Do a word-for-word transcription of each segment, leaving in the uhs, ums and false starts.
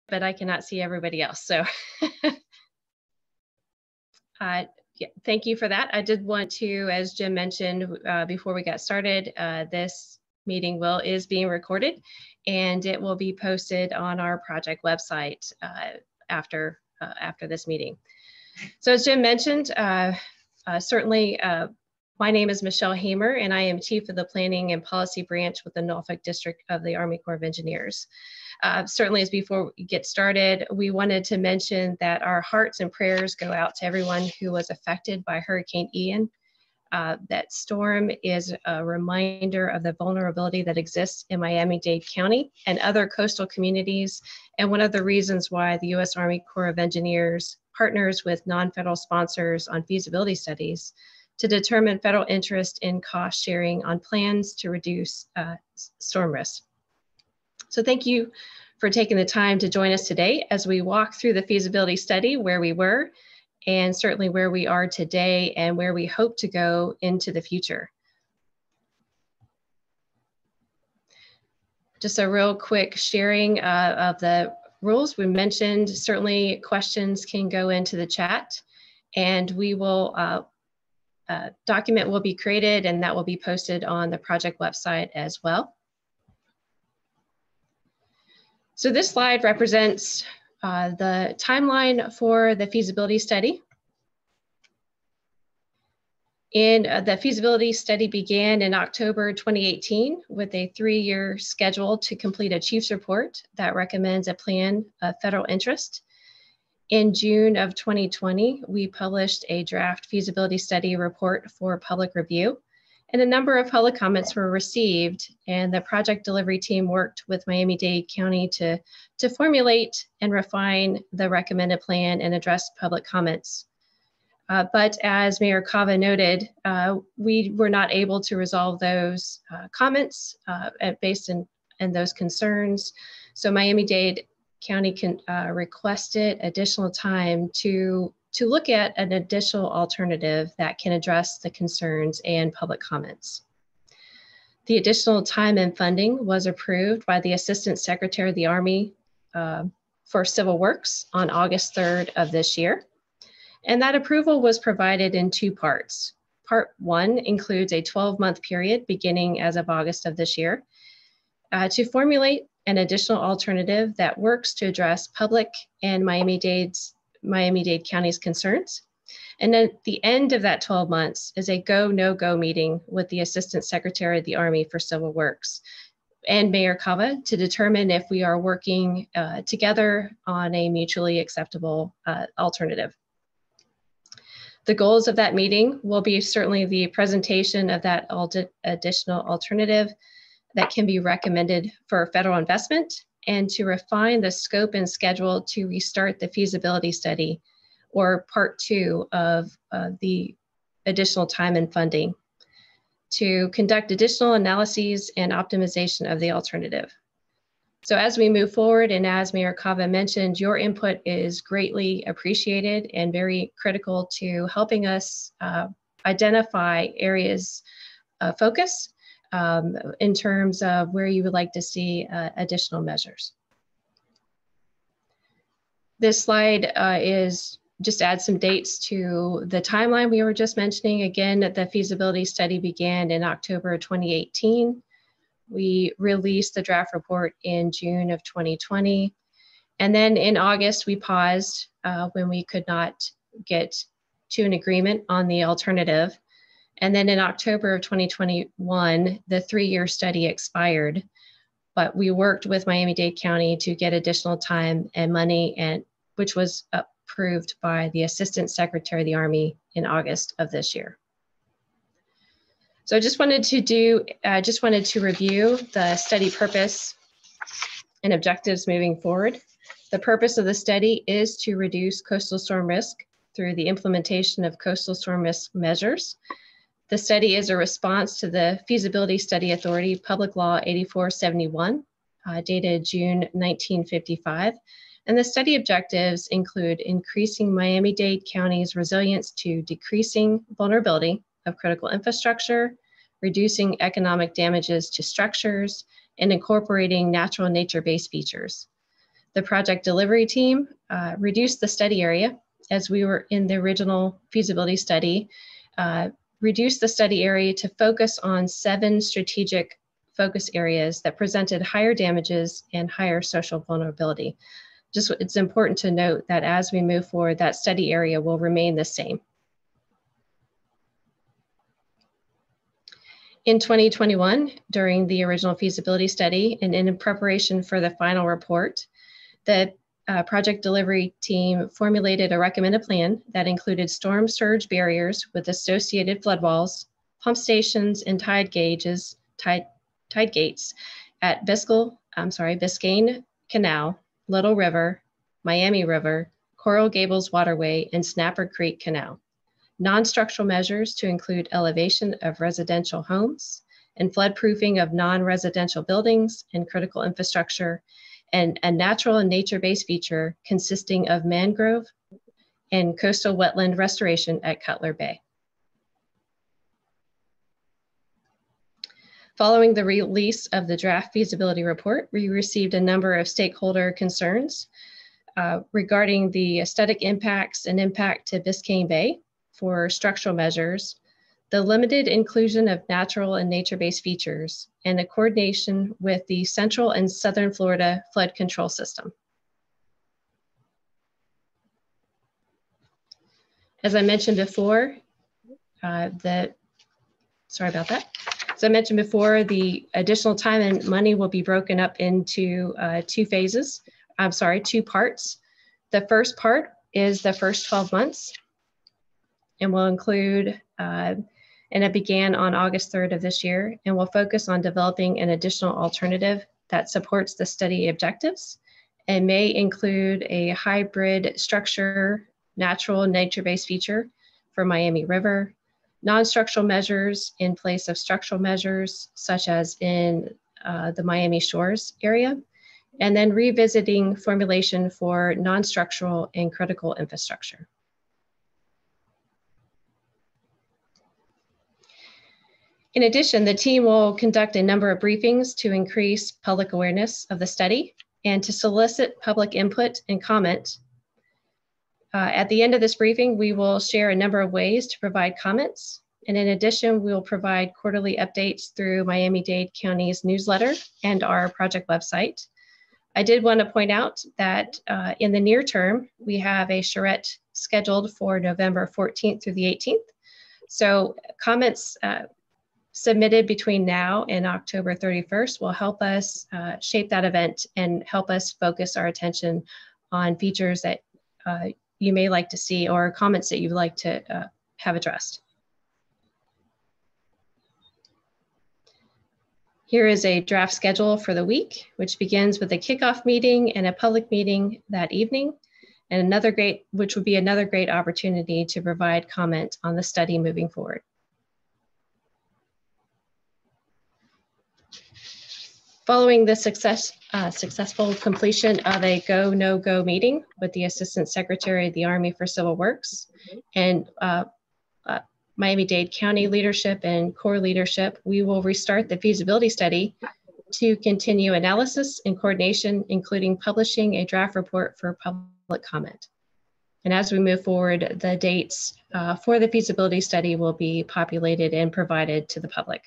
but I cannot see everybody else. So uh, yeah, thank you for that. I did want to, as Jim mentioned uh, before we got started, uh, this meeting will is being recorded, and it will be posted on our project website uh, after uh, after this meeting. So as Jim mentioned, uh, uh, certainly uh, my name is Michelle Hamer, and I am Chief of the Planning and Policy Branch with the Norfolk District of the Army Corps of Engineers. Uh, certainly, as before we get started, we wanted to mention that our hearts and prayers go out to everyone who was affected by Hurricane Ian. Uh, that storm is a reminder of the vulnerability that exists in Miami-Dade County and other coastal communities, and one of the reasons why the U S Army Corps of Engineers partners with non-federal sponsors on feasibility studies to determine federal interest in cost sharing on plans to reduce uh, storm risk. So thank you for taking the time to join us today as we walk through the feasibility study, where we were, and certainly where we are today and where we hope to go into the future. Just a real quick sharing uh, of the rules we mentioned. Certainly questions can go into the chat, and we will, uh, a document will be created and that will be posted on the project website as well. So this slide represents uh, the timeline for the feasibility study. And uh, the feasibility study began in October twenty eighteen with a three-year schedule to complete a chief's report that recommends a plan of federal interest. In June of twenty twenty, we published a draft feasibility study report for public review, and a number of public comments were received, and the project delivery team worked with Miami-Dade County to, to formulate and refine the recommended plan and address public comments. Uh, but as Mayor Cava noted, uh, we were not able to resolve those uh, comments uh, based in, in those concerns. So Miami-Dade County can, uh, requested additional time to, to look at an additional alternative that can address the concerns and public comments. The additional time and funding was approved by the Assistant Secretary of the Army uh, for Civil Works on August third of this year. And that approval was provided in two parts. Part one includes a twelve month period beginning as of August of this year uh, to formulate an additional alternative that works to address public and Miami-Dade's, Miami-Dade County's concerns. And then at the end of that twelve months is a go, no-go meeting with the Assistant Secretary of the Army for Civil Works and Mayor Cava to determine if we are working uh, together on a mutually acceptable uh, alternative. The goals of that meeting will be certainly the presentation of that additional alternative that can be recommended for federal investment, and to refine the scope and schedule to restart the feasibility study, or part two of uh, the additional time and funding, to conduct additional analyses and optimization of the alternative. So as we move forward, and as Mayor Cava mentioned, your input is greatly appreciated and very critical to helping us uh, identify areas of focus um, in terms of where you would like to see uh, additional measures. This slide uh, is just add some dates to the timeline we were just mentioning. Again, the feasibility study began in October twenty eighteen. We released the draft report in June of twenty twenty. And then in August, we paused uh, when we could not get to an agreement on the alternative. And then in October of twenty twenty-one, the three-year study expired, but we worked with Miami-Dade County to get additional time and money, and which was approved by the Assistant Secretary of the Army in August of this year. So I just wanted to do, I uh, just wanted to review the study purpose and objectives moving forward. The purpose of the study is to reduce coastal storm risk through the implementation of coastal storm risk measures. The study is a response to the Feasibility Study Authority Public Law eighty-four seventy-one, uh, dated June nineteen fifty-five. And the study objectives include increasing Miami-Dade County's resilience to decreasing vulnerability of critical infrastructure, reducing economic damages to structures, and incorporating natural nature-based features. The project delivery team uh, reduced the study area, as we were in the original feasibility study, uh, reduced the study area to focus on seven strategic focus areas that presented higher damages and higher social vulnerability. Just, it's important to note that as we move forward, that study area will remain the same. In twenty twenty-one, during the original feasibility study and in preparation for the final report, the uh, project delivery team formulated a recommended plan that included storm surge barriers with associated flood walls, pump stations, and tide gauges, tide, tide gates at Biscayne, I'm sorry, Biscayne Canal, Little River, Miami River, Coral Gables Waterway, and Snapper Creek Canal. Non-structural measures to include elevation of residential homes and floodproofing of non-residential buildings and critical infrastructure, and a natural and nature-based feature consisting of mangrove and coastal wetland restoration at Cutler Bay. Following the release of the draft feasibility report, we received a number of stakeholder concerns uh, regarding the aesthetic impacts and impact to Biscayne Bay for structural measures, the limited inclusion of natural and nature-based features, and the coordination with the Central and Southern Florida flood control system. As I mentioned before, uh, the, sorry about that. As I mentioned before, the additional time and money will be broken up into uh, two phases. I'm sorry, two parts. The first part is the first twelve months and will include uh, and it began on August third of this year, and will focus on developing an additional alternative that supports the study objectives and may include a hybrid structure, natural and nature-based feature for Miami River, non-structural measures in place of structural measures, such as in uh, the Miami Shores area, and then revisiting formulation for non-structural and critical infrastructure. In addition, the team will conduct a number of briefings to increase public awareness of the study and to solicit public input and comment. Uh, at the end of this briefing, we will share a number of ways to provide comments. And in addition, we will provide quarterly updates through Miami-Dade County's newsletter and our project website. I did want to point out that uh, in the near term, we have a charrette scheduled for November fourteenth through the eighteenth. So comments uh, submitted between now and October thirty-first will help us uh, shape that event and help us focus our attention on features that uh, you may like to see or comments that you'd like to uh, have addressed. Here is a draft schedule for the week, which begins with a kickoff meeting and a public meeting that evening, and another great, which would be another great opportunity to provide comment on the study moving forward. Following the success, uh, successful completion of a go, no go meeting with the Assistant Secretary of the Army for Civil Works and uh, uh, Miami-Dade County leadership and core leadership, we will restart the feasibility study to continue analysis and coordination, including publishing a draft report for public comment. And as we move forward, the dates uh, for the feasibility study will be populated and provided to the public.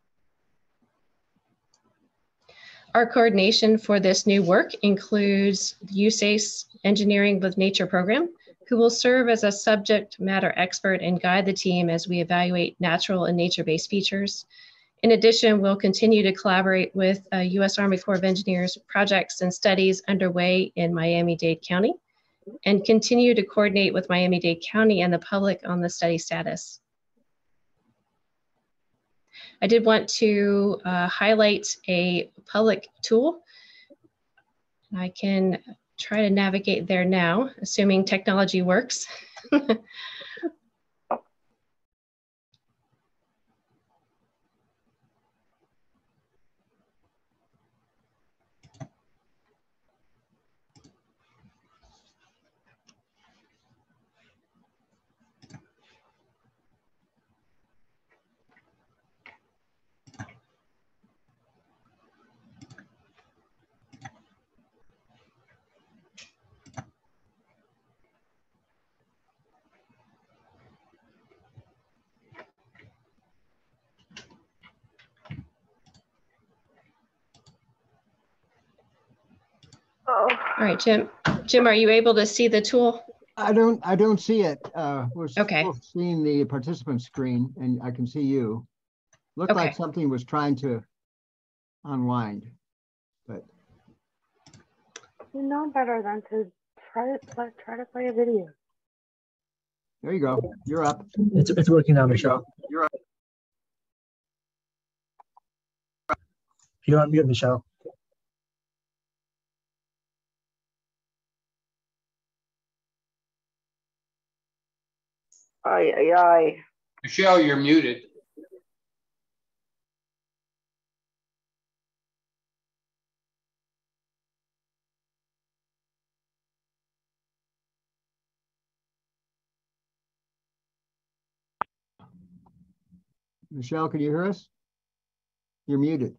Our coordination for this new work includes U S A C E Engineering with Nature program, who will serve as a subject matter expert and guide the team as we evaluate natural and nature-based features. In addition, we'll continue to collaborate with uh, U S Army Corps of Engineers projects and studies underway in Miami-Dade County, and continue to coordinate with Miami-Dade County and the public on the study status. I did want to uh, highlight a public tool. I can try to navigate there now, assuming technology works. All right, Jim. Jim, are you able to see the tool? I don't. I don't see it. Uh, we're okay. still seeing the participant screen, and I can see you. Looked okay. like something was trying to unwind, but you know better than to try to play, try to play a video. There you go. You're up. It's it's working now, Michelle. You're up. You're on mute, Michelle. Aye, aye, aye. Michelle, you're muted. Michelle, can you hear us? You're muted.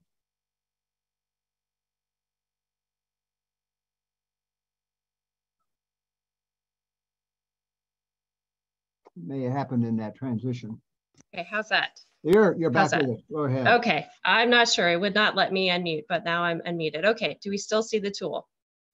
May have happened in that transition. Okay, how's that? You're you're back How's with it. Go ahead. Okay, I'm not sure. It would not let me unmute, but now I'm unmuted. Okay, do we still see the tool?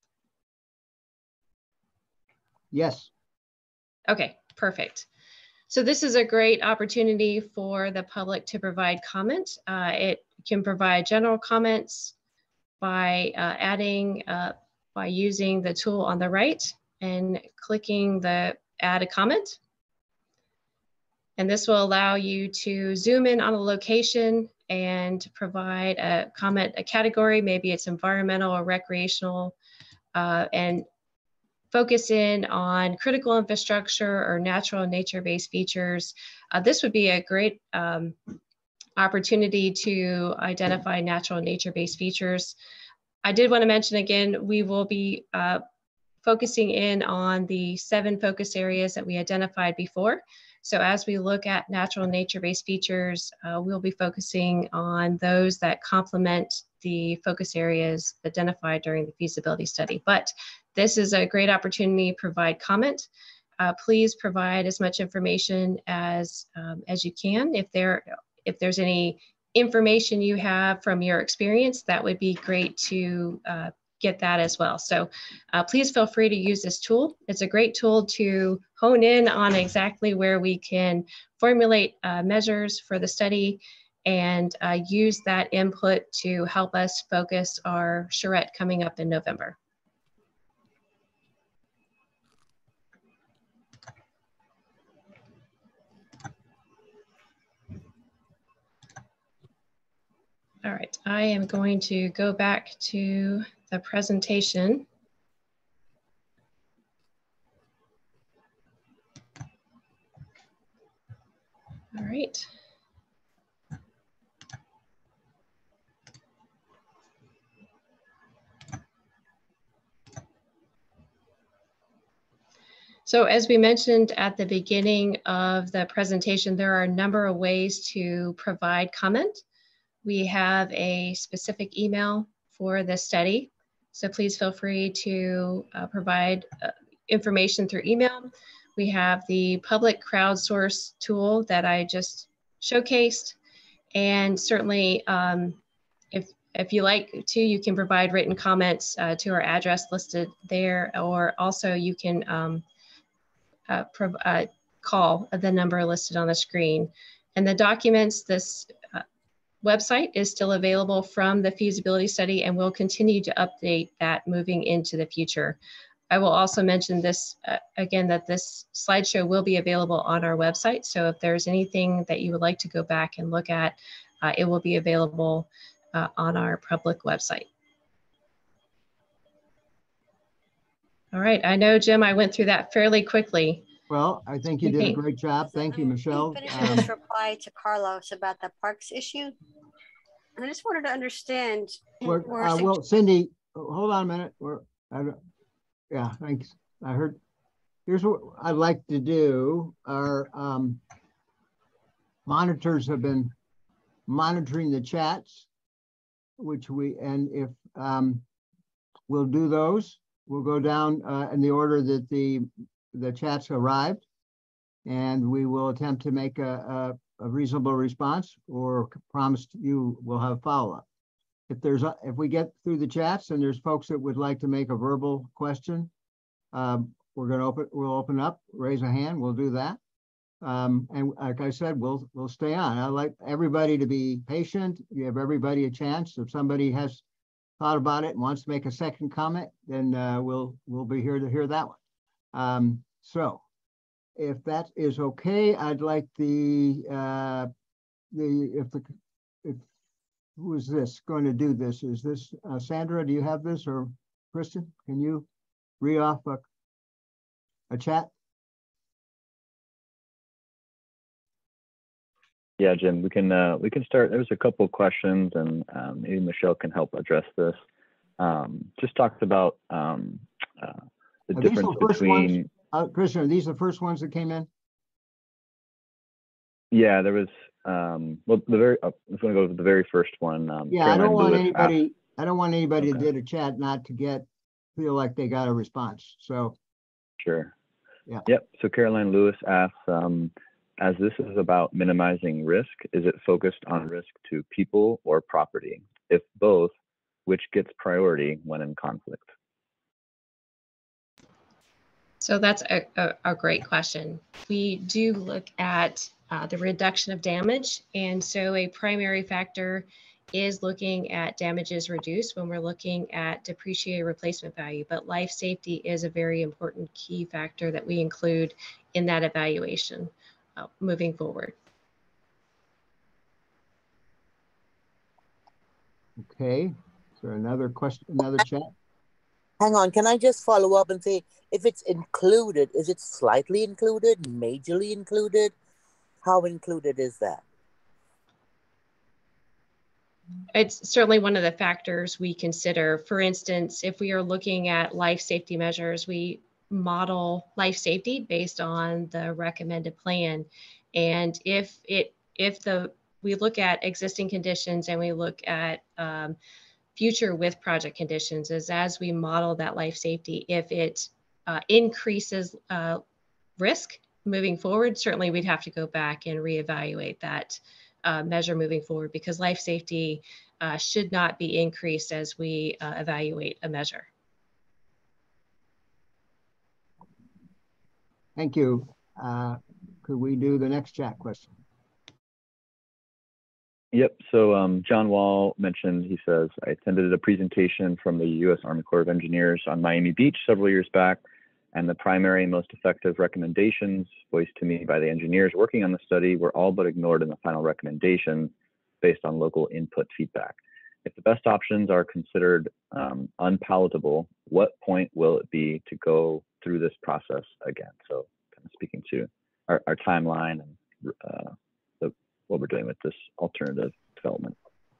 Yes. Okay, perfect. So this is a great opportunity for the public to provide comment. Uh, it can provide general comments by uh, adding, uh, by using the tool on the right and clicking the add a comment. And this will allow you to zoom in on a location and provide a comment, a category, maybe it's environmental or recreational, uh, and focus in on critical infrastructure or natural and nature-based features. Uh, this would be a great um, opportunity to identify natural and nature-based features. I did want to mention again, we will be uh, focusing in on the seven focus areas that we identified before. So as we look at natural and nature-based features, uh, we'll be focusing on those that complement the focus areas identified during the feasibility study. But this is a great opportunity to provide comment. Uh, please provide as much information as, um, as you can. If, there, if there's any information you have from your experience, that would be great to uh, get that as well. So uh, please feel free to use this tool. It's a great tool to hone in on exactly where we can formulate uh, measures for the study and uh, use that input to help us focus our charrette coming up in November. All right, I am going to go back to the presentation. All right. So as we mentioned at the beginning of the presentation, there are a number of ways to provide comment. We have a specific email for this study, so please feel free to uh, provide uh, information through email. We have the public crowdsource tool that I just showcased, and certainly um, if, if you like to, you can provide written comments uh, to our address listed there, or also you can um, uh, uh, call the number listed on the screen. And the documents, this uh, website is still available from the feasibility study, and we'll continue to update that moving into the future. I will also mention this uh, again, that this slideshow will be available on our website. So if there's anything that you would like to go back and look at, uh, it will be available uh, on our public website. All right, I know, Jim, I went through that fairly quickly. Well, I think you did a great job. Thank you, Michelle. Finish Um, this reply to Carlos about the parks issue. I just wanted to understand. we're, uh, well, Cindy, hold on a minute. We're, I don't, yeah, thanks. I heard. Here's what I'd like to do. Our um, monitors have been monitoring the chats, which we, and if um, we'll do those, we'll go down uh, in the order that the the chats arrived, and we will attempt to make a, a, a reasonable response or promise you we'll have follow-up. if there's, a, if we get through the chats and there's folks that would like to make a verbal question, um, we're going to open, we'll open up, raise a hand, we'll do that. Um, and like I said, we'll, we'll stay on. I like everybody to be patient. Give everybody a chance. If somebody has thought about it and wants to make a second comment, then uh, we'll, we'll be here to hear that one. Um, so if that is okay, I'd like the, uh, the, if the, if, who is this going to do this? Is this uh, Sandra? Do you have this, or Kristen? Can you read off a, a chat? Yeah, Jim, we can uh, we can start. There's a couple of questions, and um, maybe Michelle can help address this. Um, just talked about um, uh, the Are difference these the first between. Ones? Uh, Kristen, are these the first ones that came in? Yeah, there was. Um, well, the very. Uh, I'm going to go with the very first one. Um, Yeah, I don't want Lewis anybody. asked, I don't want anybody Okay. that did a chat not to get feel like they got a response. So. Sure. Yeah. Yep. So Caroline Lewis asks, um, as this is about minimizing risk, is it focused on risk to people or property? If both, which gets priority when in conflict? So that's a, a, a great question. We do look at uh, the reduction of damage. And so a primary factor is looking at damages reduced when we're looking at depreciated replacement value. But life safety is a very important key factor that we include in that evaluation uh, moving forward. Okay. Is there another question, another chat? Hang on, can I just follow up and say, if it's included, is it slightly included, majorly included? How included is that? It's certainly one of the factors we consider. For instance, if we are looking at life safety measures, we model life safety based on the recommended plan. And if it if the we look at existing conditions and we look at um, future with project conditions, is as we model that life safety, if it uh, increases uh, risk moving forward, certainly we'd have to go back and reevaluate that uh, measure moving forward, because life safety uh, should not be increased as we uh, evaluate a measure. Thank you. Uh, could we do the next chat question? Yep. So um, John Wall mentioned, he says, I attended a presentation from the U S Army Corps of Engineers on Miami Beach several years back, and the primary and most effective recommendations voiced to me by the engineers working on the study were all but ignored in the final recommendation based on local input feedback. If the best options are considered um, unpalatable, what point will it be to go through this process again? So kind of speaking to our, our timeline and uh, the, what we're doing with this alternative development.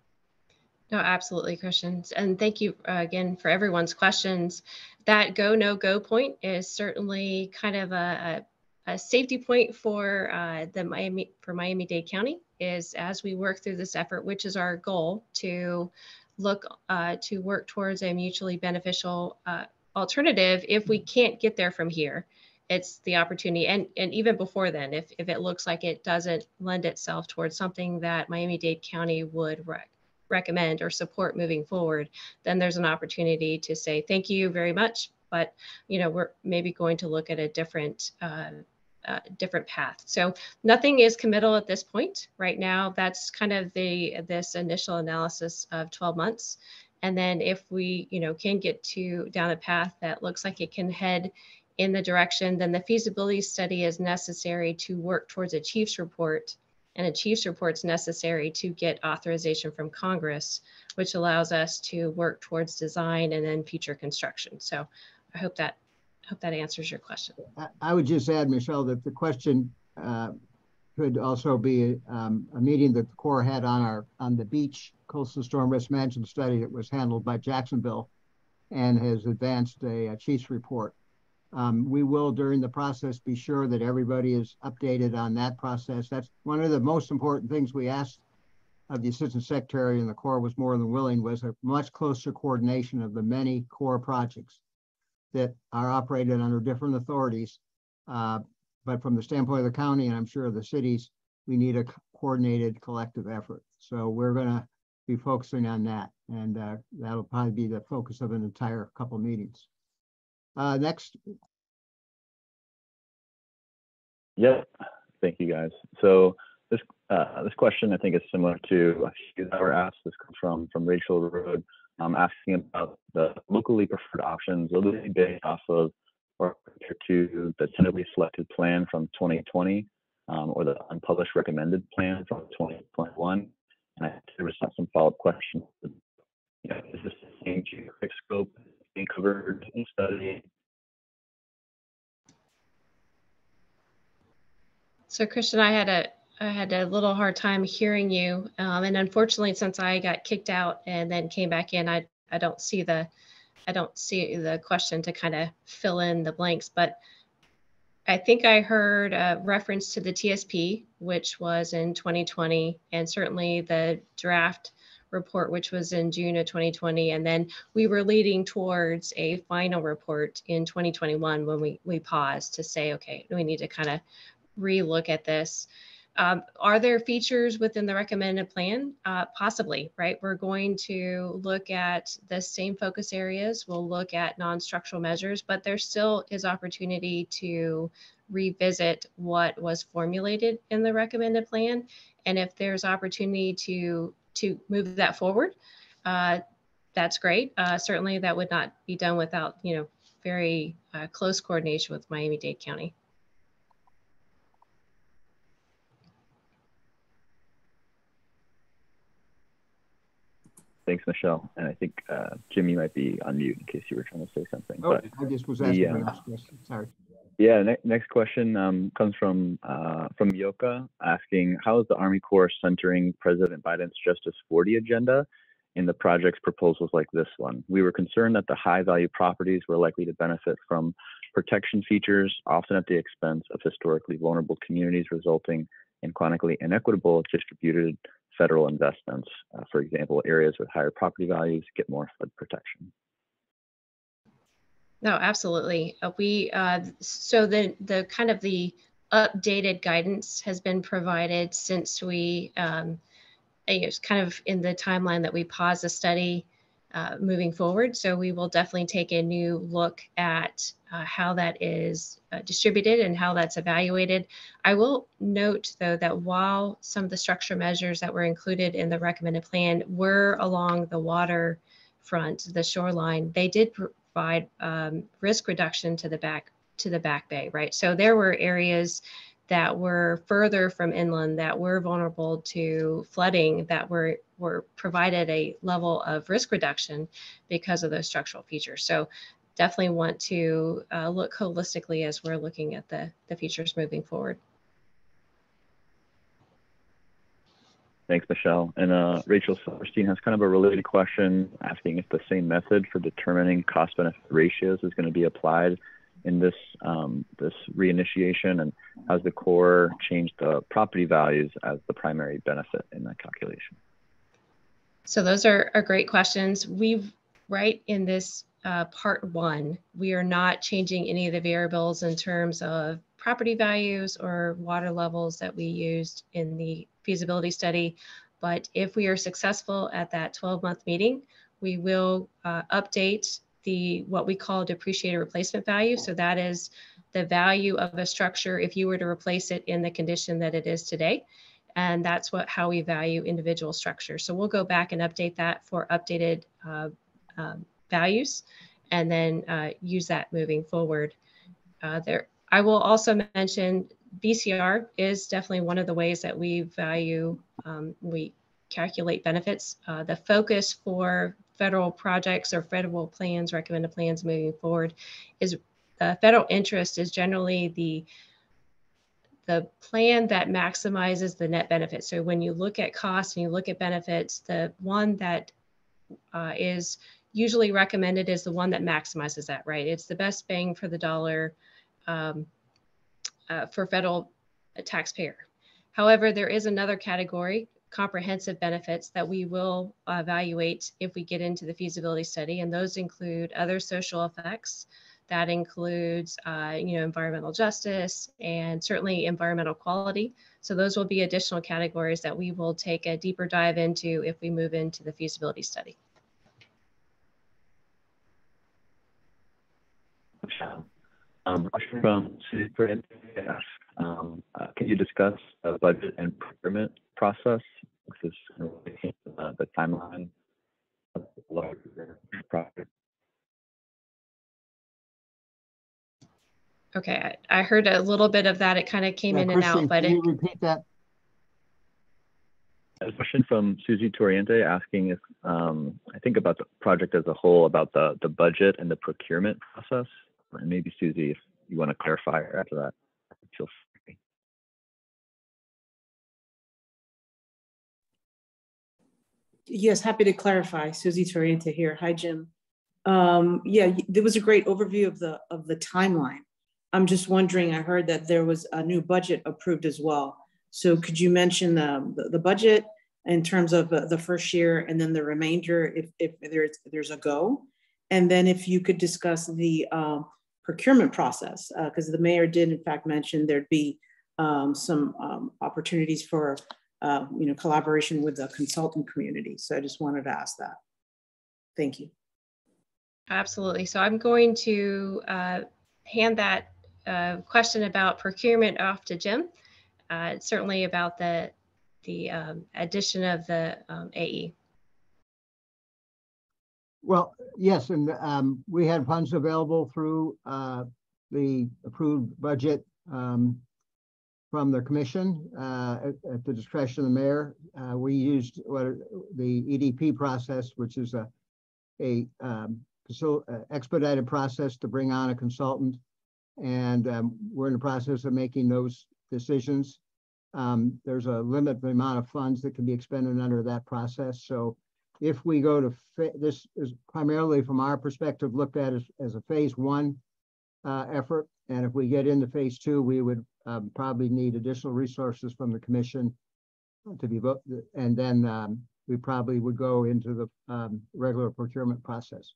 No, absolutely, Christian. And thank you uh, again for everyone's questions. That go, no go point is certainly kind of a, a, a safety point for uh, the Miami, for Miami-Dade County, is as we work through this effort, which is our goal to look uh, to work towards a mutually beneficial uh, alternative. If we can't get there from here, it's the opportunity. And, and even before then, if, if it looks like it doesn't lend itself towards something that Miami-Dade County would rec recommend or support moving forward, then there's an opportunity to say, thank you very much, but you know, we're maybe going to look at a different uh, uh, different path. So nothing is committal at this point. Right now, that's kind of the this initial analysis of twelve months. And then if we, you know, can get to down a path that looks like it can head in the direction, then the feasibility study is necessary to work towards a chief's report, and a chief's report is necessary to get authorization from Congress, which allows us to work towards design and then future construction. So I hope that hope that answers your question. I, I would just add, Michelle, that the question uh, could also be um, a meeting that the Corps had on our on the beach coastal storm risk management study that was handled by Jacksonville and has advanced a, a chief's report. Um, we will, during the process, be sure that everybody is updated on that process. That's one of the most important things we asked of the Assistant Secretary, and the Corps was more than willing, was a much closer coordination of the many Corps projects that are operated under different authorities. Uh, but from the standpoint of the county, and I'm sure of the cities, we need a coordinated collective effort. So we're gonna be focusing on that. And uh, that'll probably be the focus of an entire couple meetings. Uh, next. Yeah, thank you guys. So this uh, this question I think is similar to a few that were asked. This comes from from Rachel Road, um, asking about the locally preferred options, locally based off of or compared to the tentatively selected plan from twenty twenty um, or the unpublished recommended plan from twenty twenty-one. And I there was some follow-up questions. You know, is this the same geographic scope being covered in study? So Christian, I had a I had a little hard time hearing you, um, and unfortunately, since I got kicked out and then came back in, I I don't see the I don't see the question to kind of fill in the blanks. But I think I heard a reference to the T S P, which was in twenty twenty, and certainly the draft report, which was in June of twenty twenty, and then we were leading towards a final report in twenty twenty-one when we we paused to say, okay, we need to kind of relook at this. Um, are there features within the recommended plan? Uh, possibly, right? We're going to look at the same focus areas. We'll look at non-structural measures, but there still is opportunity to revisit what was formulated in the recommended plan. And if there's opportunity to, to move that forward, uh, that's great. Uh, certainly that would not be done without, you know, very uh, close coordination with Miami-Dade County. Thanks, Michelle. And I think, uh, Jim, you might be on mute in case you were trying to say something. Oh, but I just was asking the, my um, next question. Sorry. Yeah, ne next question um, comes from uh, from Yoka, asking, how is the Army Corps centering President Biden's Justice forty agenda in the project's proposals like this one? We were concerned that the high-value properties were likely to benefit from protection features, often at the expense of historically vulnerable communities, resulting in chronically inequitable distributed federal investments. Uh, for example, areas with higher property values get more flood protection. No, absolutely. Uh, we uh, so the the kind of the updated guidance has been provided since we um, it's kind of in the timeline that we paused the study uh, moving forward. So we will definitely take a new look at uh, how that is uh, distributed and how that's evaluated. I will note, though, that while some of the structure measures that were included in the recommended plan were along the water front, the shoreline, they did provide um, risk reduction to the back to the back bay, right? So there were areas that were further from inland that were vulnerable to flooding that were, were provided a level of risk reduction because of those structural features. So definitely want to uh, look holistically as we're looking at the, the features moving forward. Thanks, Michelle. And uh, Rachel Silverstein has kind of a related question, asking if the same method for determining cost-benefit ratios is going to be applied in this um, this reinitiation, and has the Corps changed the property values as the primary benefit in that calculation? So those are, are great questions. We've, right in this uh, part one, we are not changing any of the variables in terms of property values or water levels that we used in the feasibility study. But if we are successful at that twelve month meeting, we will uh, update the what we call depreciated replacement value. So that is the value of a structure if you were to replace it in the condition that it is today. And that's what how we value individual structures. So we'll go back and update that for updated uh, um, values, and then uh, use that moving forward. Uh, there, I will also mention B C R is definitely one of the ways that we value, um, we calculate benefits. Uh, the focus for federal projects or federal plans, recommended plans moving forward, is uh, federal interest is generally the the plan that maximizes the net benefit. So when you look at costs and you look at benefits, the one that uh, is usually recommended is the one that maximizes that, right? It's the best bang for the dollar um, uh, for federal taxpayer. However, there is another category, comprehensive benefits, that we will evaluate if we get into the feasibility study, and those include other social effects, That includes, uh, you know, environmental justice and certainly environmental quality. So those will be additional categories that we will take a deeper dive into if we move into the feasibility study. Um, question from Susie Prince. Um, uh, can you discuss the budget and procurement process? This is uh, the timeline of the larger project. Okay, I, I heard a little bit of that. It kind of came Yeah, in Christian, and out, but can it, you repeat that? A question from Susie Toriente asking if, um, I think about the project as a whole, about the, the budget and the procurement process. And maybe Susie, if you want to clarify after that, feel free. Yes, happy to clarify. Susie Toriente here. Hi, Jim. Um, yeah, there was a great overview of the of the timeline. I'm just wondering, I heard that there was a new budget approved as well. So could you mention the, the, the budget in terms of the first year and then the remainder if, if there's, there's a go? And then if you could discuss the um, procurement process, because uh, the mayor did in fact mention there'd be um, some um, opportunities for uh, you know, collaboration with the consultant community. So I just wanted to ask that. Thank you. Absolutely. So I'm going to uh, hand that uh, question about procurement off to Jim. Uh, it's certainly about the, the um, addition of the um, A E. Well, yes, and um, we had funds available through uh, the approved budget um, from the commission uh, at, at the discretion of the mayor. Uh, we used what the E D P process, which is a, a um, so, uh, expedited process to bring on a consultant. And um, we're in the process of making those decisions. Um, there's a limit of the amount of funds that can be expended under that process. So if we go to, this is primarily from our perspective looked at as, as a phase one uh, effort. And if we get into phase two, we would um, probably need additional resources from the commission to be voted. And then um, we probably would go into the um, regular procurement process.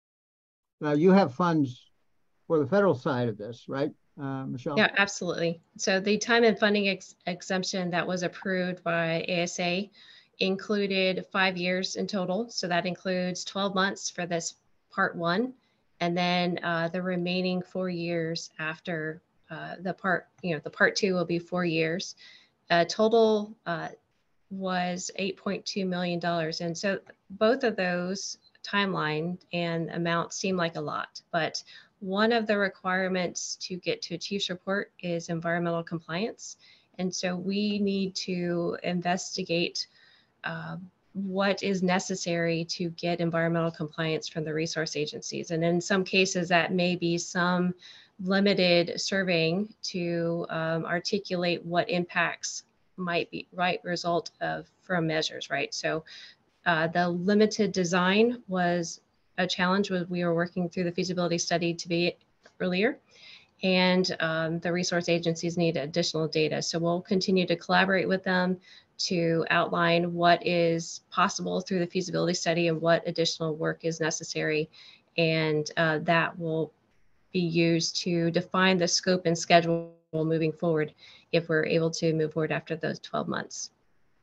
Now you have funds for the federal side of this, right, uh, Michelle? Yeah, absolutely. So the time and funding ex exemption that was approved by A S A included five years in total. So that includes twelve months for this part one, and then uh, the remaining four years after uh, the part, you know, the part two will be four years. Uh, total uh, was eight point two million dollars. And so both of those timeline and amount seem like a lot, but one of the requirements to get to a chief's report is environmental compliance. And so we need to investigate uh, what is necessary to get environmental compliance from the resource agencies. And in some cases that may be some limited surveying to um, articulate what impacts might be right result of from measures, right? So uh, the limited design was a challenge. We were working through the feasibility study to be earlier, and um, the resource agencies need additional data. So we'll continue to collaborate with them to outline what is possible through the feasibility study and what additional work is necessary. And uh, that will be used to define the scope and schedule moving forward if we're able to move forward after those twelve months.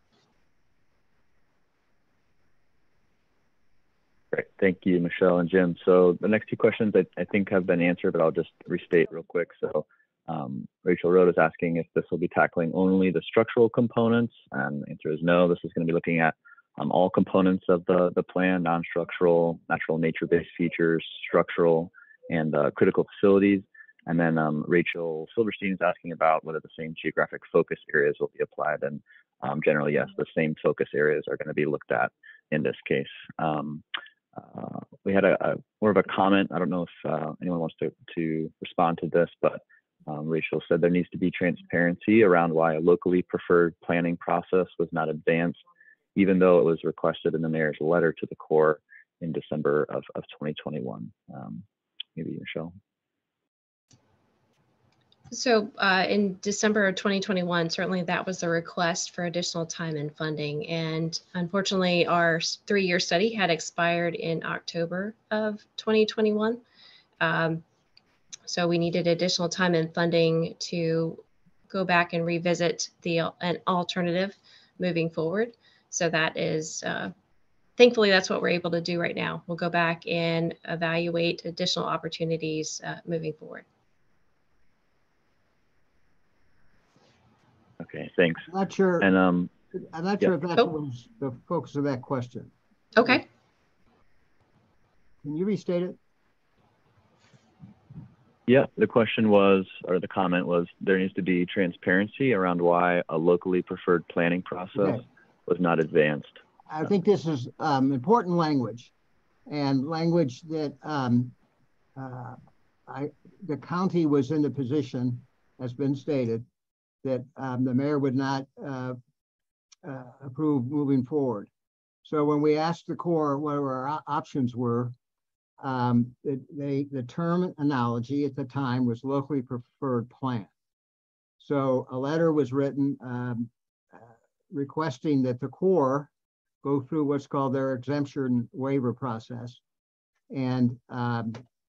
Great, thank you, Michelle and Jim. So the next two questions I, I think have been answered, but I'll just restate real quick. So um, Rachel Road is asking if this will be tackling only the structural components, and the answer is no. This is going to be looking at um, all components of the, the plan, non-structural, natural nature-based features, structural, and uh, critical facilities. And then um, Rachel Silverstein is asking about whether the same geographic focus areas will be applied. And um, generally, yes, the same focus areas are going to be looked at in this case. Um, uh, we had a, a more of a comment. I don't know if uh, anyone wants to, to respond to this, but um, Rachel said there needs to be transparency around why a locally preferred planning process was not advanced, even though it was requested in the mayor's letter to the Corps in December of, of twenty twenty-one. Um, maybe Michelle. So uh, in December of twenty twenty-one, certainly that was the request for additional time and funding. And unfortunately, our three-year study had expired in October of twenty twenty-one. Um, So we needed additional time and funding to go back and revisit the an alternative moving forward. So that is, uh, thankfully, that's what we're able to do right now. We'll go back and evaluate additional opportunities uh, moving forward. Okay, thanks. I'm not sure. And um, I'm not yeah. sure if that's Oh. what was the focus of that question. Okay. Can you restate it? Yeah, the question was, or the comment was, there needs to be transparency around why a locally preferred planning process Okay. was not advanced. I think this is um, important language, and language that um, uh, I, the county was in the position, has been stated, that um, the mayor would not uh, uh, approve moving forward. So when we asked the Corps what our options were, um, it, they, the term analogy at the time was locally preferred plan. So a letter was written um, uh, requesting that the Corps go through what's called their exemption waiver process and um,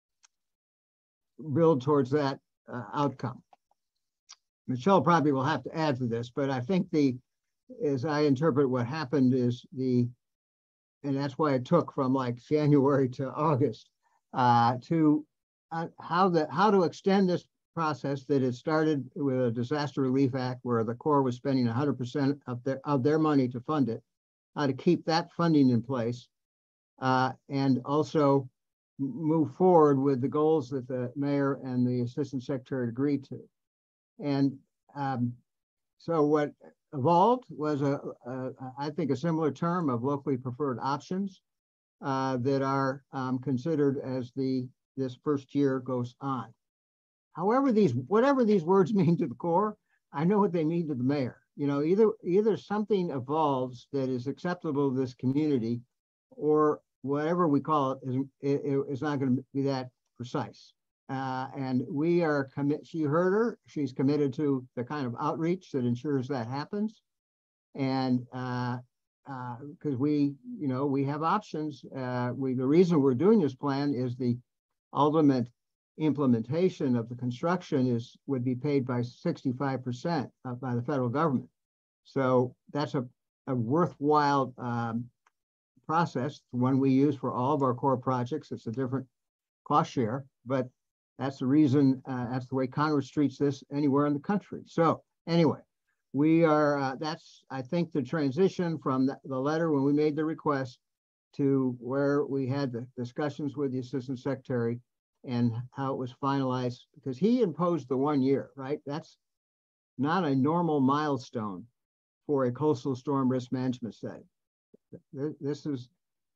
build towards that uh, outcome. Michelle probably will have to add to this, but I think the, as I interpret what happened is the, and that's why it took from like January to August uh, to uh, how the how to extend this process that had started with a disaster relief act where the Corps was spending one hundred percent of their of their money to fund it, how to keep that funding in place, uh, and also move forward with the goals that the mayor and the assistant secretary agreed to. And um, so what evolved was a, a, I think, a similar term of locally preferred options uh, that are um, considered as the this first year goes on. However, these whatever these words mean to the Corps, I know what they mean to the mayor. You know, either either something evolves that is acceptable to this community, or whatever we call it is it, it's not going to be that precise. Uh, and we are commit. She heard her. She's committed to the kind of outreach that ensures that happens. And because uh, uh, we, you know, we have options. Uh, we the reason we're doing this plan is the ultimate implementation of the construction is would be paid by sixty-five percent by the federal government. So that's a, a worthwhile um, process, one we use for all of our core projects. It's a different cost share, but that's the reason, uh, that's the way Congress treats this anywhere in the country. So anyway, we are, uh, that's, I think, the transition from the, the letter when we made the request to where we had the discussions with the assistant secretary and how it was finalized, because he imposed the one year, right? That's not a normal milestone for a coastal storm risk management study. This is,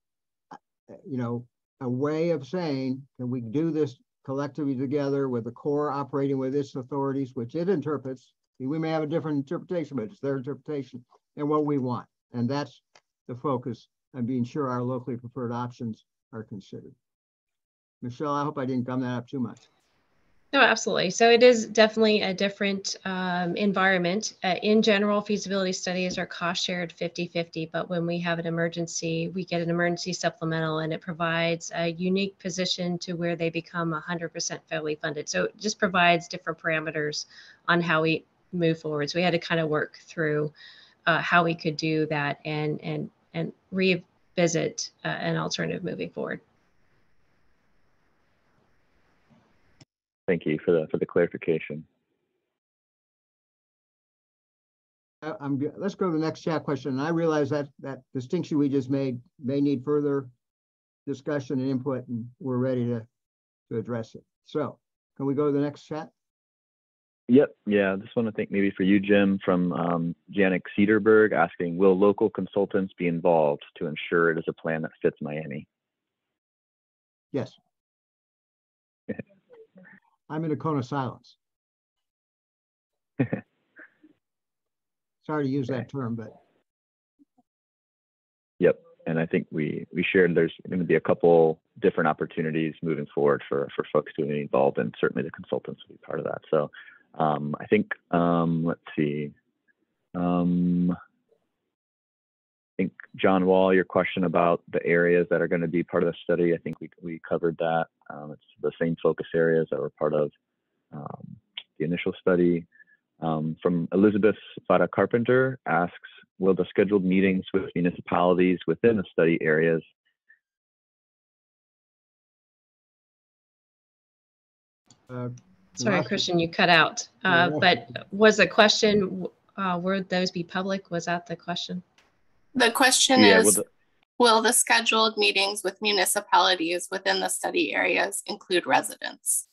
you know, a way of saying, can we do this collectively together with the Corps operating with its authorities, which it interprets. We may have a different interpretation, but it's their interpretation and what we want. And that's the focus on being sure our locally preferred options are considered. Michelle, I hope I didn't gum that up too much. No, absolutely. So it is definitely a different um, environment. Uh, in general, feasibility studies are cost shared fifty fifty, but when we have an emergency, we get an emergency supplemental and it provides a unique position to where they become one hundred percent federally funded. So it just provides different parameters on how we move forward. So we had to kind of work through uh, how we could do that and, and, and revisit uh, an alternative moving forward. Thank you for the for the clarification. I'm good. Let's go to the next chat question. And I realize that that distinction we just made may need further discussion and input, and we're ready to, to address it. So can we go to the next chat? Yep. Yeah. This one I think maybe for you, Jim, from um, Janik Cederberg asking, will local consultants be involved to ensure it is a plan that fits Miami? Yes. I'm in a cone of silence. Sorry to use that term, but. Yep. And I think we we shared there's going to be a couple different opportunities moving forward for, for folks to be involved, and certainly the consultants will be part of that. So um, I think, um, let's see. Um, think, John Wall, your question about the areas that are going to be part of the study, I think we, we covered that. Um, it's the same focus areas that were part of um, the initial study. Um, from Elizabeth Fada Carpenter asks, will the scheduled meetings with municipalities within the study areas Uh, Sorry, last- Christian, you cut out. Yeah, Uh, but was the question, uh, would those be public? Was that the question? The question Yeah, is, will the- will the scheduled meetings with municipalities within the study areas include residents?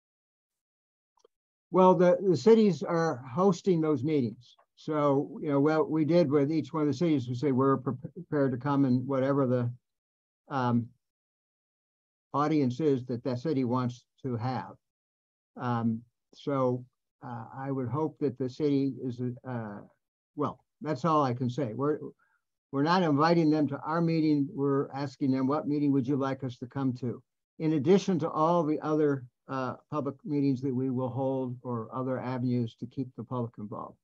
Well, the, the cities are hosting those meetings. So, you know, what we did with each one of the cities, we say we're pre- prepared to come and whatever the um, audience is that that city wants to have. Um, so uh, I would hope that the city is, uh, well, that's all I can say. We're, we're not inviting them to our meeting. We're asking them, what meeting would you like us to come to? In addition to all the other uh, public meetings that we will hold or other avenues to keep the public involved.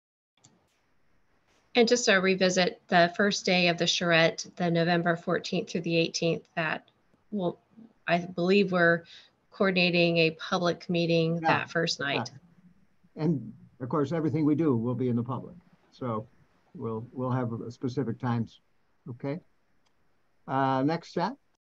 And just to revisit the first day of the charrette, the November fourteenth through the eighteenth, that will, I believe we're coordinating a public meeting Yeah. that first night. Yeah. And of course, everything we do will be in the public. So we'll, we'll have specific times. Okay. Uh, next chat.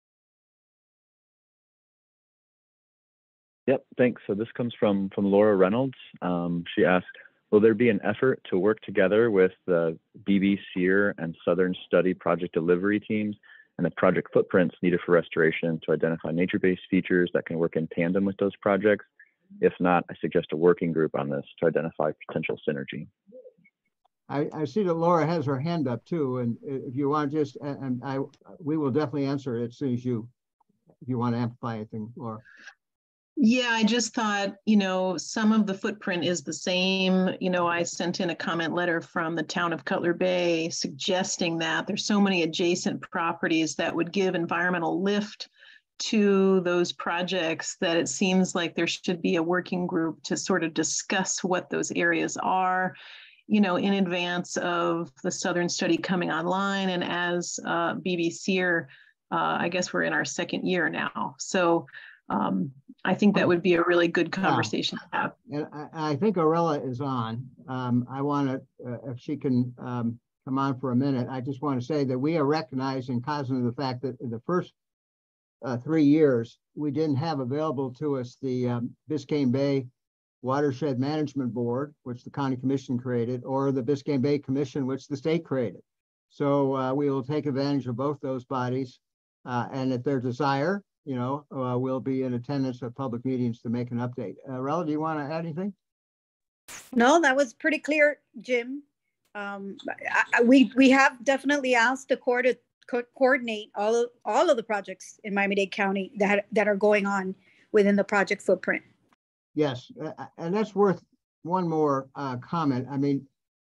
Yep, thanks. So this comes from from Laura Reynolds. Um, she asked, will there be an effort to work together with the B B SEER and Southern Study project delivery teams and the project footprints needed for restoration to identify nature-based features that can work in tandem with those projects? If not, I suggest a working group on this to identify potential synergy. I, I see that Laura has her hand up too. And if you want to just, and I, we will definitely answer it as soon as you, if you want to amplify anything, Laura. Yeah, I just thought, you know, some of the footprint is the same. You know, I sent in a comment letter from the town of Cutler Bay suggesting that there's so many adjacent properties that would give environmental lift to those projects that it seems like there should be a working group to sort of discuss what those areas are, you know, in advance of the Southern Study coming online. And as uh, B B SEER, uh, I guess we're in our second year now. So um, I think that would be a really good conversation to have. And I, I think Arella is on. Um, I want to, uh, if she can um, come on for a minute, I just want to say that we are recognizing, cognizant of the fact that in the first uh, three years, we didn't have available to us the um, Biscayne Bay Watershed Management Board, which the County Commission created, or the Biscayne Bay Commission, which the state created. So uh, we will take advantage of both those bodies. Uh, and if their desire, you know, uh, we'll be in attendance at public meetings to make an update. Uh, Rella, do you want to add anything? No, that was pretty clear, Jim. Um, I, I, we we have definitely asked the Corps to co coordinate all of all of the projects in Miami-Dade County that that are going on within the project footprint. Yes, uh, and that's worth one more uh, comment. I mean,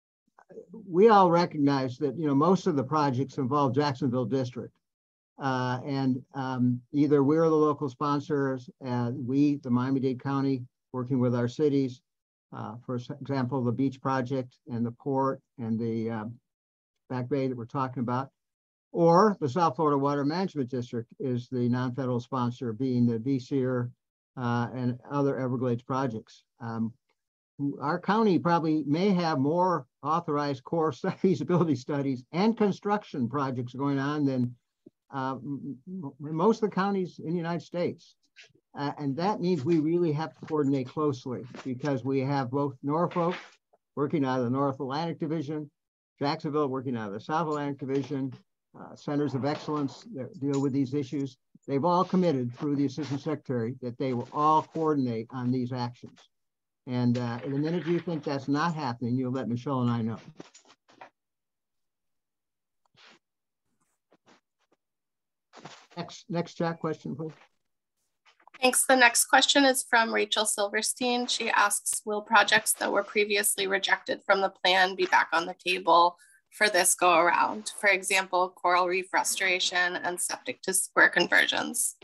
we all recognize that, you know, most of the projects involve Jacksonville District. Uh, and um, either we're the local sponsors, and we, the Miami-Dade County, working with our cities, uh, for example, the beach project and the port and the um, Back Bay that we're talking about, or the South Florida Water Management District is the non-federal sponsor, being the B SEER uh, and other Everglades projects. Um, our county probably may have more authorized core feasibility studies and construction projects going on than Uh, most of the counties in the United States. Uh, and that means we really have to coordinate closely, because we have both Norfolk working out of the North Atlantic Division, Jacksonville working out of the South Atlantic Division, uh, centers of excellence that deal with these issues. They've all committed through the Assistant Secretary that they will all coordinate on these actions. And uh, the minute you think that's not happening, you'll let Michelle and I know. Next, next chat question, please. Thanks. The next question is from Rachel Silverstein. She asks, will projects that were previously rejected from the plan be back on the table for this go around? For example, coral reef restoration and septic to square conversions.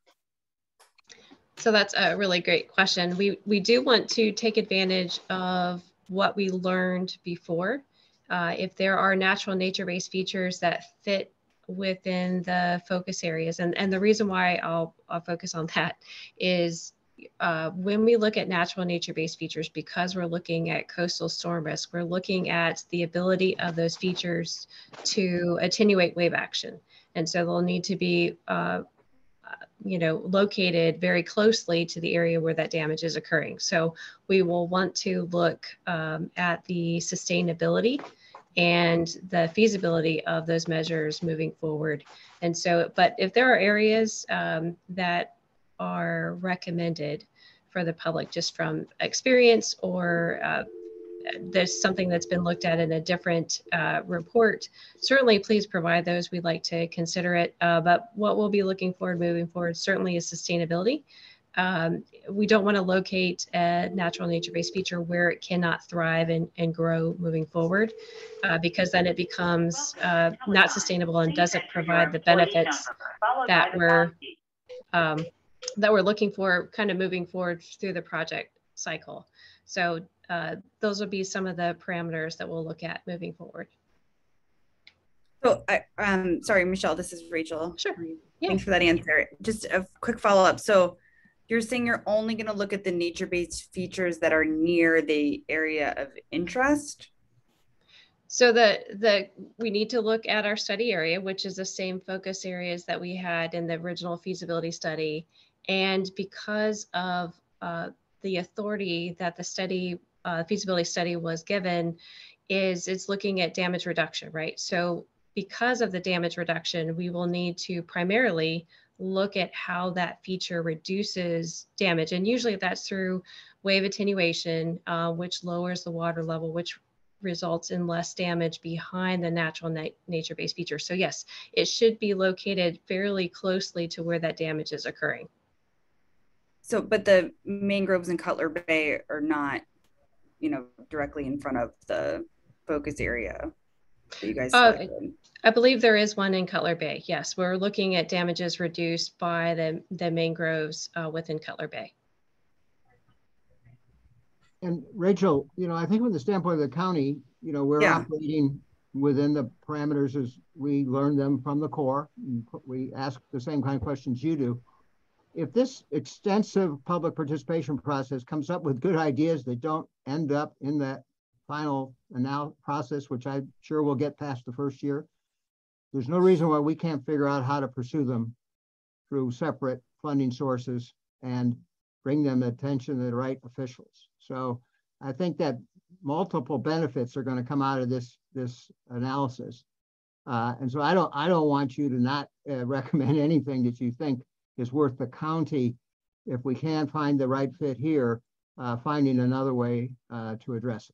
So that's a really great question. We, we do want to take advantage of what we learned before. Uh, if there are natural nature-based features that fit within the focus areas, and, and the reason why I'll, I'll focus on that is uh, when we look at natural nature-based features, because we're looking at coastal storm risk, we're looking at the ability of those features to attenuate wave action. And so they'll need to be uh, you know, located very closely to the area where that damage is occurring. So we will want to look um, at the sustainability and the feasibility of those measures moving forward. And so, but if there are areas um, that are recommended for the public just from experience, or uh, there's something that's been looked at in a different uh, report, certainly please provide those. We'd like to consider it. Uh, but what we'll be looking forward moving forward certainly is sustainability. Um, we don't want to locate a natural nature-based feature where it cannot thrive and, and grow moving forward, uh, because then it becomes uh, not sustainable and doesn't provide the benefits that we're um, that we're looking for kind of moving forward through the project cycle. So uh, those will be some of the parameters that we'll look at moving forward. So, I, um, sorry, Michelle, this is Rachel. Sure. Yeah. Thanks for that answer. Just a quick follow-up. So you're saying you're only going to look at the nature-based features that are near the area of interest? So the, the, we need to look at our study area, which is the same focus areas that we had in the original feasibility study. And because of uh, the authority that the study, uh, feasibility study was given, is it's looking at damage reduction, right? So because of the damage reduction, we will need to primarily look at how that feature reduces damage. And usually that's through wave attenuation, uh, which lowers the water level, which results in less damage behind the natural na nature-based feature. So yes, it should be located fairly closely to where that damage is occurring. So, but the mangroves in Cutler Bay are not, you know, directly in front of the focus area that you guys selected. Uh, I believe there is one in Cutler Bay. Yes, we're looking at damages reduced by the, the mangroves uh, within Cutler Bay. And Rachel, you know, I think from the standpoint of the county, you know, we're yeah. operating within the parameters as we learned them from the Corps. We ask the same kind of questions you do. If this extensive public participation process comes up with good ideas that don't end up in that final analysis process, which I'm sure we'll get past the first year, there's no reason why we can't figure out how to pursue them through separate funding sources and bring them attention to the right officials. So I think that multiple benefits are going to come out of this, this analysis. Uh, and so I don't, I don't want you to not uh, recommend anything that you think is worth the county, if we can't find the right fit here, uh, finding another way uh, to address it.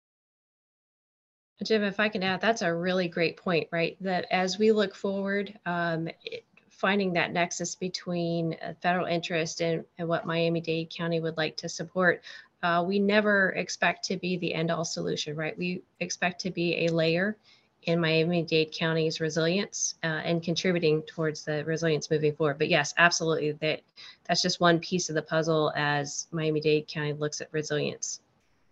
Jim, if I can add, that's a really great point, right? That as we look forward, um, it, finding that nexus between federal interest and, and what Miami-Dade County would like to support, uh, we never expect to be the end-all solution, right? We expect to be a layer in Miami-Dade County's resilience uh, and contributing towards the resilience moving forward. But yes, absolutely, that that's just one piece of the puzzle as Miami-Dade County looks at resilience.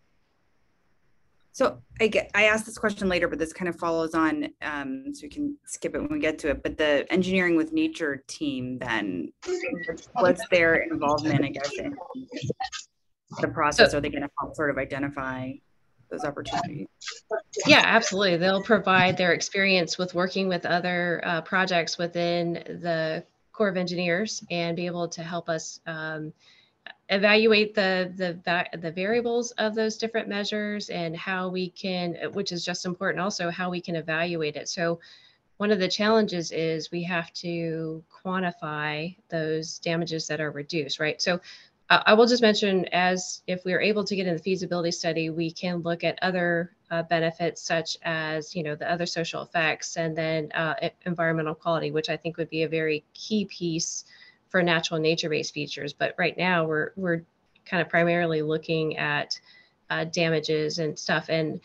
So I get, I asked this question later, but this kind of follows on, um, so we can skip it when we get to it. But the engineering with nature team, then, what's their involvement, I guess, in the process? So, are they going to help sort of identify those opportunities? Yeah, absolutely. They'll provide their experience with working with other uh, projects within the Corps of Engineers and be able to help us um, evaluate the, the, the variables of those different measures and how we can, which is just important also, how we can evaluate it. So one of the challenges is we have to quantify those damages that are reduced, right? So uh, I will just mention, as if we are able to get in the feasibility study, we can look at other uh, benefits such as, you know, the other social effects and then uh, environmental quality, which I think would be a very key piece for natural nature-based features. But right now we're, we're kind of primarily looking at uh, damages and stuff and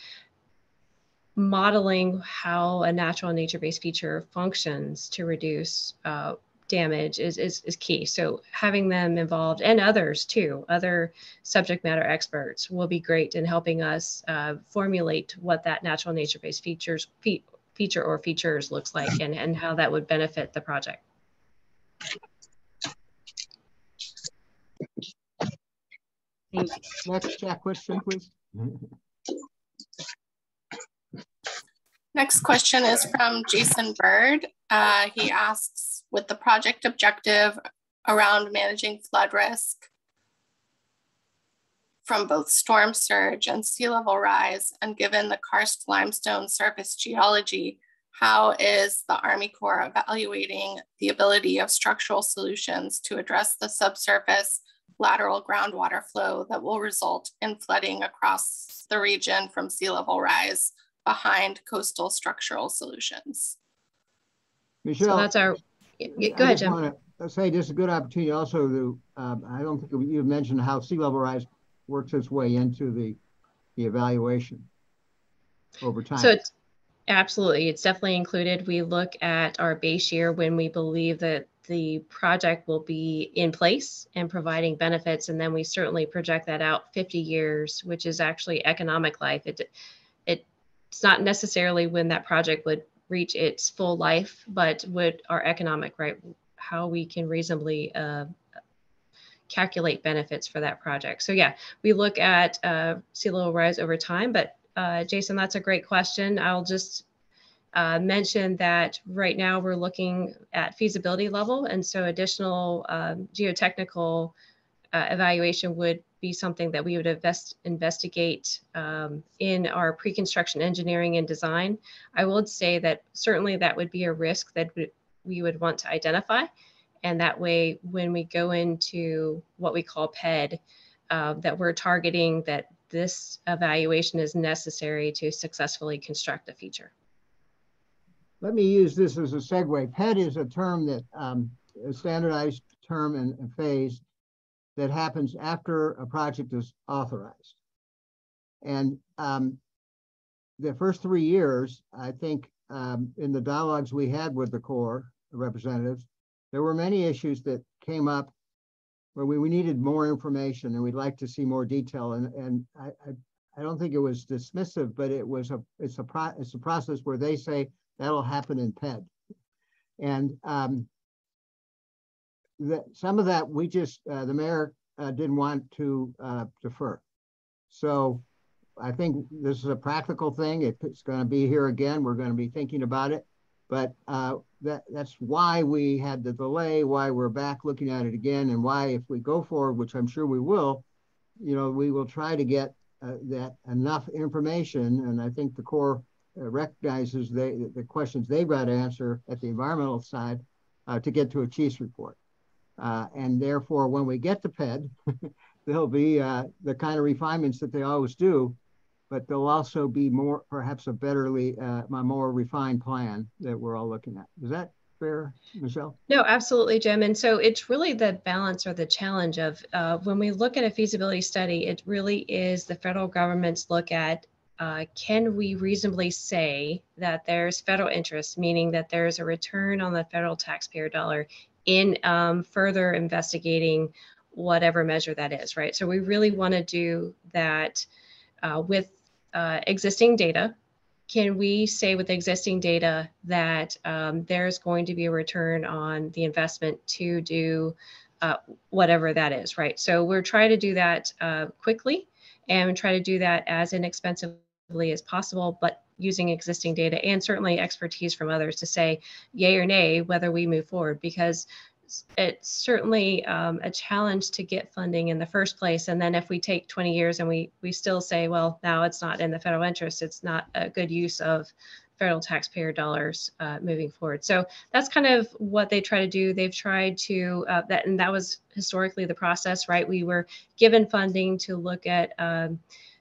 modeling how a natural nature-based feature functions to reduce uh, damage is, is, is key. So having them involved, and others too, other subject matter experts, will be great in helping us uh, formulate what that natural nature-based features fe feature or features looks like, and, and how that would benefit the project. Thank you. Next chat question, please. Next question is from Jason Bird. Uh, he asks, with the project objective around managing flood risk from both storm surge and sea level rise, and given the karst limestone surface geology, how is the Army Corps evaluating the ability of structural solutions to address the subsurface lateral groundwater flow that will result in flooding across the region from sea level rise behind coastal structural solutions? Michelle, so that's our, go ahead, Jim. I want to say this is a good opportunity also to, um, I don't think you mentioned how sea level rise works its way into the, the evaluation over time. So it's absolutely, it's definitely included. We look at our base year when we believe that the project will be in place and providing benefits. And then we certainly project that out fifty years, which is actually economic life. It, it, it's not necessarily when that project would reach its full life, but would our economic, right? How we can reasonably uh, calculate benefits for that project. So yeah, we look at uh, sea level rise over time, but uh, Jason, that's a great question. I'll just uh, mention that right now we're looking at feasibility level. And so additional um, geotechnical uh, evaluation would be something that we would invest, investigate um, in our pre-construction engineering and design. I would say that certainly that would be a risk that we would want to identify. And that way, when we go into what we call P E D, uh, that we're targeting that this evaluation is necessary to successfully construct a feature. Let me use this as a segue. P E D is a term that, um, a standardized term and, and phase that happens after a project is authorized. And um, the first three years, I think um, in the dialogues we had with the Corps representatives, there were many issues that came up where we, we needed more information and we'd like to see more detail. And, and I, I, I don't think it was dismissive, but it was a, it's a, pro, it's a process where they say that'll happen in P E D. And um, the, some of that we just, uh, the mayor uh, didn't want to uh, defer. So I think this is a practical thing. It, it's going to be here again. We're going to be thinking about it. But uh, that, that's why we had the delay, why we're back looking at it again, and why if we go forward, which I'm sure we will, you know, we will try to get uh, that enough information. And I think the Corps uh, recognizes they, the questions they've got to answer at the environmental side uh, to get to a chief's report. Uh, and therefore, when we get to P E D, there'll be uh, the kind of refinements that they always do, but there'll also be more, perhaps a betterly, uh, a more refined plan that we're all looking at. Is that fair, Michelle? No, absolutely, Jim. And so it's really the balance or the challenge of uh, when we look at a feasibility study, it really is the federal government's look at uh, can we reasonably say that there's federal interest, meaning that there's a return on the federal taxpayer dollar in um, further investigating whatever measure that is, right? So we really want to do that uh, with uh, existing data. Can we say with existing data that um, there's going to be a return on the investment to do uh, whatever that is, right? So we're trying to do that uh, quickly and try to do that as inexpensively as possible, but using existing data and certainly expertise from others to say yay or nay whether we move forward, because it's certainly um, a challenge to get funding in the first place. And then if we take twenty years and we we still say, well, now it's not in the federal interest, it's not a good use of federal taxpayer dollars uh, moving forward. So that's kind of what they try to do. They've tried to, uh, that, and that was historically the process, right? We were given funding to look at um,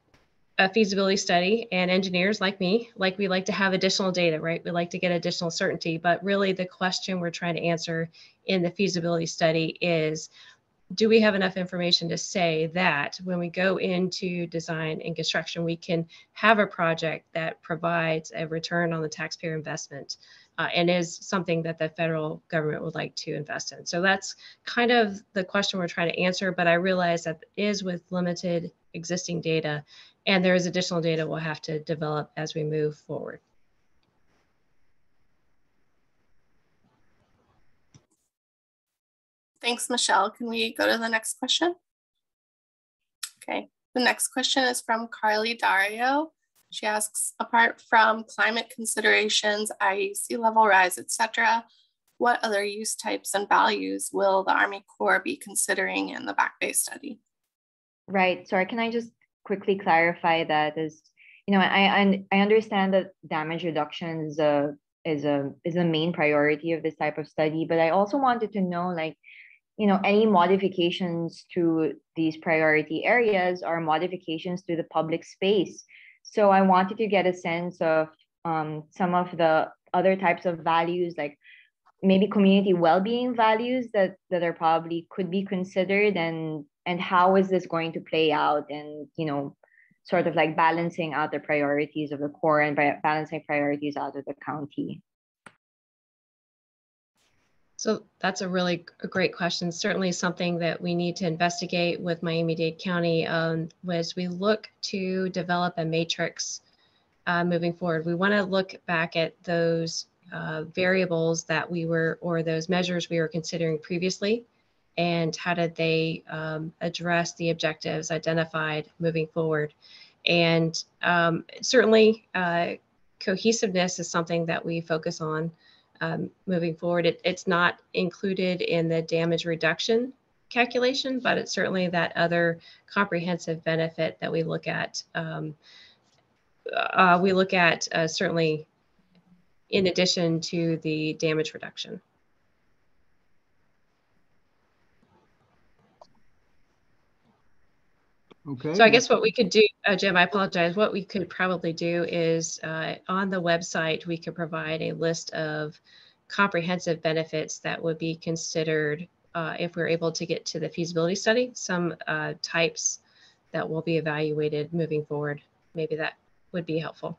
a feasibility study, and engineers like me, like we like to have additional data, right? We like to get additional certainty, but really the question we're trying to answer in the feasibility study is, do we have enough information to say that when we go into design and construction, we can have a project that provides a return on the taxpayer investment uh, and is something that the federal government would like to invest in. So that's kind of the question we're trying to answer, but I realize that it is with limited existing data, and there is additional data we'll have to develop as we move forward. Thanks, Michelle. Can we go to the next question? Okay, the next question is from Carly Dario. She asks, apart from climate considerations, that is sea level rise, et cetera, what other use types and values will the Army Corps be considering in the Back Bay study? Right. Sorry, can I just quickly clarify that? Is, you know, I I, I understand that damage reduction is a is a is a main priority of this type of study, but I also wanted to know, like, you know, any modifications to these priority areas or modifications to the public space. So I wanted to get a sense of um, some of the other types of values, like maybe community well-being values that that are probably could be considered, and and how is this going to play out, and, you know, sort of like balancing out the priorities of the Corps and by balancing priorities out of the county. So that's a really a great question. Certainly something that we need to investigate with Miami-Dade County um, as we look to develop a matrix uh, moving forward. We want to look back at those uh, variables that we were, or those measures we were considering previously, and how did they um, address the objectives identified moving forward. And um, certainly uh, cohesiveness is something that we focus on Um, moving forward. It, it's not included in the damage reduction calculation, but it's certainly that other comprehensive benefit that we look at. Um, uh, we look at uh, certainly in addition to the damage reduction. Okay. So I guess what we could do, uh, Jim, I apologize. What we could probably do is uh, on the website, we could provide a list of comprehensive benefits that would be considered uh, if we're able to get to the feasibility study, some uh, types that will be evaluated moving forward. Maybe that would be helpful.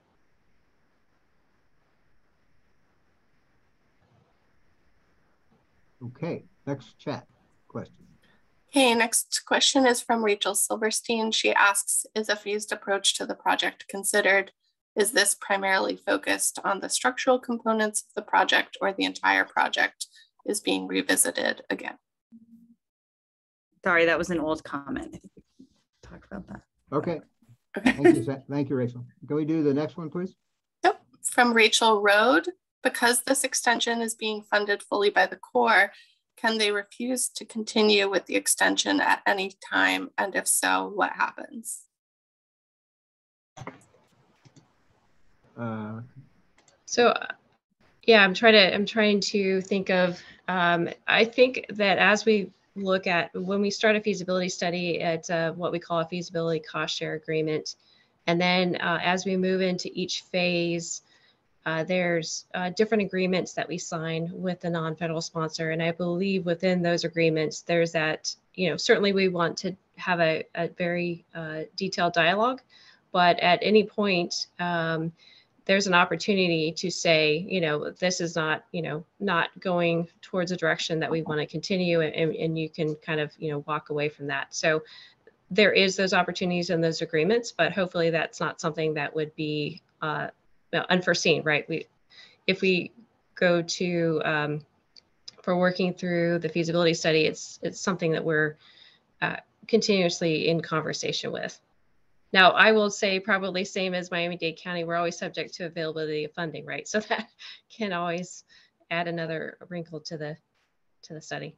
Okay, next chat question. Okay, next question is from Rachel Silverstein. She asks, is a phased approach to the project considered? Is this primarily focused on the structural components of the project, or the entire project is being revisited again? Sorry, that was an old comment. I think we can talk about that. Okay. Okay. Thank you, thank you, Rachel. Can we do the next one, please? Yep. From Rachel Road, because this extension is being funded fully by the Corps, can they refuse to continue with the extension at any time? And if so, what happens? Uh, so, yeah, I'm trying to I'm trying to think of. Um, I think that as we look at when we start a feasibility study, at uh, what we call a feasibility cost share agreement, and then uh, as we move into each phase, uh, there's uh, different agreements that we sign with the non-federal sponsor, and I believe within those agreements, there's that, you know, certainly we want to have a, a very uh, detailed dialogue, but at any point, um, there's an opportunity to say, you know, this is not, you know, not going towards a direction that we want to continue, and, and you can kind of, you know, walk away from that. So there is those opportunities in those agreements, but hopefully that's not something that would be uh, well, unforeseen, right? We, if we go to, um, for working through the feasibility study, it's it's something that we're uh, continuously in conversation with. Now, I will say probably same as Miami-Dade County, we're always subject to availability of funding, right? So that can always add another wrinkle to the to the study.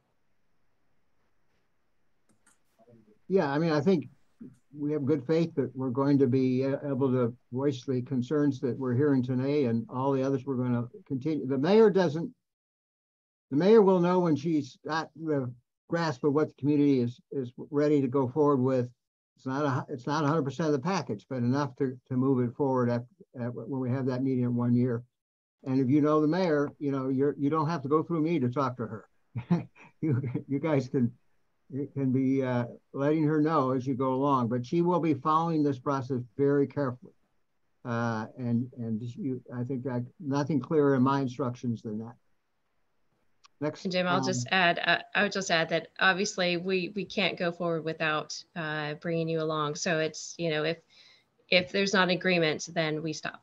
Yeah, I mean, I think we have good faith that we're going to be able to voice the concerns that we're hearing today, and all the others we're going to continue. The mayor doesn't, the mayor will know when she's got the grasp of what the community is is ready to go forward with. It's not a, it's not one hundred percent of the package, but enough to, to move it forward at, at when we have that meeting in one year. And if you know the mayor, you know, you're, you don't have to go through me to talk to her. you, you guys can, you can be uh, letting her know as you go along, but she will be following this process very carefully. Uh, and and you, I think I, nothing clearer in my instructions than that. Next, and Jim, I'll um, just add, uh, I would just add that obviously we we can't go forward without uh, bringing you along. So it's, you know, if if there's not agreement, then we stop.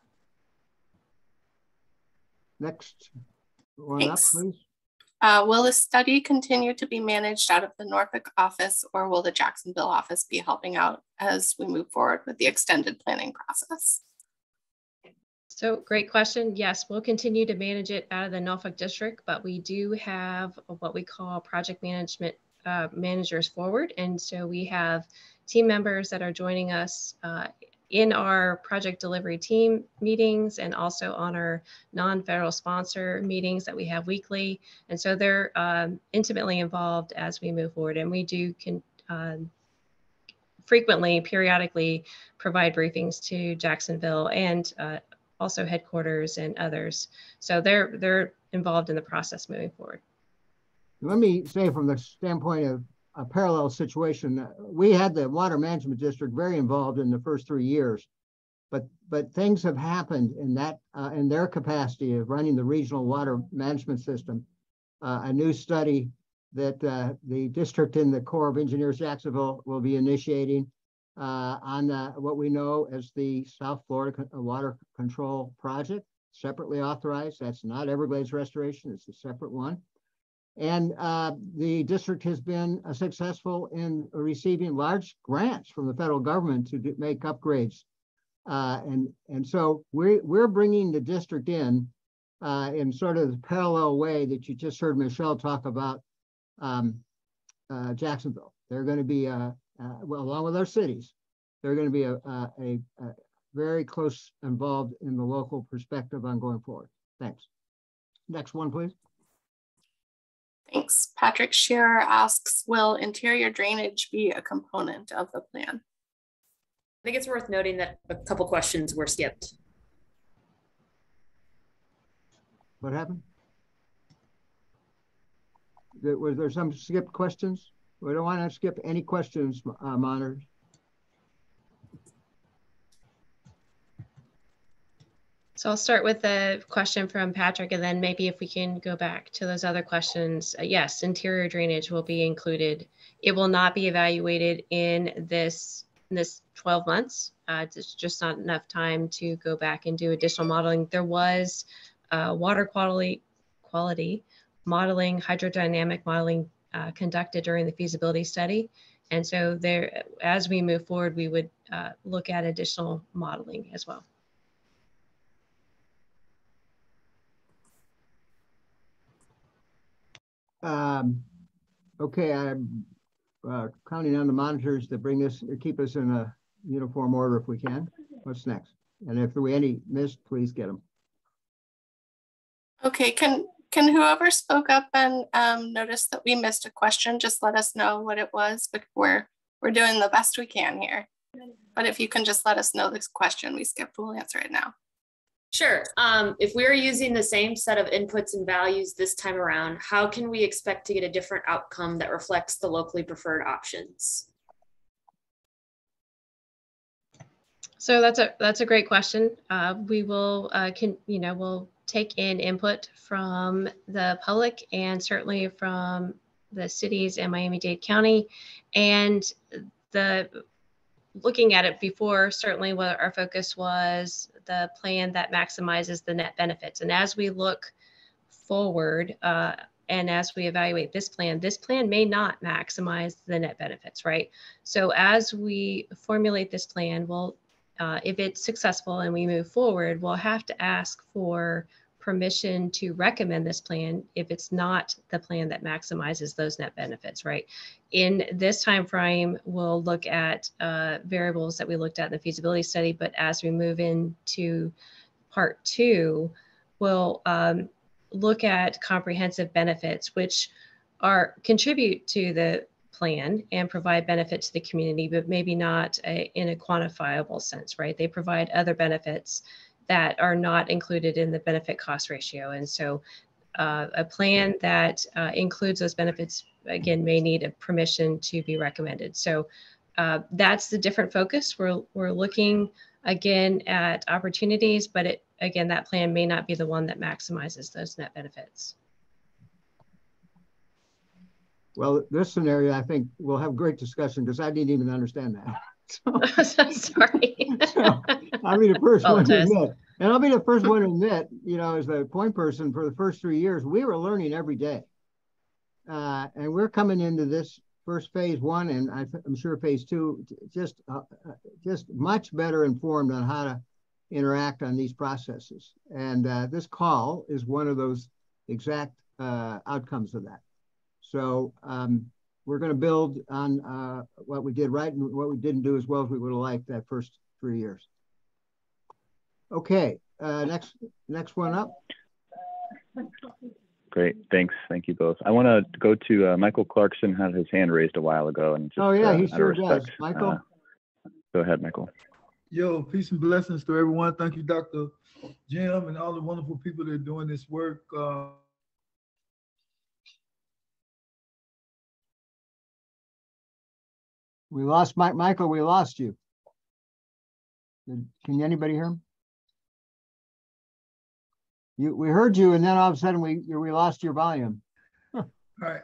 Next one Thanks. up, please. Uh, will the study continue to be managed out of the Norfolk office, or will the Jacksonville office be helping out as we move forward with the extended planning process? So great question. Yes, we'll continue to manage it out of the Norfolk district, but we do have what we call project management uh, managers forward. And so we have team members that are joining us uh, in our project delivery team meetings and also on our non-federal sponsor meetings that we have weekly. And so they're um, intimately involved as we move forward. And we do can uh, frequently, periodically provide briefings to Jacksonville and uh, also headquarters and others. So they're they're involved in the process moving forward. Let me say, from the standpoint of a parallel situation, we had the Water Management District very involved in the first three years, but but things have happened in that uh, in their capacity of running the regional water management system. Uh, a new study that uh, the district in the Corps of Engineers Jacksonville will be initiating uh, on uh, what we know as the South Florida Water Control Project, separately authorized. That's not Everglades Restoration, it's a separate one. And uh, the district has been uh, successful in receiving large grants from the federal government to do, make upgrades. Uh, and, and so we're, we're bringing the district in uh, in sort of the parallel way that you just heard Michelle talk about um, uh, Jacksonville. They're going to be, uh, uh, well, along with our cities, they're going to be a, a, a, a very close involved in the local perspective on going forward. Thanks. Next one, please. Thanks. Patrick Shearer asks, will interior drainage be a component of the plan? I think it's worth noting that a couple questions were skipped. What happened? Was there some skipped questions? We don't want to skip any questions, uh, monitors. So I'll start with the question from Patrick, and then maybe if we can go back to those other questions. Uh, yes, interior drainage will be included. It will not be evaluated in this, in this twelve months. Uh, it's just not enough time to go back and do additional modeling. There was uh, water quality, quality modeling, hydrodynamic modeling uh, conducted during the feasibility study. And so there, as we move forward, we would uh, look at additional modeling as well. Um, okay, I'm uh, counting on the monitors to bring this, keep us in a uniform order if we can. What's next? And if there were any missed, please get them. Okay, can can whoever spoke up and um, noticed that we missed a question, just let us know what it was, but we're, we're doing the best we can here. But if you can just let us know this question we skipped, we'll answer it now. Sure. Um, if we're using the same set of inputs and values this time around, how can we expect to get a different outcome that reflects the locally preferred options? So that's a that's a great question. Uh, we will uh, can you know we'll take in input from the public and certainly from the cities and Miami-Dade County, and the looking at it before, certainly what our focus was the plan that maximizes the net benefits. And as we look forward uh, and as we evaluate this plan, this plan may not maximize the net benefits, right? So as we formulate this plan, we'll, uh, if it's successful and we move forward, we'll have to ask for permission to recommend this plan if it's not the plan that maximizes those net benefits, right? In this time frame, we'll look at uh, variables that we looked at in the feasibility study, but as we move into part two, we'll um, look at comprehensive benefits, which are contribute to the plan and provide benefit to the community, but maybe not a, in a quantifiable sense, right? They provide other benefits that are not included in the benefit cost ratio. And so uh, a plan that uh, includes those benefits, again, may need a permission to be recommended. So uh, that's the different focus. We're, we're looking again at opportunities, but it, again, that plan may not be the one that maximizes those net benefits. Well, this scenario, I think we'll have great discussion because I didn't even understand that. So, sorry. So I'll be the first one to Apologize. admit, and I'll be the first one to admit, you know, as the point person for the first three years, we were learning every day. Uh, and we're coming into this first phase one, and I I'm sure phase two, just, uh, just much better informed on how to interact on these processes. And uh, this call is one of those exact uh, outcomes of that. So um, we're going to build on uh, what we did right and what we didn't do as well as we would have liked that first three years. Okay, uh, next next one up. Great, thanks. Thank you both. I want to go to uh, Michael Clarkson, had his hand raised a while ago. And just, oh yeah, uh, he out of sure respect, does. Michael? Uh, go ahead, Michael. Yo, peace and blessings to everyone. Thank you, Doctor Jim, and all the wonderful people that are doing this work. Uh, We lost Mike. Michael, we lost you. Can anybody hear him? You, we heard you, and then all of a sudden we we lost your volume. Huh. all right.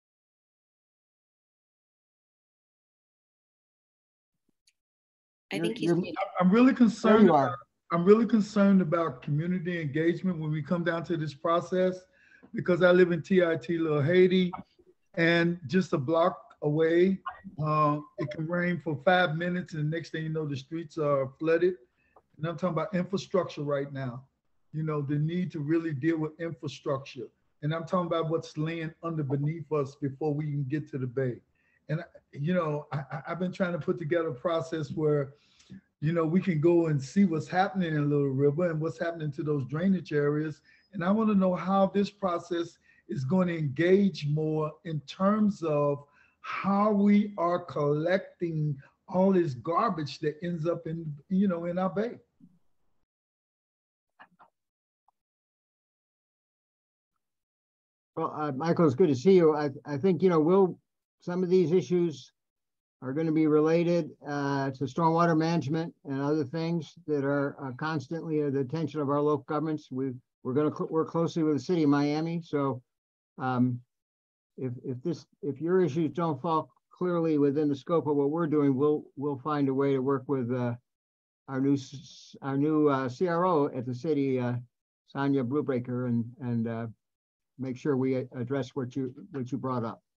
I You're, think he's you're, muted. I'm really concerned. you are. About, I'm really concerned about community engagement when we come down to this process, because I live in T I T Little Haiti, and just a block away, uh, it can rain for five minutes, and the next thing you know, the streets are flooded. And I'm talking about infrastructure right now. You know, the need to really deal with infrastructure. And I'm talking about what's laying under beneath us before we can get to the bay. And, you know, I, I've been trying to put together a process where, you know, we can go and see what's happening in Little River and what's happening to those drainage areas. And I want to know how this process is going to engage more in terms of how we are collecting all this garbage that ends up in, you know, in our bay. Well, uh, Michael, it's good to see you. I, I think, you know, we'll, some of these issues are going to be related uh, to stormwater management and other things that are uh, constantly at the attention of our local governments. We, we're going to cl- work closely with the city of Miami. So um, if, if this, if your issues don't fall clearly within the scope of what we're doing, we'll, we'll find a way to work with uh, our new, our new uh, C R O at the city, uh, Sonia Bluebreaker, and, and uh, make sure we address what you what you brought up.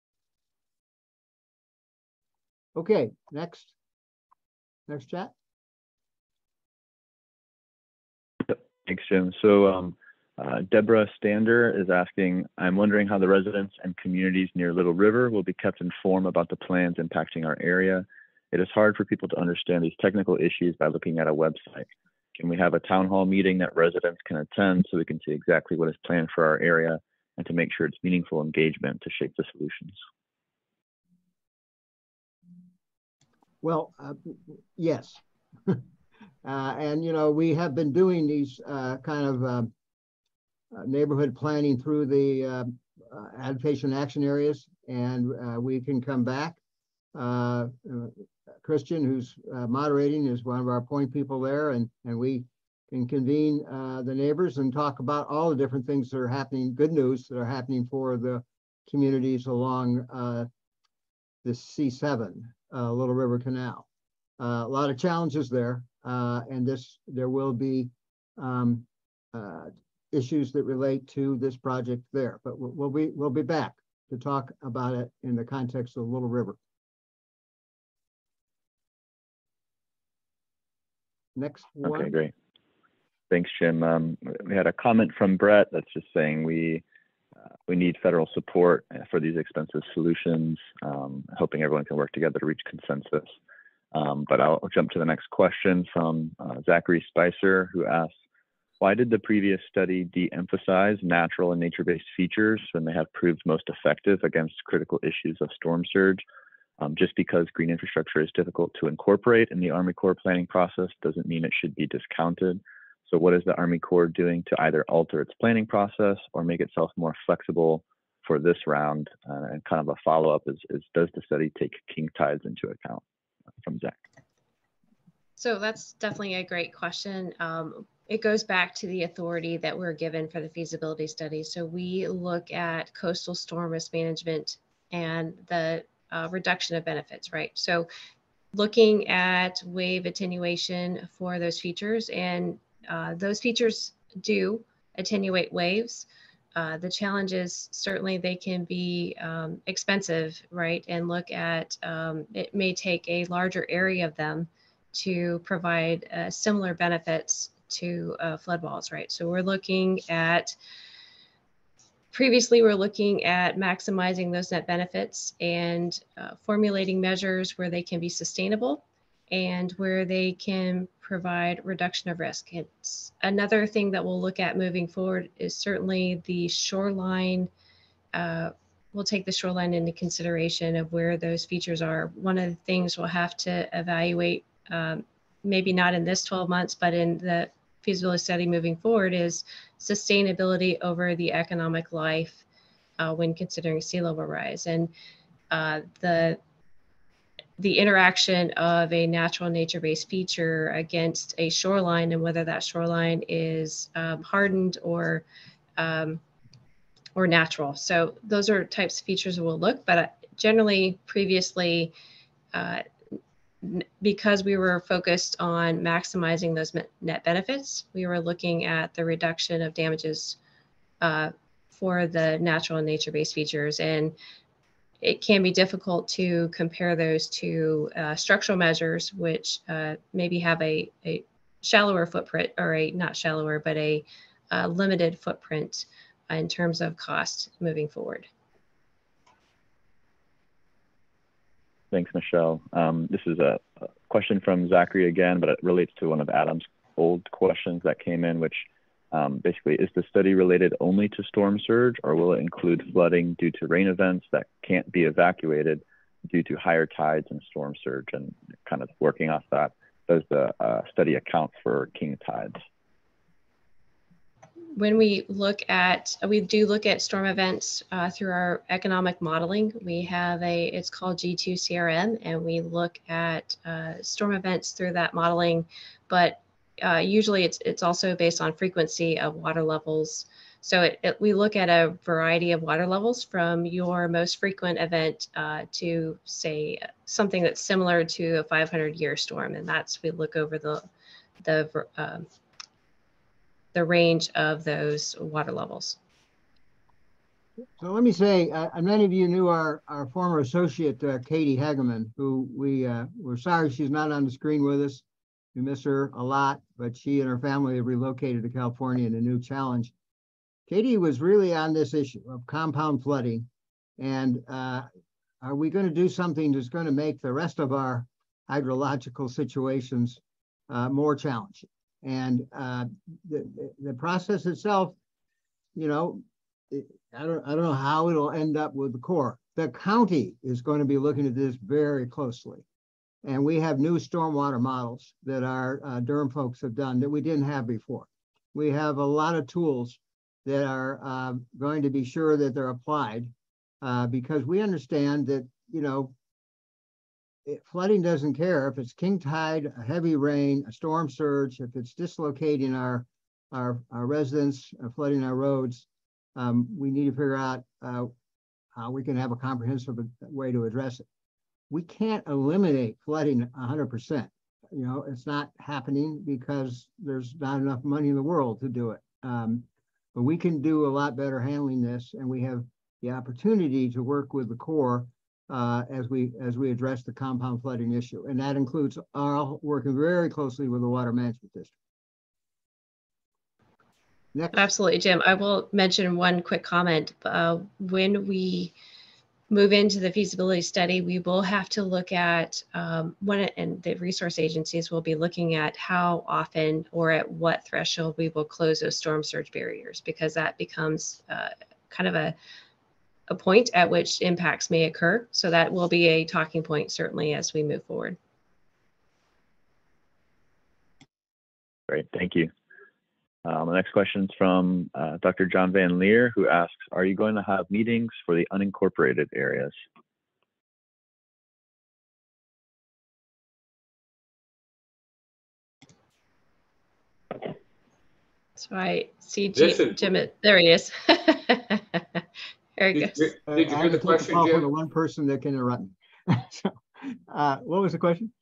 Okay, next, next chat. Thanks, Jim. So um, uh, Deborah Stander is asking, I'm wondering how the residents and communities near Little River will be kept informed about the plans impacting our area. It is hard for people to understand these technical issues by looking at a website. Can we have a town hall meeting that residents can attend so we can see exactly what is planned for our area and to make sure it's meaningful engagement to shape the solutions? Well, uh, yes. uh, and, you know, we have been doing these uh, kind of uh, uh, neighborhood planning through the uh, uh, adaptation action areas, and uh, we can come back. Uh, uh, Christian, who's uh, moderating, is one of our point people there, and, and we can convene uh, the neighbors and talk about all the different things that are happening, good news that are happening for the communities along uh, the C seven, uh, Little River Canal. Uh, a lot of challenges there, uh, and this there will be um, uh, issues that relate to this project there, but we'll, we'll be we'll be back to talk about it in the context of Little River. Next one. Okay, great. Thanks, Jim. Um, we had a comment from Brett that's just saying we uh, we need federal support for these expensive solutions, um, hoping everyone can work together to reach consensus. Um, but I'll, I'll jump to the next question from uh, Zachary Spicer, who asks, why did the previous study de-emphasize natural and nature-based features when they have proved most effective against critical issues of storm surge? Um, just because green infrastructure is difficult to incorporate in the Army Corps planning process doesn't mean it should be discounted. So what is the Army Corps doing to either alter its planning process or make itself more flexible for this round, uh, and kind of a follow-up is, is does the study take king tides into account? From Zach. So that's definitely a great question. Um, it goes back to the authority that we're given for the feasibility study. So we look at coastal storm risk management and the uh, reduction of benefits, right? So looking at wave attenuation for those features, and uh, those features do attenuate waves. Uh, the challenge is certainly they can be um, expensive, right? And look at, um, it may take a larger area of them to provide uh, similar benefits to uh, flood walls, right? So we're looking at, previously we're looking at maximizing those net benefits and uh, formulating measures where they can be sustainable and where they can provide reduction of risk. It's another thing that we'll look at moving forward is certainly the shoreline. Uh, we'll take the shoreline into consideration of where those features are. One of the things we'll have to evaluate, um, maybe not in this twelve months, but in the feasibility study moving forward, is sustainability over the economic life uh, when considering sea level rise. And uh, the the interaction of a natural nature-based feature against a shoreline and whether that shoreline is um, hardened or um, or natural. So those are types of features we'll look, but generally previously, uh, because we were focused on maximizing those net benefits, we were looking at the reduction of damages uh, for the natural and nature-based features. And it can be difficult to compare those to uh, structural measures, which uh, maybe have a, a shallower footprint, or a not shallower, but a, a limited footprint in terms of cost moving forward. Thanks, Michelle. Um, this is a, a question from Zachary again, but it relates to one of Adam's old questions that came in, which um, basically, is the study related only to storm surge, or will it include flooding due to rain events that can't be evacuated due to higher tides and storm surge? And kind of working off that, does the uh, study account for king tides? When we look at, we do look at storm events uh, through our economic modeling. We have a, it's called G two C R M, and we look at uh, storm events through that modeling, but uh, usually it's, it's also based on frequency of water levels. So it, it, we look at a variety of water levels from your most frequent event uh, to say something that's similar to a five hundred year storm. And that's, we look over the, the, um, the range of those water levels. So let me say, uh, many of you knew our, our former associate, uh, Katie Hageman, who we, uh, we're sorry she's not on the screen with us. We miss her a lot, but she and her family have relocated to California in a new challenge. Katie was really on this issue of compound flooding. And uh, are we going to do something that's going to make the rest of our hydrological situations uh, more challenging? And uh, the, the process itself, you know, it, I don't, I don't know how it'll end up with the Corps. The county is going to be looking at this very closely. And we have new stormwater models that our uh, Durham folks have done that we didn't have before. We have a lot of tools that are uh, going to be sure that they're applied uh, because we understand that, you know, it, flooding doesn't care if it's king tide, a heavy rain, a storm surge, if it's dislocating our, our, our residents, uh, flooding our roads. Um, we need to figure out uh, how we can have a comprehensive way to address it. We can't eliminate flooding one hundred percent. You know, it's not happening because there's not enough money in the world to do it. Um, but we can do a lot better handling this, and we have the opportunity to work with the Corps uh, as we as we address the compound flooding issue, and that includes our working very closely with the Water Management District. Next. Absolutely, Jim. I will mention one quick comment. Uh, when we move into the feasibility study, we will have to look at um, when it, and the resource agencies will be looking at how often or at what threshold we will close those storm surge barriers, because that becomes uh, kind of a, a point at which impacts may occur. So that will be a talking point certainly as we move forward. Great, thank you. Um, the next question is from uh, Doctor John Van Leer, who asks, are you going to have meetings for the unincorporated areas? So I see This Jim, is- Jim there he is. There he Did, goes. did Uh, you I hear have the to take a question, call from the Jim? one person that can interrupt me. So, uh, what was the question?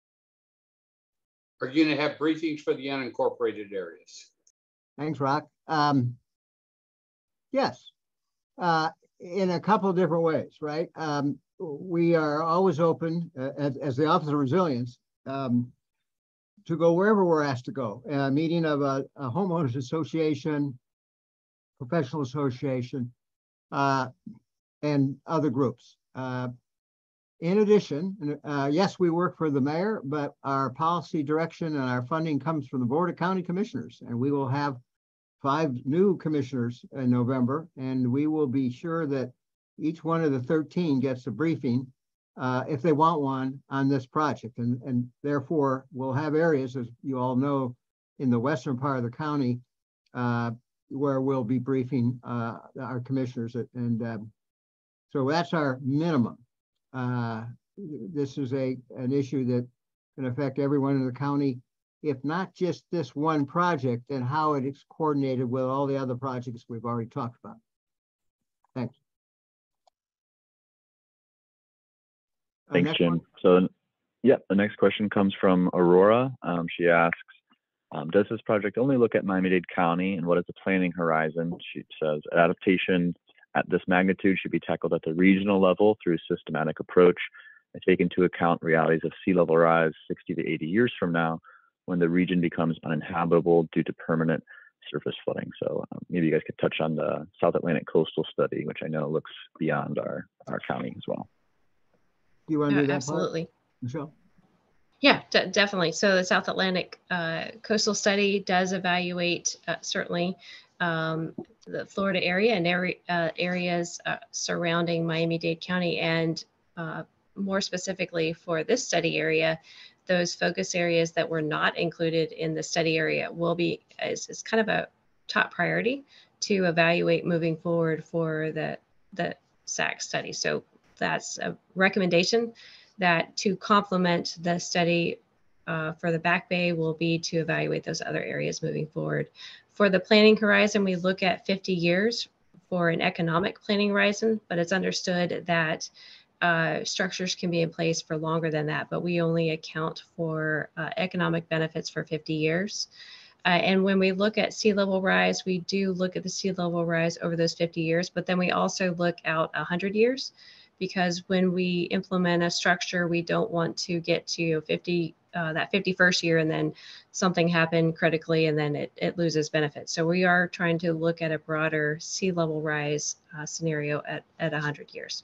Are you going to have briefings for the unincorporated areas? Thanks, Rock. Um, yes, uh, in a couple of different ways, right? Um, we are always open uh, as, as the Office of Resilience um, to go wherever we're asked to go. A meeting of a, a homeowners association, professional association, uh, and other groups. Uh, in addition, uh, yes, we work for the mayor, but our policy direction and our funding comes from the Board of County Commissioners, and we will have five new commissioners in November, and we will be sure that each one of the thirteen gets a briefing uh, if they want one on this project. And, and therefore, we'll have areas, as you all know, in the western part of the county uh, where we'll be briefing uh, our commissioners. And um, so that's our minimum. Uh, this is a an issue that can affect everyone in the county, if not just this one project, and how it is coordinated with all the other projects we've already talked about. Thanks. Uh, Thanks, next Jim. one. So, yeah, the next question comes from Aurora. Um, she asks, um, does this project only look at Miami-Dade County, and what is the planning horizon? She says, adaptation at this magnitude should be tackled at the regional level through a systematic approach and take into account realities of sea level rise sixty to eighty years from now, when the region becomes uninhabitable due to permanent surface flooding. So um, maybe you guys could touch on the South Atlantic Coastal Study, which I know looks beyond our, our county as well. Do you want to Uh, do that absolutely. part, Michelle? Yeah, de definitely. So the South Atlantic uh, Coastal Study does evaluate uh, certainly um, the Florida area and area, uh, areas uh, surrounding Miami-Dade County, and uh, more specifically for this study area, those focus areas that were not included in the study area will be, is, is kind of a top priority to evaluate moving forward for the, the S A C study. So that's a recommendation that to complement the study uh, for the Back Bay will be to evaluate those other areas moving forward. For the planning horizon, we look at fifty years for an economic planning horizon, but it's understood that uh, structures can be in place for longer than that, but we only account for uh, economic benefits for fifty years. Uh, and when we look at sea level rise, we do look at the sea level rise over those fifty years, but then we also look out one hundred years, because when we implement a structure, we don't want to get to fifty, uh, that fifty-first year and then something happened critically and then it, it loses benefits. So we are trying to look at a broader sea level rise uh, scenario at, at one hundred years.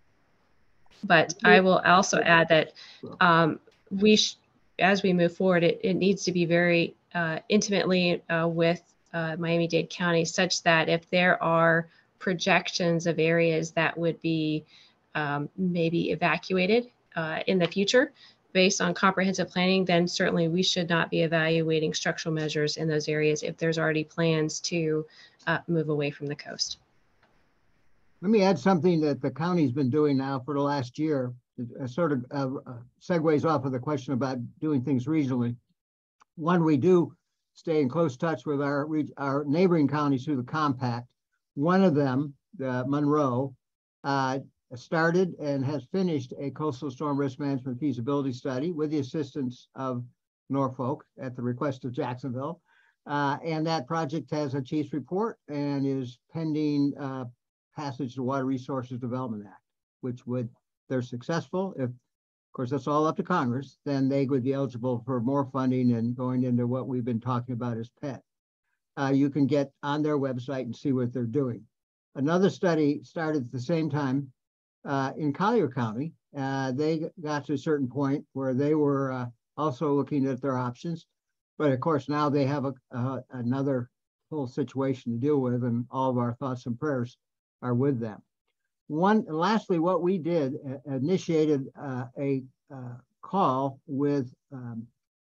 But I will also add that um, we, sh as we move forward, it, it needs to be very uh, intimately uh, with uh, Miami-Dade County, such that if there are projections of areas that would be um, maybe evacuated uh, in the future based on comprehensive planning, then certainly we should not be evaluating structural measures in those areas if there's already plans to uh, move away from the coast. Let me add something that the county's been doing now for the last year. It sort of uh, segues off of the question about doing things regionally. One, we do stay in close touch with our, our neighboring counties through the compact. One of them, uh, Monroe, uh, started and has finished a coastal storm risk management feasibility study with the assistance of Norfolk at the request of Jacksonville. Uh, and that project has a chief's report and is pending uh, passage to the Water Resources Development Act, which would, if they're successful, if, of course, that's all up to Congress, then they would be eligible for more funding and going into what we've been talking about as P E T. Uh, you can get on their website and see what they're doing. Another study started at the same time uh, in Collier County. Uh, they got to a certain point where they were uh, also looking at their options. But of course, now they have a, uh, another whole situation to deal with, and all of our thoughts and prayers are with them. One, lastly, what we did uh, initiated uh, a uh, call with um,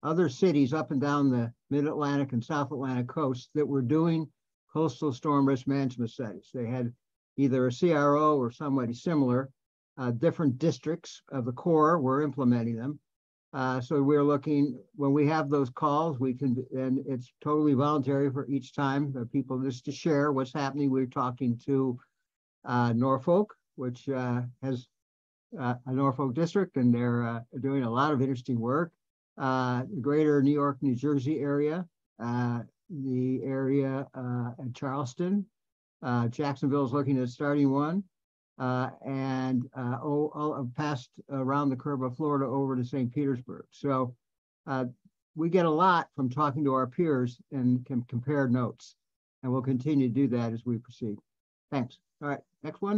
other cities up and down the Mid-Atlantic and South Atlantic coast that were doing coastal storm risk management studies. They had either a C R O or somebody similar. Uh, different districts of the Corps were implementing them. Uh, so we're looking, when we have those calls, we can, and it's totally voluntary for each time, the people just to share what's happening. We're talking to uh, Norfolk, which uh, has uh, a Norfolk district, and they're uh, doing a lot of interesting work. Uh, the greater New York, New Jersey area, uh, the area uh, at Charleston, uh, Jacksonville is looking at starting one. Uh, and uh, oh, oh, passed around the curve of Florida over to Saint Petersburg. So uh, we get a lot from talking to our peers and can compare notes. And we'll continue to do that as we proceed. Thanks. All right, next one.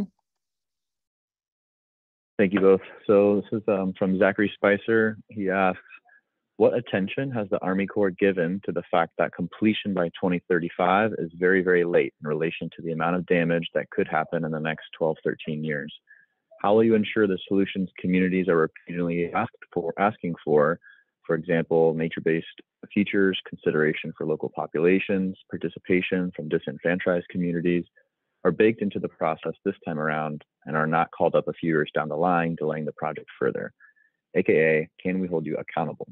Thank you both. So this is um, from Zachary Spicer. He asks, what attention has the Army Corps given to the fact that completion by twenty thirty-five is very, very late in relation to the amount of damage that could happen in the next twelve, thirteen years? How will you ensure the solutions communities are repeatedly asked for, asking for, for example, nature-based features, consideration for local populations, participation from disenfranchised communities, are baked into the process this time around and are not called up a few years down the line, delaying the project further? A K A, can we hold you accountable?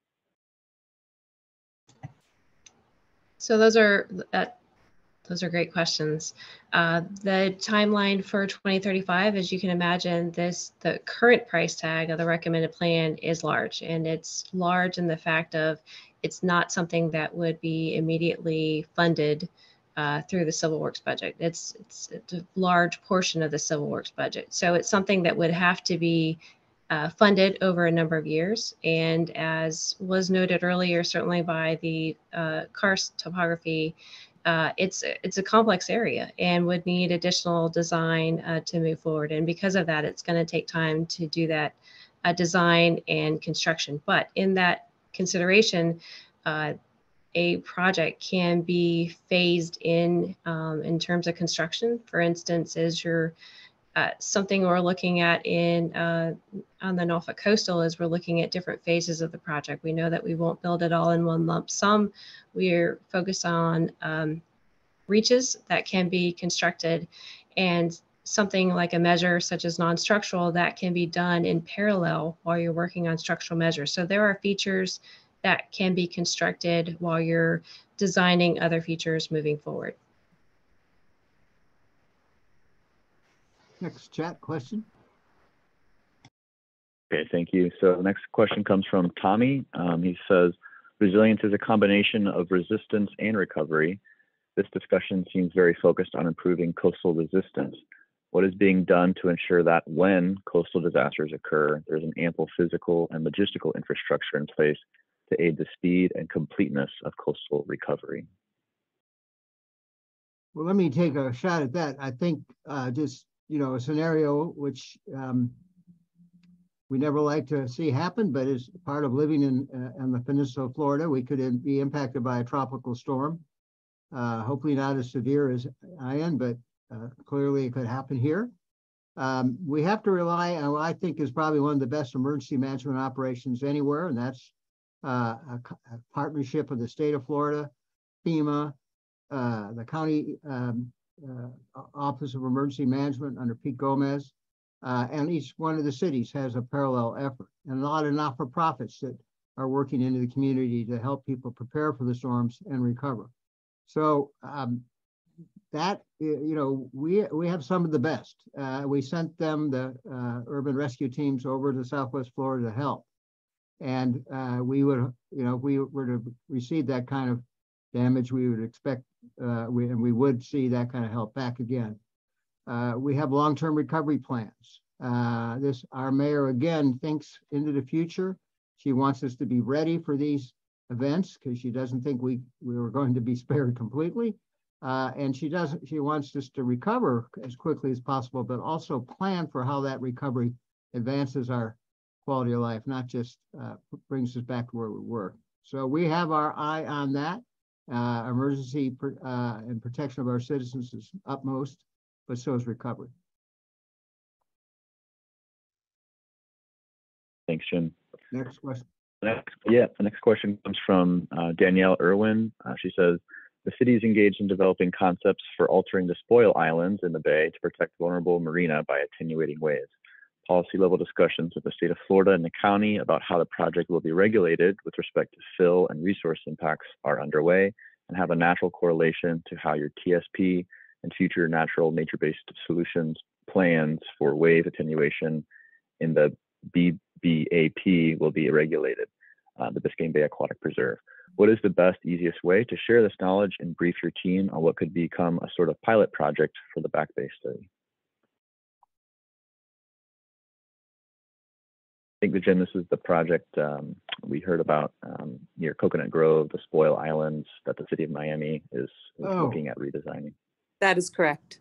So those are uh, those are great questions. Uh, the timeline for twenty thirty-five, as you can imagine, this the current price tag of the recommended plan is large, and it's large in the fact of it's not something that would be immediately funded uh, through the Civil Works budget. It's, it's it's a large portion of the Civil Works budget, so it's something that would have to be Uh, funded over a number of years. And as was noted earlier, certainly by the uh, karst topography, uh, it's, it's a complex area and would need additional design uh, to move forward. And because of that, it's going to take time to do that uh, design and construction. But in that consideration, uh, a project can be phased in um, in terms of construction. For instance, as you're Uh, something we're looking at in uh, on the Norfolk Coastal is we're looking at different phases of the project. We know that we won't build it all in one lump sum. We're focused on um, reaches that can be constructed, and something like a measure such as non-structural that can be done in parallel while you're working on structural measures. So there are features that can be constructed while you're designing other features moving forward. Next chat question. Okay, thank you. So the next question comes from Tommy. Um, he says, resilience is a combination of resistance and recovery. This discussion seems very focused on improving coastal resistance. What is being done to ensure that when coastal disasters occur, there's an ample physical and logistical infrastructure in place to aid the speed and completeness of coastal recovery? Well, let me take a shot at that. I think uh, just, you know, a scenario which um, we never like to see happen, but is part of living in, uh, in the peninsula of Florida. We could be impacted by a tropical storm. Uh, hopefully not as severe as Ian, but uh, clearly it could happen here. Um, we have to rely on what I think is probably one of the best emergency management operations anywhere, and that's uh, a, a partnership of the state of Florida, FEMA, uh, the county um, uh, Office of Emergency Management under Pete Gomez, uh, and each one of the cities has a parallel effort, and a lot of not-for-profits that are working into the community to help people prepare for the storms and recover. So um, that, you know, we we have some of the best. Uh, we sent them, the uh, urban rescue teams, over to Southwest Florida to help. And uh, we would, you know, if we were to receive that kind of damage, we would expect, uh, we, and we would see that kind of help back again. Uh, we have long-term recovery plans. Uh, this, our mayor, again, thinks into the future. She wants us to be ready for these events because she doesn't think we, we were going to be spared completely. Uh, and she doesn't, she wants us to recover as quickly as possible, but also plan for how that recovery advances our quality of life, not just uh, brings us back to where we were. So we have our eye on that. Uh, emergency uh, and protection of our citizens is utmost, but so is recovery. Thanks, Jim. Next question. Next, yeah, the next question comes from uh, Danielle Irwin. Uh, she says, the city is engaged in developing concepts for altering the spoil islands in the bay to protect vulnerable marina by attenuating waves. Policy level discussions with the state of Florida and the county about how the project will be regulated with respect to fill and resource impacts are underway and have a natural correlation to how your T S P and future natural nature-based solutions plans for wave attenuation in the B B A P will be regulated, uh, the Biscayne Bay Aquatic Preserve. What is the best, easiest way to share this knowledge and brief your team on what could become a sort of pilot project for the Back Bay study? I think, the Jim, this is the project um, we heard about um, near Coconut Grove, the spoil islands that the city of Miami is, is Oh. looking at redesigning. That is correct.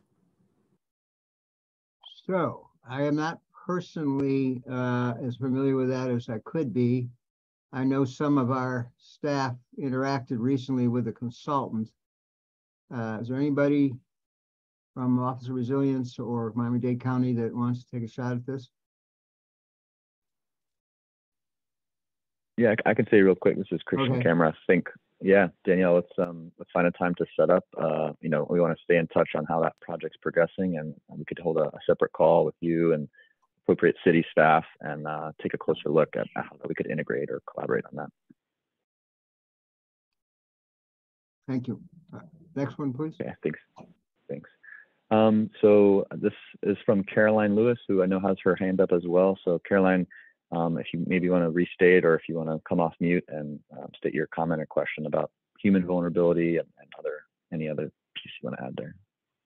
So I am not personally uh, as familiar with that as I could be. I know some of our staff interacted recently with a consultant. Uh, is there anybody from Office of Resilience or Miami-Dade County that wants to take a shot at this? Yeah, I, I can say real quick. This is Christian Okay. Camera. I think, yeah, Danielle, let's um let's find a time to set up. Uh, you know, we want to stay in touch on how that project's progressing, and we could hold a, a separate call with you and appropriate city staff and uh, take a closer look at how we could integrate or collaborate on that. Thank you. Uh, next one, please. Yeah, thanks. Thanks. Um, so this is from Caroline Lewis, who I know has her hand up as well. So Caroline, um, if you maybe want to restate, or if you want to come off mute and um, state your comment or question about human vulnerability and, and other any other piece you want to add there.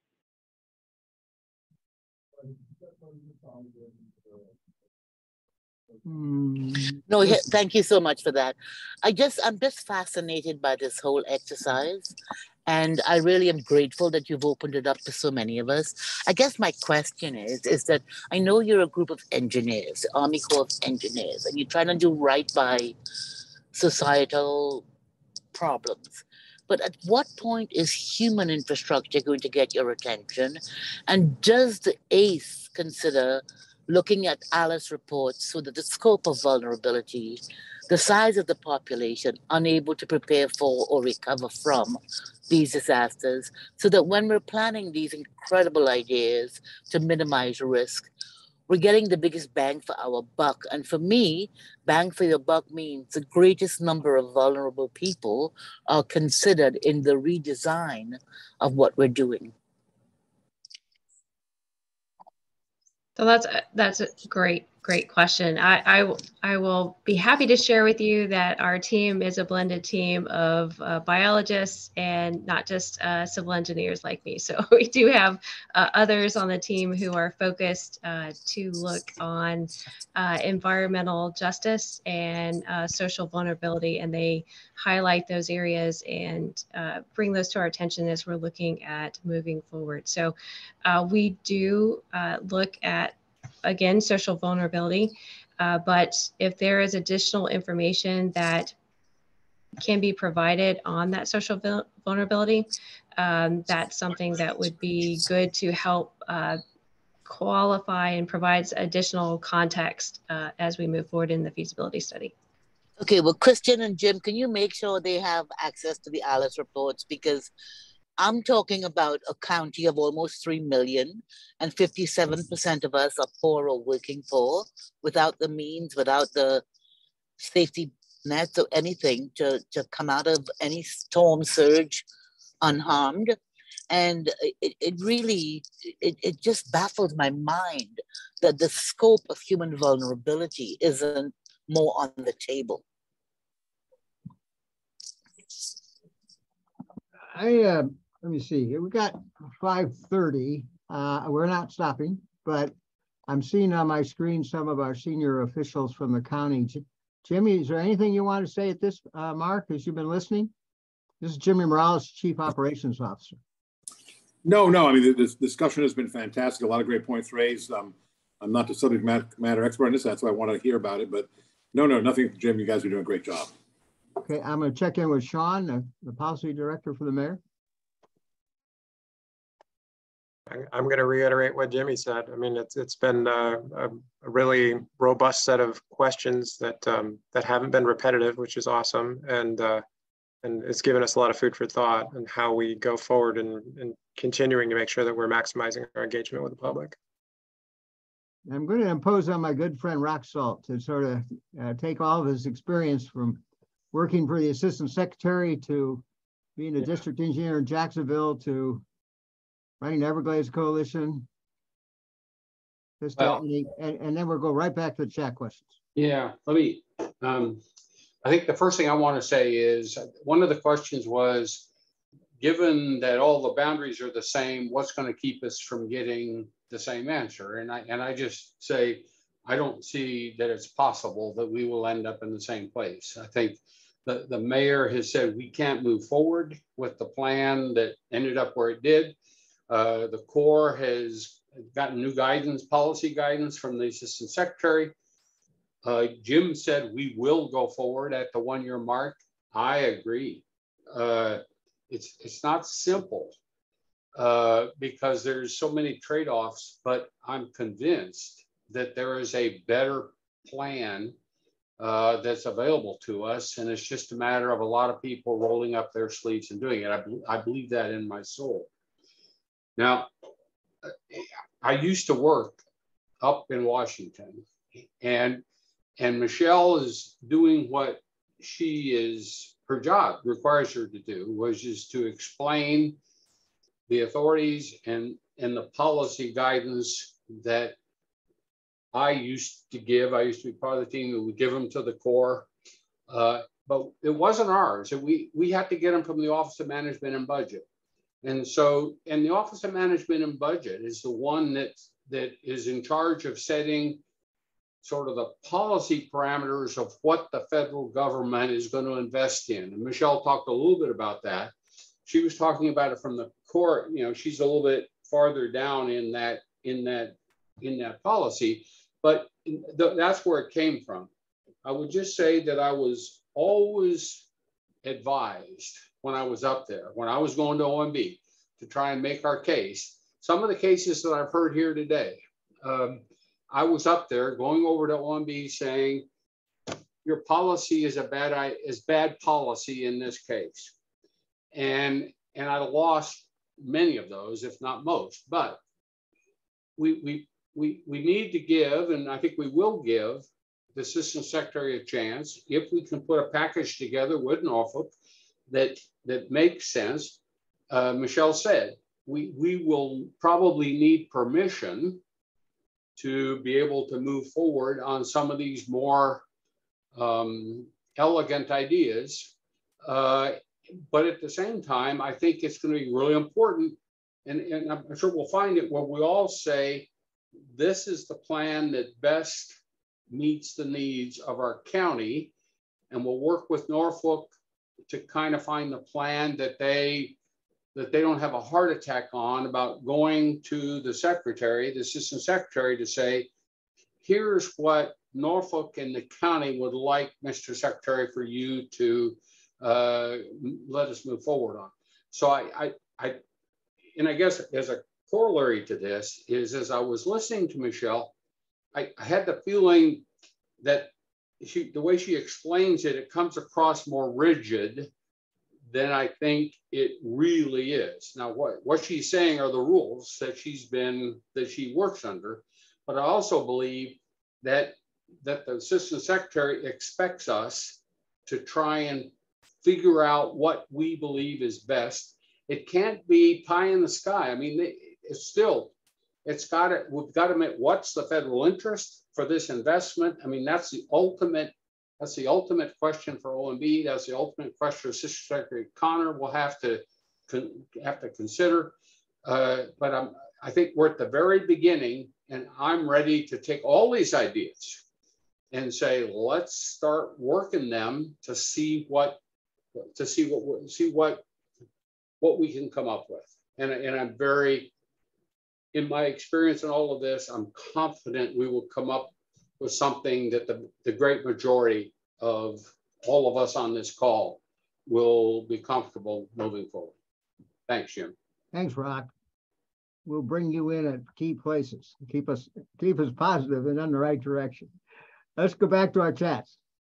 No, he- thank you so much for that. I just, I'm just fascinated by this whole exercise. And I really am grateful that you've opened it up to so many of us. I guess my question is, is that I know you're a group of engineers, the Army Corps of Engineers, and you're trying to do right by societal problems. But at what point is human infrastructure going to get your attention? And does the A C E consider looking at Alice reports so that the scope of vulnerability, the size of the population unable to prepare for or recover from these disasters, so that when we're planning these incredible ideas to minimize risk, we're getting the biggest bang for our buck. And for me, bang for your buck means the greatest number of vulnerable people are considered in the redesign of what we're doing. So that's a, that's a great, great question. I, I, I will be happy to share with you that our team is a blended team of uh, biologists and not just uh, civil engineers like me. So we do have uh, others on the team who are focused uh, to look on uh, environmental justice and uh, social vulnerability, and they highlight those areas and uh, bring those to our attention as we're looking at moving forward. So uh, we do uh, look at, again, social vulnerability, uh, but if there is additional information that can be provided on that social vulnerability, um, that's something that would be good to help uh, qualify and provides additional context uh, as we move forward in the feasibility study. Okay, well, Christian and Jim, can you make sure they have access to the Alice reports? Because I'm talking about a county of almost three million, and fifty-seven percent of us are poor or working poor, without the means, without the safety nets or anything to, to come out of any storm surge unharmed. And it, it really, it, it just baffles my mind that the scope of human vulnerability isn't more on the table. I, uh, let me see, we got five thirty. Uh, we're not stopping, but I'm seeing on my screen some of our senior officials from the county. Jimmy, is there anything you want to say at this, uh, Mark, as you've been listening? This is Jimmy Morales, Chief Operations Officer. No, no, I mean, this discussion has been fantastic. A lot of great points raised. Um, I'm not the subject matter expert on this, that's why I want to hear about it, but no, no, nothing, Jim, you guys are doing a great job. Okay, I'm going to check in with Sean, the, the policy director for the mayor. I- I'm going to reiterate what Jimmy said. I mean, it's it's been uh, a, a really robust set of questions that um, that haven't been repetitive, which is awesome, and uh, and it's given us a lot of food for thought and how we go forward and, and continuing to make sure that we're maximizing our engagement with the public. I'm going to impose on my good friend Rock Salt to sort of uh, take all of his experience from working for the assistant secretary to being a yeah. district engineer in Jacksonville to running the Everglades Coalition. Just well, to, and, and then we'll go right back to the chat questions. Yeah, let me, um, I think the first thing I want to say is one of the questions was, given that all the boundaries are the same, what's going to keep us from getting the same answer? And I, and I just say, I don't see that it's possible that we will end up in the same place. I think the, the mayor has said we can't move forward with the plan that ended up where it did. Uh, the Corps has gotten new guidance, policy guidance from the assistant secretary. Uh, Jim said we will go forward at the one year mark. I agree. Uh, it's, it's not simple uh, because there's so many trade-offs, but I'm convinced that there is a better plan uh, that's available to us. And it's just a matter of a lot of people rolling up their sleeves and doing it. I, I believe that in my soul. Now, I used to work up in Washington, and and Michelle is doing what she is, her job requires her to do, which is to explain the authorities and, and the policy guidance that I used to give. I used to be part of the team that would give them to the Corps, uh, but it wasn't ours. We, we had to get them from the Office of Management and Budget. And so, and the Office of Management and Budget is the one that, that is in charge of setting sort of the policy parameters of what the federal government is going to invest in. And Michelle talked a little bit about that. She was talking about it from the Corps, you know, she's a little bit farther down in that, in that, in that policy, but th that's where it came from. I would just say that I was always advised when I was up there, when I was going to O M B to try and make our case. Some of the cases that I've heard here today, um, I was up there going over to O M B saying, your policy is a bad, is bad policy in this case. And, and I lost many of those, if not most, but we, we, we, we need to give, and I think we will give the Assistant Secretary a chance if we can put a package together with Norfolk that, that makes sense. Uh, Michelle said, we, we will probably need permission to be able to move forward on some of these more um, elegant ideas. Uh, but at the same time, I think it's going to be really important, and, and I'm sure we'll find it where we all say, this is the plan that best meets the needs of our county, and we'll work with Norfolk to kind of find the plan that they that they don't have a heart attack on about going to the secretary, the assistant secretary, to say, here's what Norfolk and the county would like, Mister Secretary, for you to uh, let us move forward on. So I, I, I, and I guess as a corollary to this is, as I was listening to Michelle, I, I had the feeling that she, the way she explains it, it comes across more rigid than I think it really is. Now, what, what she's saying are the rules that she's been, that she works under, but I also believe that, that the assistant secretary expects us to try and figure out what we believe is best. It can't be pie in the sky. I mean, they, it's still, it's got to, we've got to admit, what's the federal interest for this investment? I mean, that's the ultimate, that's the ultimate question for O M B. That's the ultimate question Assistant Secretary Connor will have to, have to consider. Uh, but I'm, I think we're at the very beginning, and I'm ready to take all these ideas and say, let's start working them to see what, to see what, see what, what we can come up with. And, and I'm very, in my experience in all of this, I'm confident we will come up with something that the, the great majority of all of us on this call will be comfortable moving forward. Thanks, Jim. Thanks, Rock. we'll bring you in at key places. Keep us keep us positive and in the right direction. Let's go back to our chats.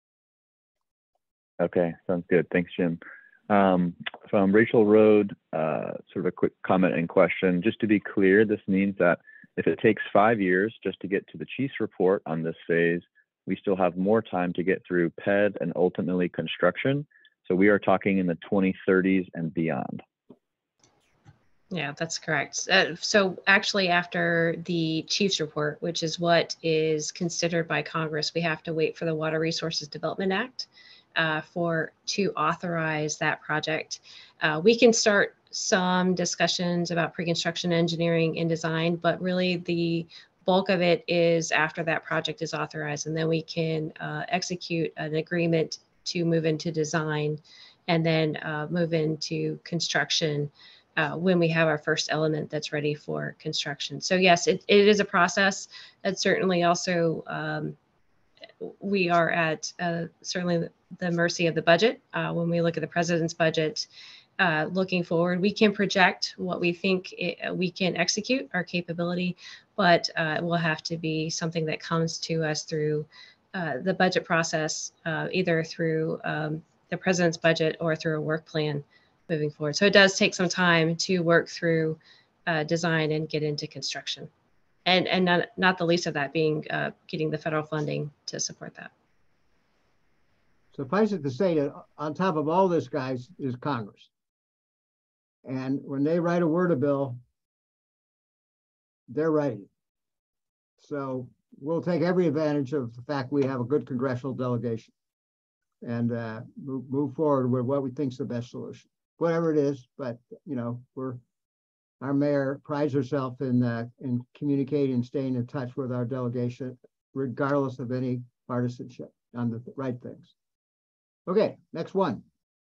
Okay, sounds good. Thanks, Jim. Um, from Rachel Road, uh, sort of a quick comment and question. Just to be clear, this means that if it takes five years just to get to the chief's report on this phase, we still have more time to get through P E D and ultimately construction. So we are talking in the twenty thirties and beyond. Yeah, that's correct. Uh, so actually after the chief's report, which is what is considered by Congress, we have to wait for the Water Resources Development Act uh, for to authorize that project. Uh, we can start some discussions about pre-construction engineering and design, but really the bulk of it is after that project is authorized, and then we can uh, execute an agreement to move into design and then uh, move into construction Uh, when we have our first element that's ready for construction. So yes, it, it is a process. It's certainly also, um, we are at uh, certainly the mercy of the budget. Uh, when we look at the president's budget, uh, looking forward, we can project what we think it, we can execute, our capability, but uh, it will have to be something that comes to us through uh, the budget process, uh, either through um, the president's budget or through a work plan moving forward. So it does take some time to work through uh, design and get into construction. And, and not, not the least of that being uh, getting the federal funding to support that. Suffice it to say that on top of all this, guys, is Congress. And when they write a WRDA bill, they're writing. So we'll take every advantage of the fact we have a good congressional delegation and uh, move, move forward with what we think is the best solution. Whatever it is, but you know, we're our mayor prides herself in uh, in communicating and staying in touch with our delegation, regardless of any partisanship on the right things. Okay, next one.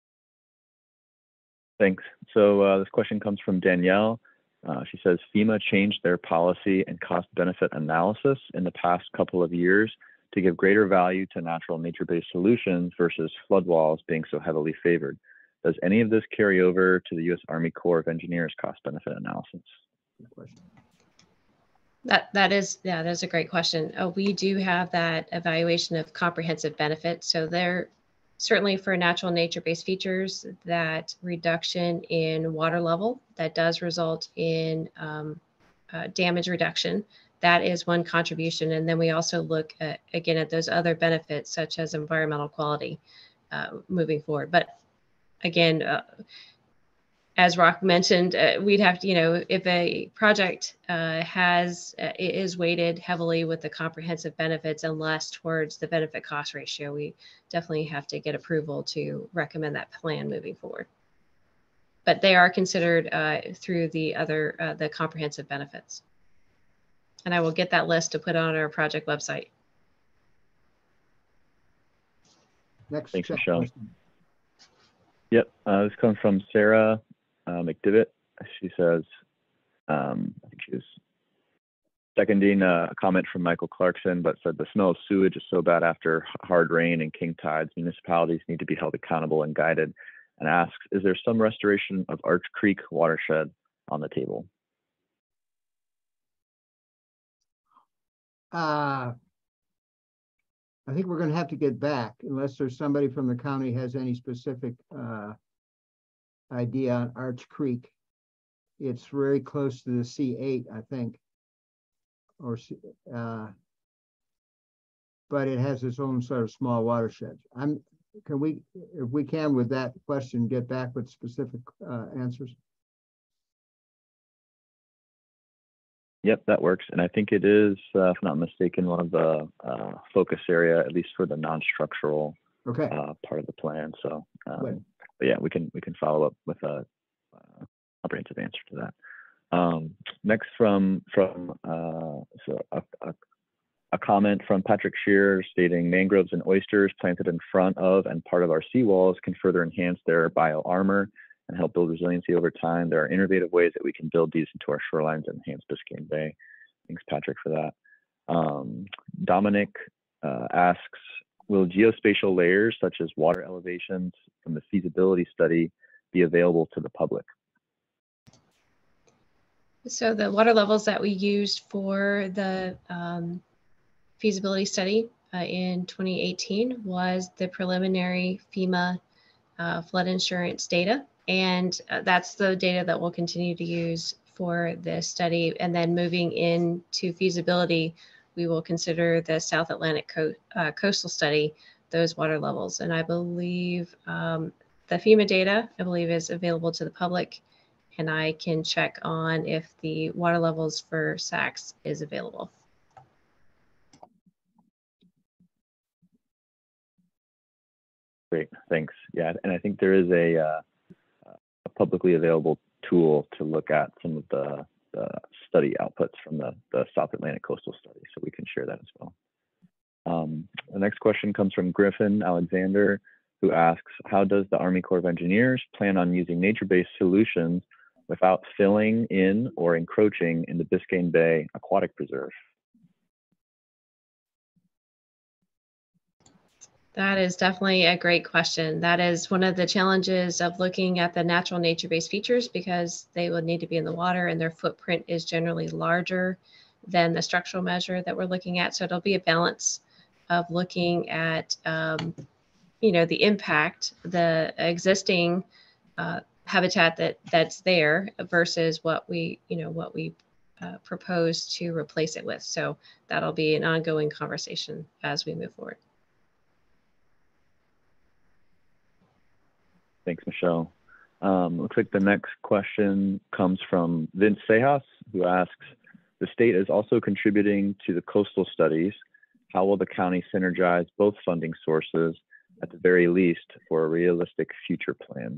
Thanks. So uh, this question comes from Danielle. Uh, she says FEMA changed their policy and cost benefit analysis in the past couple of years to give greater value to natural nature-based solutions versus flood walls being so heavily favored. Does any of this carry over to the U S Army Corps of Engineers cost benefit analysis? Good question. That, that is, yeah, that's a great question. Uh, we do have that evaluation of comprehensive benefits. So there, certainly for natural nature-based features, that reduction in water level, that does result in um, uh, damage reduction. That is one contribution. And then we also look at, again, at those other benefits, such as environmental quality uh, moving forward. But again, uh, as Rock mentioned, uh, we'd have to, you know, if a project uh, has, uh, is weighted heavily with the comprehensive benefits and less towards the benefit cost ratio, we definitely have to get approval to recommend that plan moving forward. But they are considered uh, through the other, uh, the comprehensive benefits. And I will get that list to put on our project website. Next. Thanks, Michelle. Question. Yep, uh, this comes from Sarah uh, McDivitt. She says, um, I think she was seconding a comment from Michael Clarkson, but said the smell of sewage is so bad after hard rain and king tides, municipalities need to be held accountable and guided, and asks, is there some restoration of Arch Creek watershed on the table? Uh, I think we're going to have to get back unless there's somebody from the county has any specific uh, idea on Arch Creek. It's very close to the C eight, I think, or uh, but it has its own sort of small watershed. I'm. Can we, if we can, with that question, get back with specific uh, answers? Yep, that works. And I think it is, uh, if I'm not mistaken, one of the uh, focus area, at least for the non-structural okay. uh, part of the plan. So, um, but yeah, we can we can follow up with a uh, comprehensive answer to that. Um, next, from from uh, so a, a, a comment from Patrick Shearer stating mangroves and oysters planted in front of and part of our seawalls can further enhance their bio armor and help build resiliency over time. There are innovative ways that we can build these into our shorelines and enhance Biscayne Bay. Thanks, Patrick, for that. Um, Dominic uh, asks, will geospatial layers such as water elevations from the feasibility study be available to the public? So the water levels that we used for the um, feasibility study uh, in twenty eighteen was the preliminary FEMA uh, flood insurance data. And uh, that's the data that we'll continue to use for this study. And then moving into feasibility, we will consider the South Atlantic co uh, coastal study, those water levels. And I believe um, the FEMA data, I believe, is available to the public. And I can check on if the water levels for S A C S is available. Great, thanks. Yeah, and I think there is a, uh, a publicly available tool to look at some of the, the study outputs from the, the South Atlantic coastal study, so we can share that as well. Um, the next question comes from Griffin Alexander, who asks, how does the Army Corps of Engineers plan on using nature-based solutions without filling in or encroaching in the Biscayne Bay Aquatic Preserve? That is definitely a great question. That is one of the challenges of looking at the natural nature-based features, because they will need to be in the water and their footprint is generally larger than the structural measure that we're looking at. So it'll be a balance of looking at, um, you know, the impact, the existing uh, habitat that that's there versus what we, you know, what we uh, propose to replace it with. So that'll be an ongoing conversation as we move forward. Thanks, Michelle. Um, looks like the next question comes from Vince Sejas, who asks, the state is also contributing to the coastal studies. How will the county synergize both funding sources, at the very least, for a realistic future plan?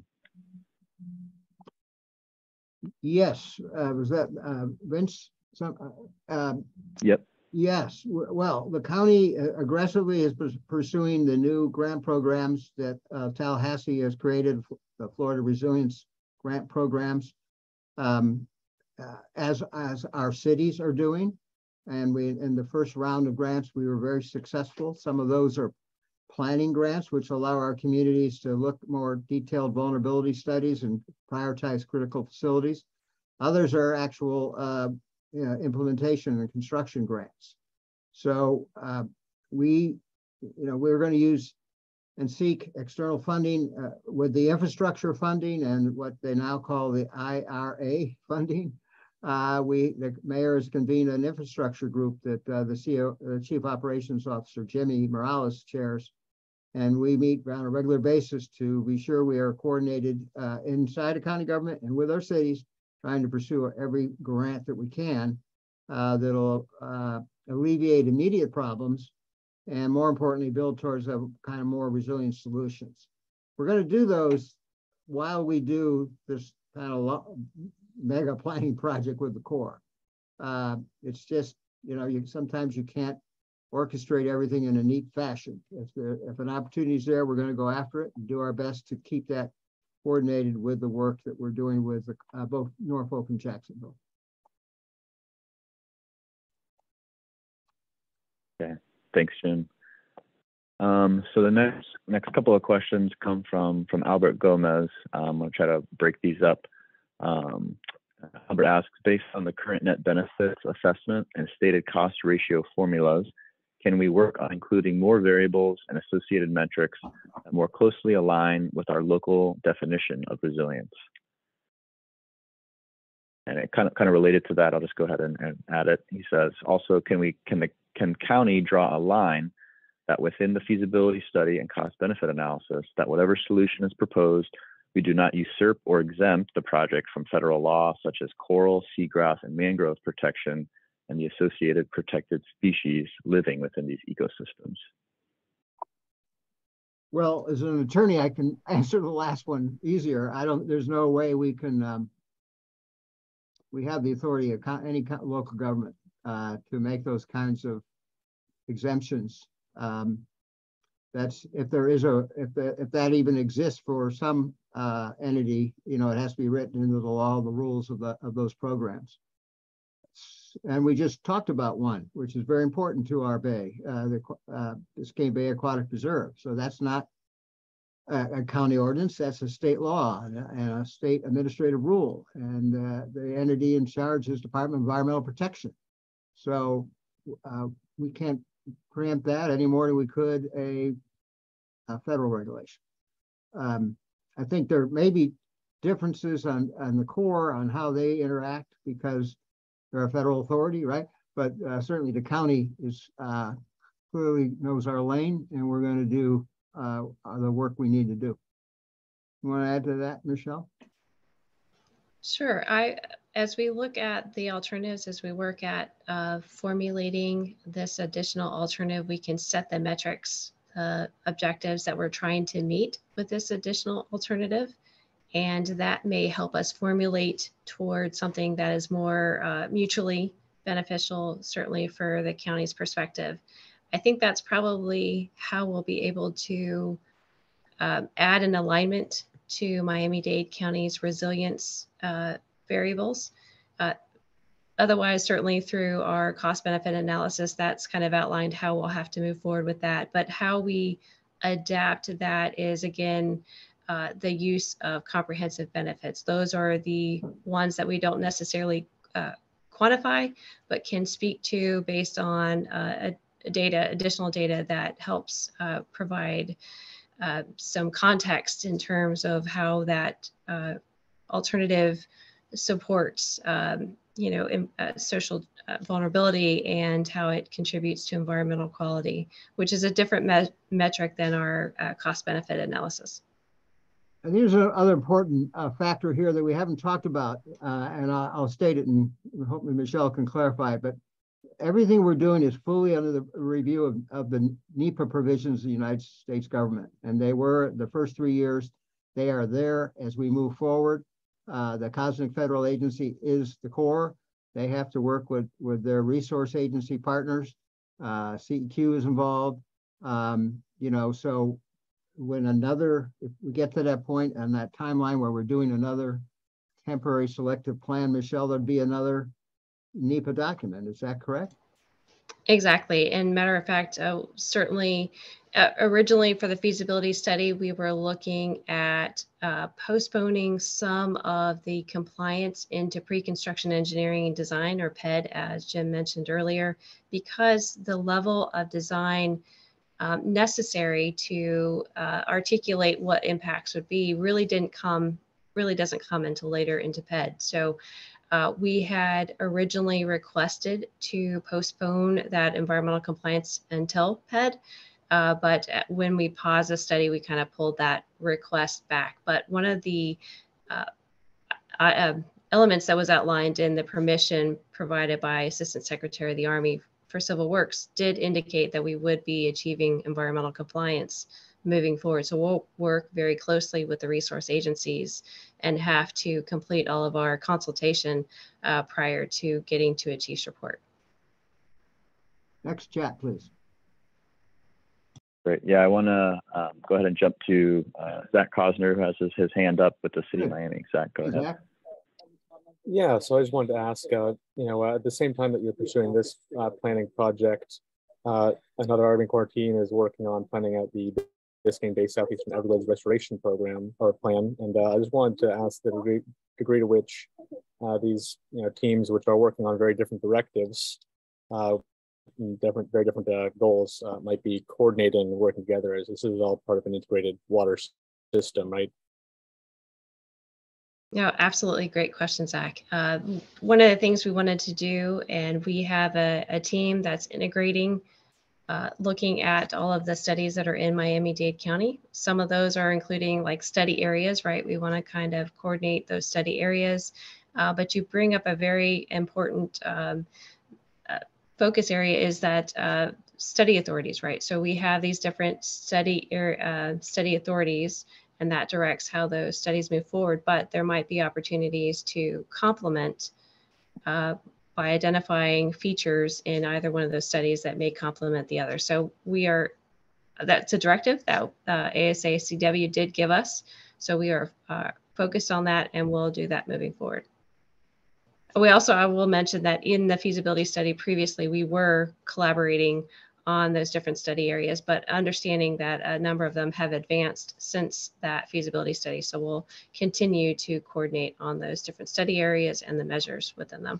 Yes, uh, was that uh, Vince? Some, uh, um, yep. Yes, well, the county aggressively is pursuing the new grant programs that uh, Tallahassee has created, the Florida Resilience Grant Programs, um, uh, as, as our cities are doing. And we, in the first round of grants, we were very successful. Some of those are planning grants, which allow our communities to look more detailed vulnerability studies and prioritize critical facilities. Others are actual uh, you know, implementation and construction grants. So uh, we, you know, we're going to use and seek external funding uh, with the infrastructure funding and what they now call the I R A funding. Uh, we, the mayor has convened an infrastructure group that uh, the C E O, the Chief Operations Officer, Jimmy Morales, chairs. And we meet on a regular basis to be sure we are coordinated uh, inside of county government and with our cities, trying to pursue every grant that we can uh, that'll uh, alleviate immediate problems and, more importantly, build towards a kind of more resilient solutions. We're going to do those while we do this kind of mega planning project with the Corps. Uh, it's just, you know, you sometimes you can't orchestrate everything in a neat fashion. If, there, if an opportunity is there, we're going to go after it and do our best to keep that coordinated with the work that we're doing with the, uh, both Norfolk and Jacksonville. Okay, thanks, Jim. Um, so the next next couple of questions come from from Albert Gomez. Um, I'm going to try to break these up. Um, Albert asks, based on the current net benefits assessment and stated cost ratio formulas, can we work on including more variables and associated metrics that more closely align with our local definition of resilience? And it kind of kind of related to that, I'll just go ahead and, and add it. He says, also, can we can the can county draw a line that within the feasibility study and cost benefit analysis, that whatever solution is proposed, we do not usurp or exempt the project from federal law, such as coral, seagrass, and mangrove protection, and the associated protected species living within these ecosystems? Well, as an attorney, I can answer the last one easier. I don't, there's no way we can, um, we have the authority of any local government uh, to make those kinds of exemptions. Um, that's, if there is a, if, the, if that even exists for some uh, entity, you know, it has to be written into the law, the rules of, the, of those programs. And we just talked about one, which is very important to our bay, uh, the uh, Biscayne Bay Aquatic Preserve. So that's not a, a county ordinance. That's a state law and a, and a state administrative rule. And uh, the entity in charge is Department of Environmental Protection. So uh, we can't preempt that any more than we could a, a federal regulation. Um, I think there may be differences on, on the Corps on how they interact because they're a federal authority, right? But uh, certainly the county is uh, clearly knows our lane, and we're going to do uh, the work we need to do. You want to add to that, Michelle? Sure. I, as we look at the alternatives, as we work at uh, formulating this additional alternative, we can set the metrics, uh, objectives that we're trying to meet with this additional alternative. And that may help us formulate towards something that is more uh, mutually beneficial, certainly for the county's perspective. I think that's probably how we'll be able to uh, add an alignment to Miami-Dade County's resilience uh, variables. Uh, otherwise, certainly through our cost benefit analysis, that's kind of outlined how we'll have to move forward with that. But how we adapt that is, again, uh, the use of comprehensive benefits. Those are the ones that we don't necessarily uh, quantify, but can speak to based on uh, a data, additional data that helps uh, provide uh, some context in terms of how that uh, alternative supports, um, you know, in, uh, social uh, vulnerability and how it contributes to environmental quality, which is a different me metric than our uh, cost-benefit analysis. And here's another important uh, factor here that we haven't talked about, uh, and I'll, I'll state it, and hopefully Michelle can clarify it, but everything we're doing is fully under the review of, of the NEPA provisions of the United States government. And they were the first three years. They are there as we move forward. Uh, the Cosmic Federal Agency is the core. They have to work with, with their resource agency partners. Uh, C E Q is involved. Um, you know, so when another, if we get to that point on that timeline where we're doing another temporary selective plan, Michelle, there'd be another NEPA document. Is that correct? Exactly. And matter of fact, uh, certainly uh, originally for the feasibility study, we were looking at uh, postponing some of the compliance into pre-construction engineering and design, or P E D, as Jim mentioned earlier, because the level of design um, necessary to uh, articulate what impacts would be really didn't come, really doesn't come until later into P E D. So Uh, we had originally requested to postpone that environmental compliance until P E D, uh, but when we paused the study, we kind of pulled that request back. But one of the uh, uh, elements that was outlined in the permission provided by Assistant Secretary of the Army for Civil Works did indicate that we would be achieving environmental compliance moving forward. So we'll work very closely with the resource agencies and have to complete all of our consultation uh, prior to getting to a chief's report. Next chat, please. Great. Yeah, I want to um, go ahead and jump to uh, Zach Cosner, who has his, his hand up with the City of Miami. Zach, go ahead. Zach? Yeah, so I just wanted to ask, uh, you know, uh, at the same time that you're pursuing this uh, planning project, uh, another Army Corps team is working on planning out the Biscayne Bay Southeastern Everglades Restoration Program or plan, and uh, I just wanted to ask the degree, degree to which uh, these, you know, teams, which are working on very different directives, uh, different, very different uh, goals, uh, might be coordinating and working together, as this is all part of an integrated water system, right? Yeah, absolutely. Great question, Zach. Uh, one of the things we wanted to do, and we have a, a team that's integrating, uh, looking at all of the studies that are in Miami-Dade County. Some of those are including like study areas, right? We want to kind of coordinate those study areas, uh, but you bring up a very important um, uh, focus area is that uh, study authorities, right? So we have these different study, uh, study authorities, and that directs how those studies move forward. But there might be opportunities to complement uh, by identifying features in either one of those studies that may complement the other. So we are, that's a directive that uh, A S A C W did give us. So we are uh, focused on that, and we'll do that moving forward. We also, I will mention that in the feasibility study previously, we were collaborating on those different study areas, but understanding that a number of them have advanced since that feasibility study. So we'll continue to coordinate on those different study areas and the measures within them.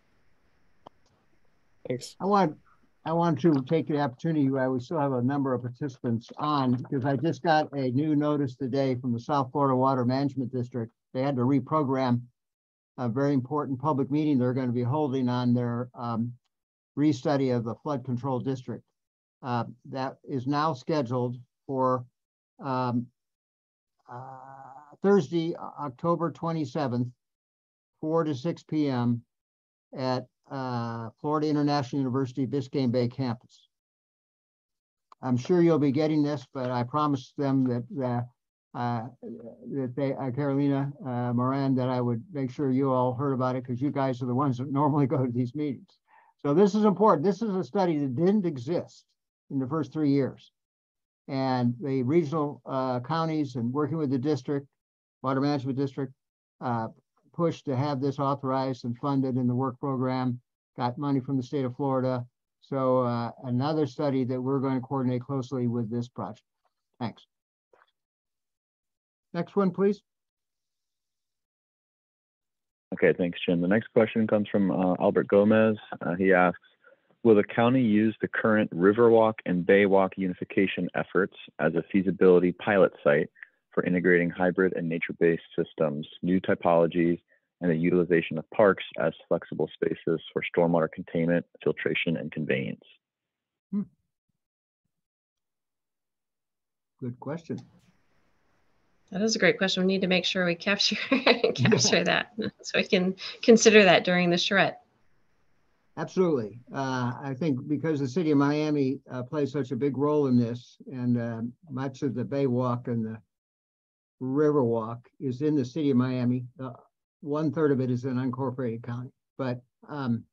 Thanks. I want, I want to take the opportunity while we still have a number of participants on, because I just got a new notice today from the South Florida Water Management District. They had to reprogram a very important public meeting they're going to be holding on their um, restudy of the flood control district. Uh, that is now scheduled for um, uh, Thursday, October twenty-seventh, four to six p m at uh, Florida International University Biscayne Bay campus. I'm sure you'll be getting this, but I promised them that uh, uh, that they, uh, Carolina uh, Moran, that I would make sure you all heard about it, because you guys are the ones that normally go to these meetings. So this is important. This is a study that didn't exist in the first three years. And the regional uh, counties and working with the district, water management district, uh, pushed to have this authorized and funded in the work program, got money from the state of Florida. So uh, another study that we're going to coordinate closely with this project. Thanks. Next one, please. Okay, thanks, Jim. The next question comes from uh, Albert Gomez. Uh, he asks, will the county use the current Riverwalk and Baywalk unification efforts as a feasibility pilot site for integrating hybrid and nature-based systems, new typologies, and the utilization of parks as flexible spaces for stormwater containment, filtration, and conveyance? Hmm. Good question. That is a great question. We need to make sure we capture capture yeah. that, so we can consider that during the charrette. Absolutely. Uh, I think because the city of Miami uh, plays such a big role in this, and uh, much of the Baywalk and the Riverwalk is in the city of Miami. Uh, one third of it is in unincorporated county, but um,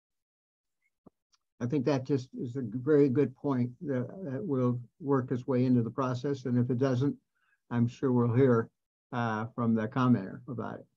I think that just is a very good point that, that will work its way into the process. And if it doesn't, I'm sure we'll hear uh, from the commenter about it.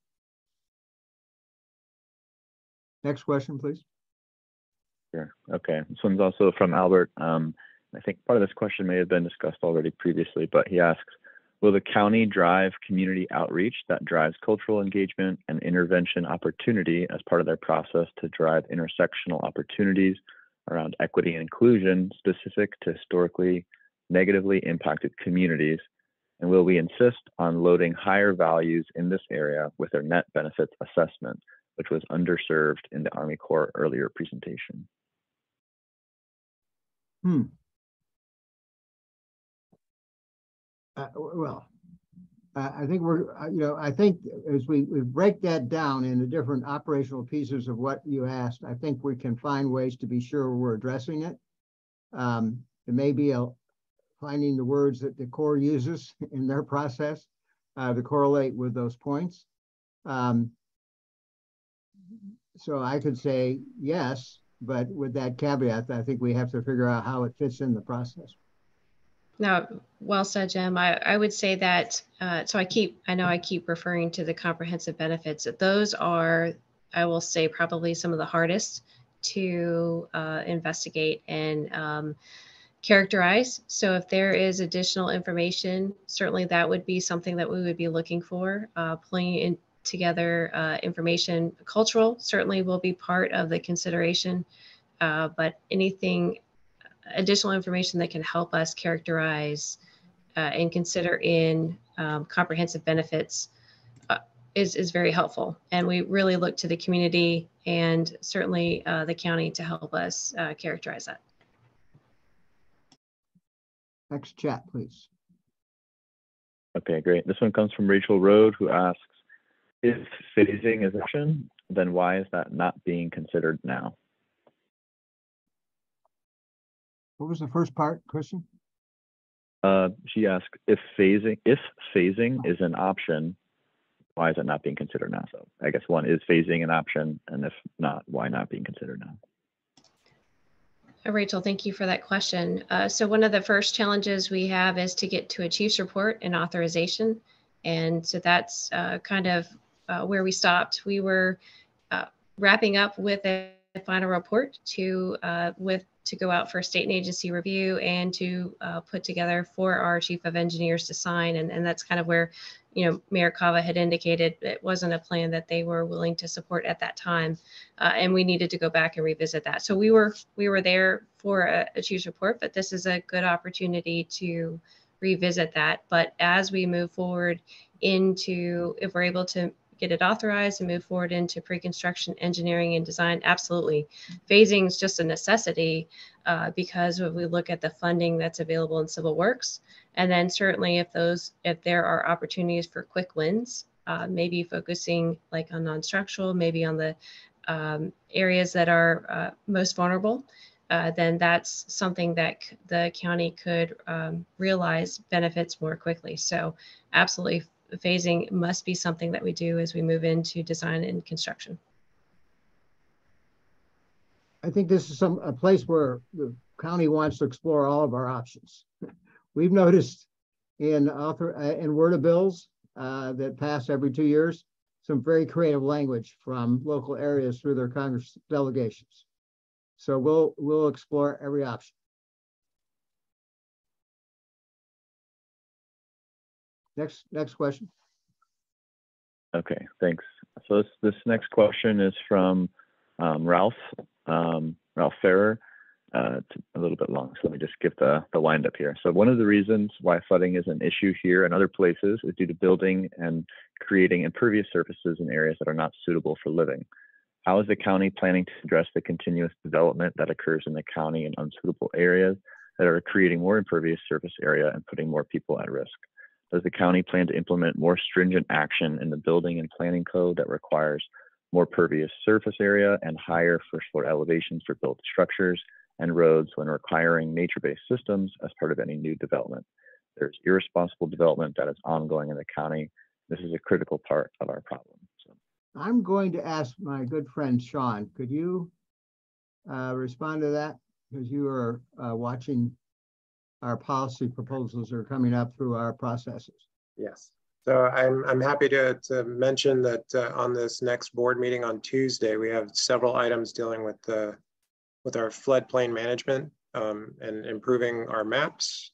Next question, please. Sure. Okay. This one's also from Albert. Um, I think part of this question may have been discussed already previously, but he asks, will the county drive community outreach that drives cultural engagement and intervention opportunity as part of their process to drive intersectional opportunities around equity and inclusion specific to historically negatively impacted communities? And will we insist on loading higher values in this area with their net benefits assessment, which was underserved in the Army Corps earlier presentation? Hmm. Uh, well, uh, I think we're, uh, you know, I think as we, we break that down into different operational pieces of what you asked, I think we can find ways to be sure we're addressing it. Um, it may be a, finding the words that the Corps uses in their process uh, to correlate with those points. Um, so I could say yes, but with that caveat, I think we have to figure out how it fits in the process. No, well said, Jim. I, I would say that, uh, so I keep, I know I keep referring to the comprehensive benefits. Those are, I will say, probably some of the hardest to uh, investigate and um, characterize. So if there is additional information, certainly that would be something that we would be looking for. Uh, pulling in together uh, information, cultural certainly will be part of the consideration, uh, but anything additional information that can help us characterize uh, and consider in um, comprehensive benefits uh, is, is very helpful. And we really look to the community and certainly uh, the county to help us uh, characterize that. Next chat, please. Okay, great. This one comes from Rachel Rode, who asks, if phasing is an option, then why is that not being considered now? What was the first part, Kristen? Uh, she asked if phasing if phasing is an option, why is it not being considered now? So I guess one, is phasing an option, and if not, why not being considered now? Uh, Rachel, thank you for that question. Uh, so one of the first challenges we have is to get to a chief's report and authorization, and so that's uh, kind of uh, where we stopped. We were uh, wrapping up with a final report to uh, with to go out for state and agency review and to uh, put together for our chief of engineers to sign. And, and that's kind of where, you know, Mayor Cava had indicated it wasn't a plan that they were willing to support at that time. Uh, and we needed to go back and revisit that. So we were, we were there for a, a chief's report, but this is a good opportunity to revisit that. But as we move forward into, if we're able to get it authorized and move forward into pre-construction engineering and design, absolutely. Phasing is just a necessity uh, because when we look at the funding that's available in civil works, and then certainly if those, if there are opportunities for quick wins, uh, maybe focusing like on non-structural, maybe on the um, areas that are uh, most vulnerable, uh, then that's something that the county could um, realize benefits more quickly. So absolutely, phasing must be something that we do as we move into design and construction. I think this is some a place where the county wants to explore all of our options. We've noticed in author uh, in Word of Bills uh, that pass every two years, some very creative language from local areas through their Congress delegations. So we'll we'll explore every option. Next, next question. Okay, thanks. So this, this next question is from um, Ralph, um, Ralph Ferrer. Uh, it's a little bit long, so let me just give the, the wind up here. So one of the reasons why flooding is an issue here and other places is due to building and creating impervious surfaces in areas that are not suitable for living. How is the county planning to address the continuous development that occurs in the county in unsuitable areas that are creating more impervious surface area and putting more people at risk? Does the county plan to implement more stringent action in the building and planning code that requires more pervious surface area and higher first floor elevations for built structures and roads when requiring nature-based systems as part of any new development? There's irresponsible development that is ongoing in the county. This is a critical part of our problem. So. I'm going to ask my good friend Sean, could you uh, respond to that? Because you are uh, watching our policy proposals that are coming up through our processes. Yes. So I'm, I'm happy to, to mention that uh, on this next board meeting on Tuesday, we have several items dealing with the with our floodplain management um, and improving our maps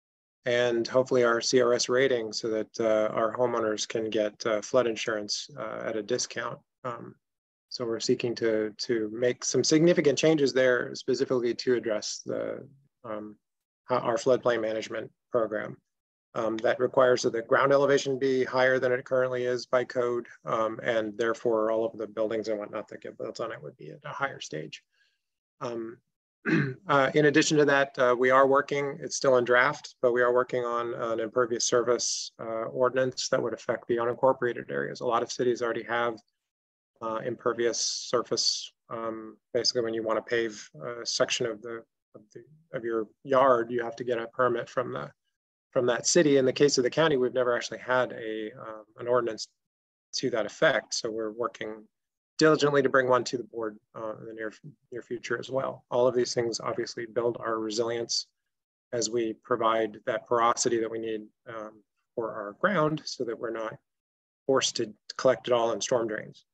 and hopefully our C R S rating so that uh, our homeowners can get uh, flood insurance uh, at a discount. Um, so we're seeking to, to make some significant changes there specifically to address the um, our floodplain management program. Um, that requires that the ground elevation be higher than it currently is by code, um, and therefore all of the buildings and whatnot that get built on it would be at a higher stage. Um, uh, in addition to that, uh, we are working, it's still in draft, but we are working on an impervious surface uh, ordinance that would affect the unincorporated areas. A lot of cities already have uh, impervious surface. Um, basically, when you want to pave a section of the Of, the, of your yard, you have to get a permit from the from that city. In the case of the county, we've never actually had a um, an ordinance to that effect. So we're working diligently to bring one to the board uh, in the near near future as well. All of these things obviously build our resilience as we provide that porosity that we need um, for our ground, so that we're not forced to collect it all in storm drains.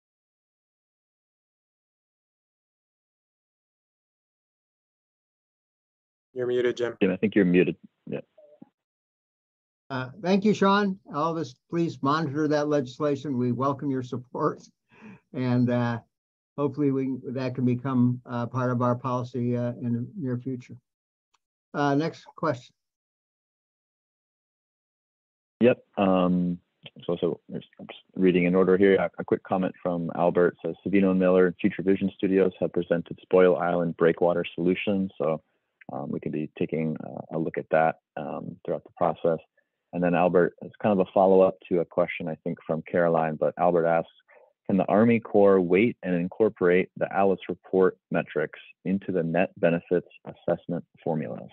You're muted, Jim. Jim, I think you're muted. Yeah. Uh, thank you, Sean. All of us, please monitor that legislation. We welcome your support, and uh, hopefully we that can become uh, part of our policy uh, in the near future. Uh, next question. Yep. Um, so, so I'm just reading in order here. A, a quick comment from Albert says Savino and Miller and Future Vision Studios have presented Spoil Island breakwater solutions. So um, we can be taking uh, a look at that um, throughout the process. And then Albert, it's kind of a follow-up to a question, I think, from Caroline, but Albert asks, can the Army Corps wait and incorporate the Alice report metrics into the net benefits assessment formulas?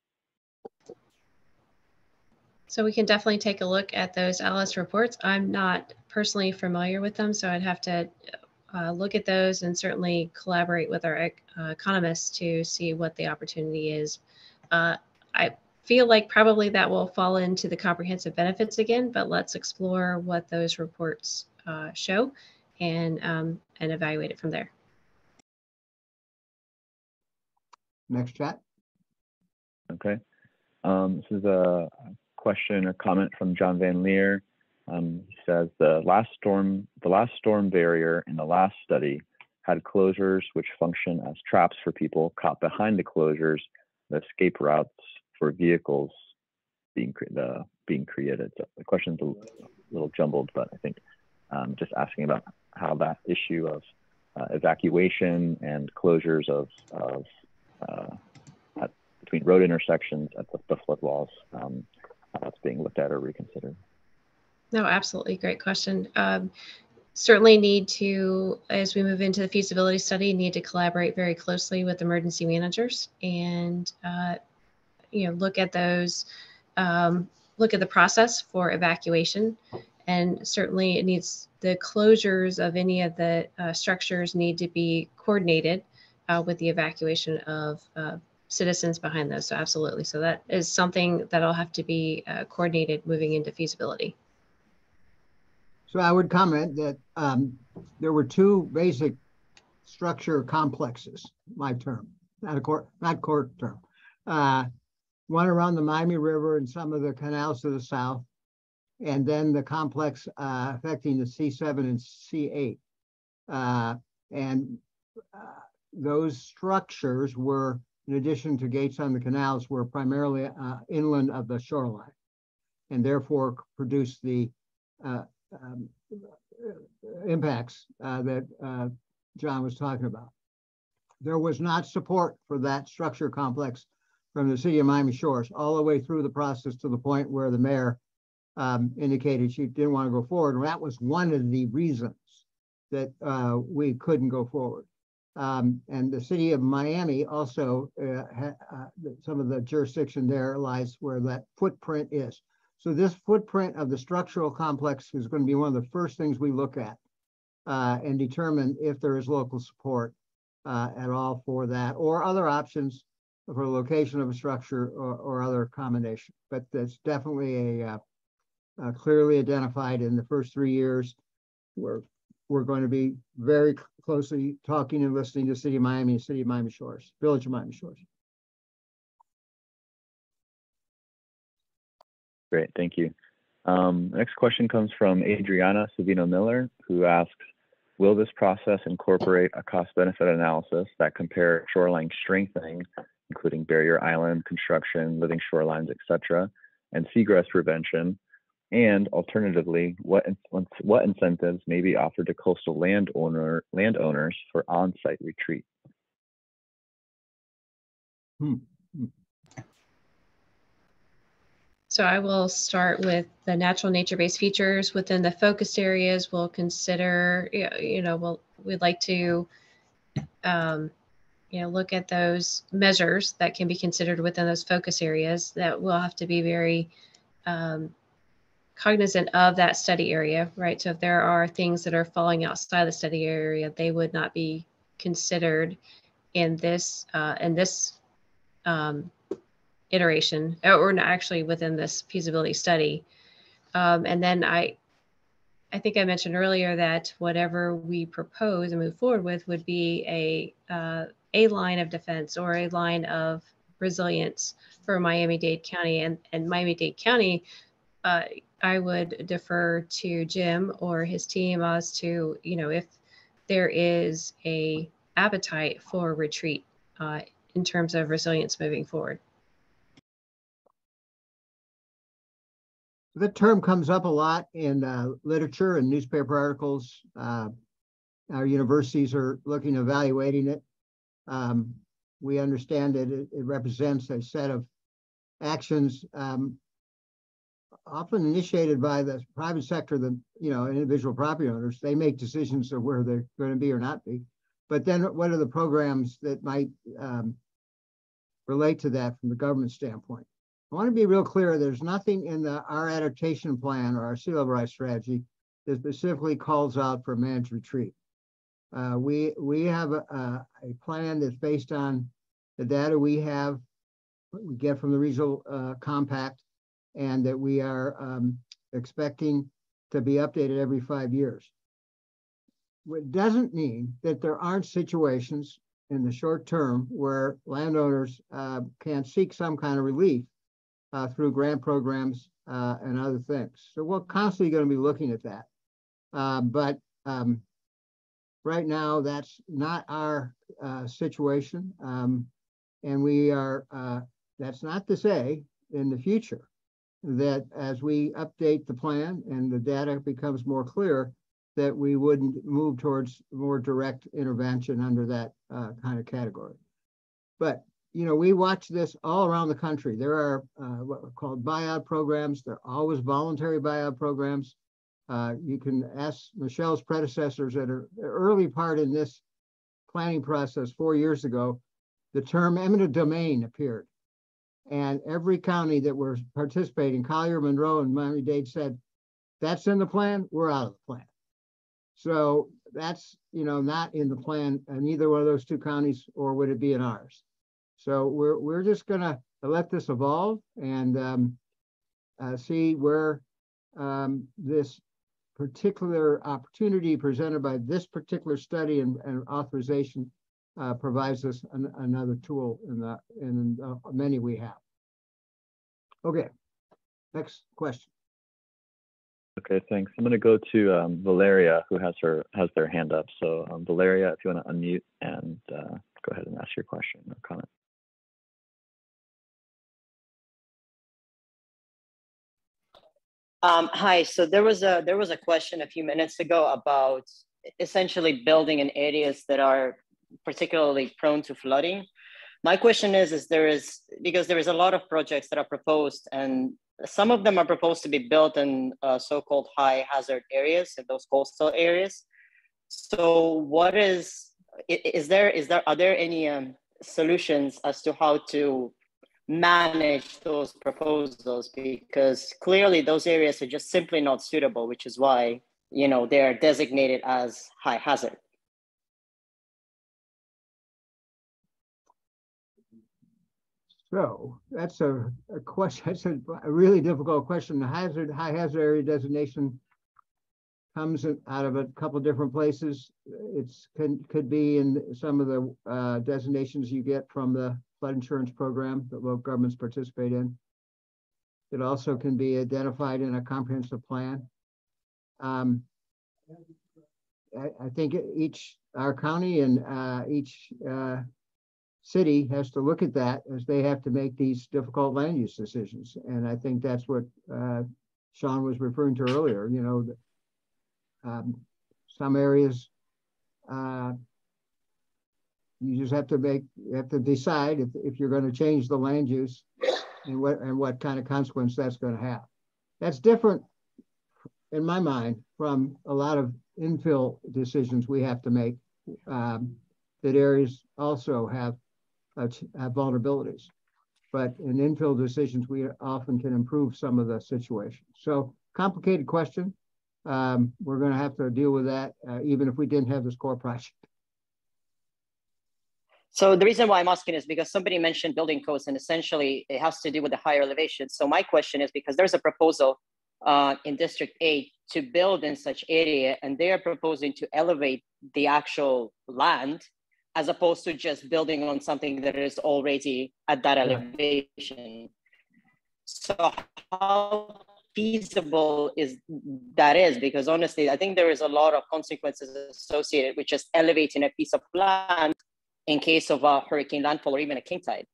So we can definitely take a look at those Alice reports. I'm not personally familiar with them, so I'd have to uh, look at those and certainly collaborate with our uh, economists to see what the opportunity is. Uh, I feel like probably that will fall into the comprehensive benefits again, but let's explore what those reports uh, show and, um, and evaluate it from there. next chat. Okay. Um, this is a question or comment from John Van Leer. Um, he says the last storm, the last storm barrier in the last study had closures which function as traps for people caught behind the closures, the escape routes for vehicles being the being created. So the question's a little jumbled, but I think um, just asking about how that issue of uh, evacuation and closures of of uh, at, between road intersections at the, the flood walls, um, how that's being looked at or reconsidered. No, absolutely. Great question. Um, certainly need to, as we move into the feasibility study, need to collaborate very closely with emergency managers and, uh, you know, look at those, um, look at the process for evacuation. And certainly it needs, the closures of any of the uh, structures need to be coordinated uh, with the evacuation of uh, citizens behind those. So absolutely. So that is something that'll have to be uh, coordinated moving into feasibility. So I would comment that um, there were two basic structure complexes, my term, not a court, not court term. Uh, one around the Miami River and some of the canals to the south, and then the complex uh, affecting the C seven and C eight. Uh, and uh, those structures were, in addition to gates on the canals, were primarily uh, inland of the shoreline, and therefore produced the uh, Um, impacts uh, that uh, John was talking about. There was not support for that structure complex from the city of Miami Shores all the way through the process to the point where the mayor um, indicated she didn't want to go forward. And that was one of the reasons that uh, we couldn't go forward. Um, and the city of Miami also, uh, ha, uh, some of the jurisdiction there lies where that footprint is. So this footprint of the structural complex is going to be one of the first things we look at uh, and determine if there is local support uh, at all for that, or other options for the location of a structure or, or other combination. But that's definitely a uh, uh, clearly identified in the first three years. We're, we're going to be very closely talking and listening to the City of Miami and City of Miami Shores, Village of Miami Shores. Great, thank you. Um, next question comes from Adriana Savino Miller, who asks, will this process incorporate a cost-benefit analysis that compares shoreline strengthening, including barrier island construction, living shorelines, et cetera, and seagrass prevention? And alternatively, what, what incentives may be offered to coastal landowner, landowners for on-site retreat? Hmm. So I will start with the natural nature-based features within the focused areas. We'll consider, you know, we'll, we'd like to, um, you know, look at those measures that can be considered within those focus areas that will have to be very um, cognizant of that study area, right? So if there are things that are falling outside the study area, they would not be considered in this, uh, in this, um, iteration, or not actually within this feasibility study. Um, and then I, I think I mentioned earlier that whatever we propose and move forward with would be a, uh, a line of defense or a line of resilience for Miami-Dade County. And, and Miami-Dade County, uh, I would defer to Jim or his team as to, you know, if there is a appetite for retreat uh, in terms of resilience moving forward. The term comes up a lot in uh, literature and newspaper articles. Uh, our universities are looking, evaluating it. Um, we understand that it, it represents a set of actions um, often initiated by the private sector, the you know individual property owners. They make decisions of where they're going to be or not be. But then what are the programs that might um, relate to that from the government standpoint? I want to be real clear, there's nothing in the, our adaptation plan or our sea level rise strategy that specifically calls out for managed retreat. Uh, we, we have a, a, a plan that's based on the data we have, we get from the regional uh, compact, and that we are um, expecting to be updated every five years. It doesn't mean that there aren't situations in the short term where landowners uh, can seek some kind of relief uh, through grant programs uh, and other things. So we're constantly going to be looking at that. Uh, but um, right now, that's not our uh, situation. Um, and we are, uh, that's not to say in the future that as we update the plan and the data becomes more clear, that we wouldn't move towards more direct intervention under that uh, kind of category. But, you know, we watch this all around the country. There are uh, what are called buyout programs. They're always voluntary buyout programs. Uh, you can ask Michelle's predecessors at an early part in this planning process four years ago, the term eminent domain appeared. And every county that were participating, Collier, Monroe, and Miami-Dade said, that's in the plan, we're out of the plan. So that's, you know, not in the plan in either one of those two counties, or would it be in ours? So we're, we're just gonna let this evolve and um, uh, see where um, this particular opportunity presented by this particular study and, and authorization uh, provides us an, another tool in the in the many we have. Okay, next question. Okay, thanks. I'm going to go to um, Valeria, who has her has their hand up. So um, Valeria, if you want to unmute and uh, go ahead and ask your question or comment. Um, hi. So there was a there was a question a few minutes ago about essentially building in areas that are particularly prone to flooding. My question is, is there is because there is a lot of projects that are proposed, and some of them are proposed to be built in uh, so-called high hazard areas, in those coastal areas. So what is is there is there are there any um, solutions as to how to manage those proposals, because clearly those areas are just simply not suitable, which is why, you know, they're designated as high hazard. So that's a, a question. That's a, a really difficult question. The hazard high hazard area designation comes out of a couple of different places. It's can could be in some of the uh, designations you get from the flood insurance program that local governments participate in. It also can be identified in a comprehensive plan. Um, I, I think each, our county and uh, each uh, city has to look at that as they have to make these difficult land use decisions. And I think that's what uh, Sean was referring to earlier. You know, um, some areas, uh, you just have to make, you have to decide if, if you're going to change the land use and what and what kind of consequence that's going to have. That's different, in my mind, from a lot of infill decisions we have to make. Um, that areas also have uh, have vulnerabilities, but in infill decisions we often can improve some of the situation. So complicated question. Um, we're going to have to deal with that uh, even if we didn't have this core project. So the reason why I'm asking is because somebody mentioned building codes, and essentially it has to do with the higher elevation. So my question is, because there's a proposal uh, in District eight to build in such area, and they are proposing to elevate the actual land as opposed to just building on something that is already at that elevation. So how feasible is that is? Because honestly, I think there is a lot of consequences associated with just elevating a piece of land in case of a hurricane landfall or even a king tide.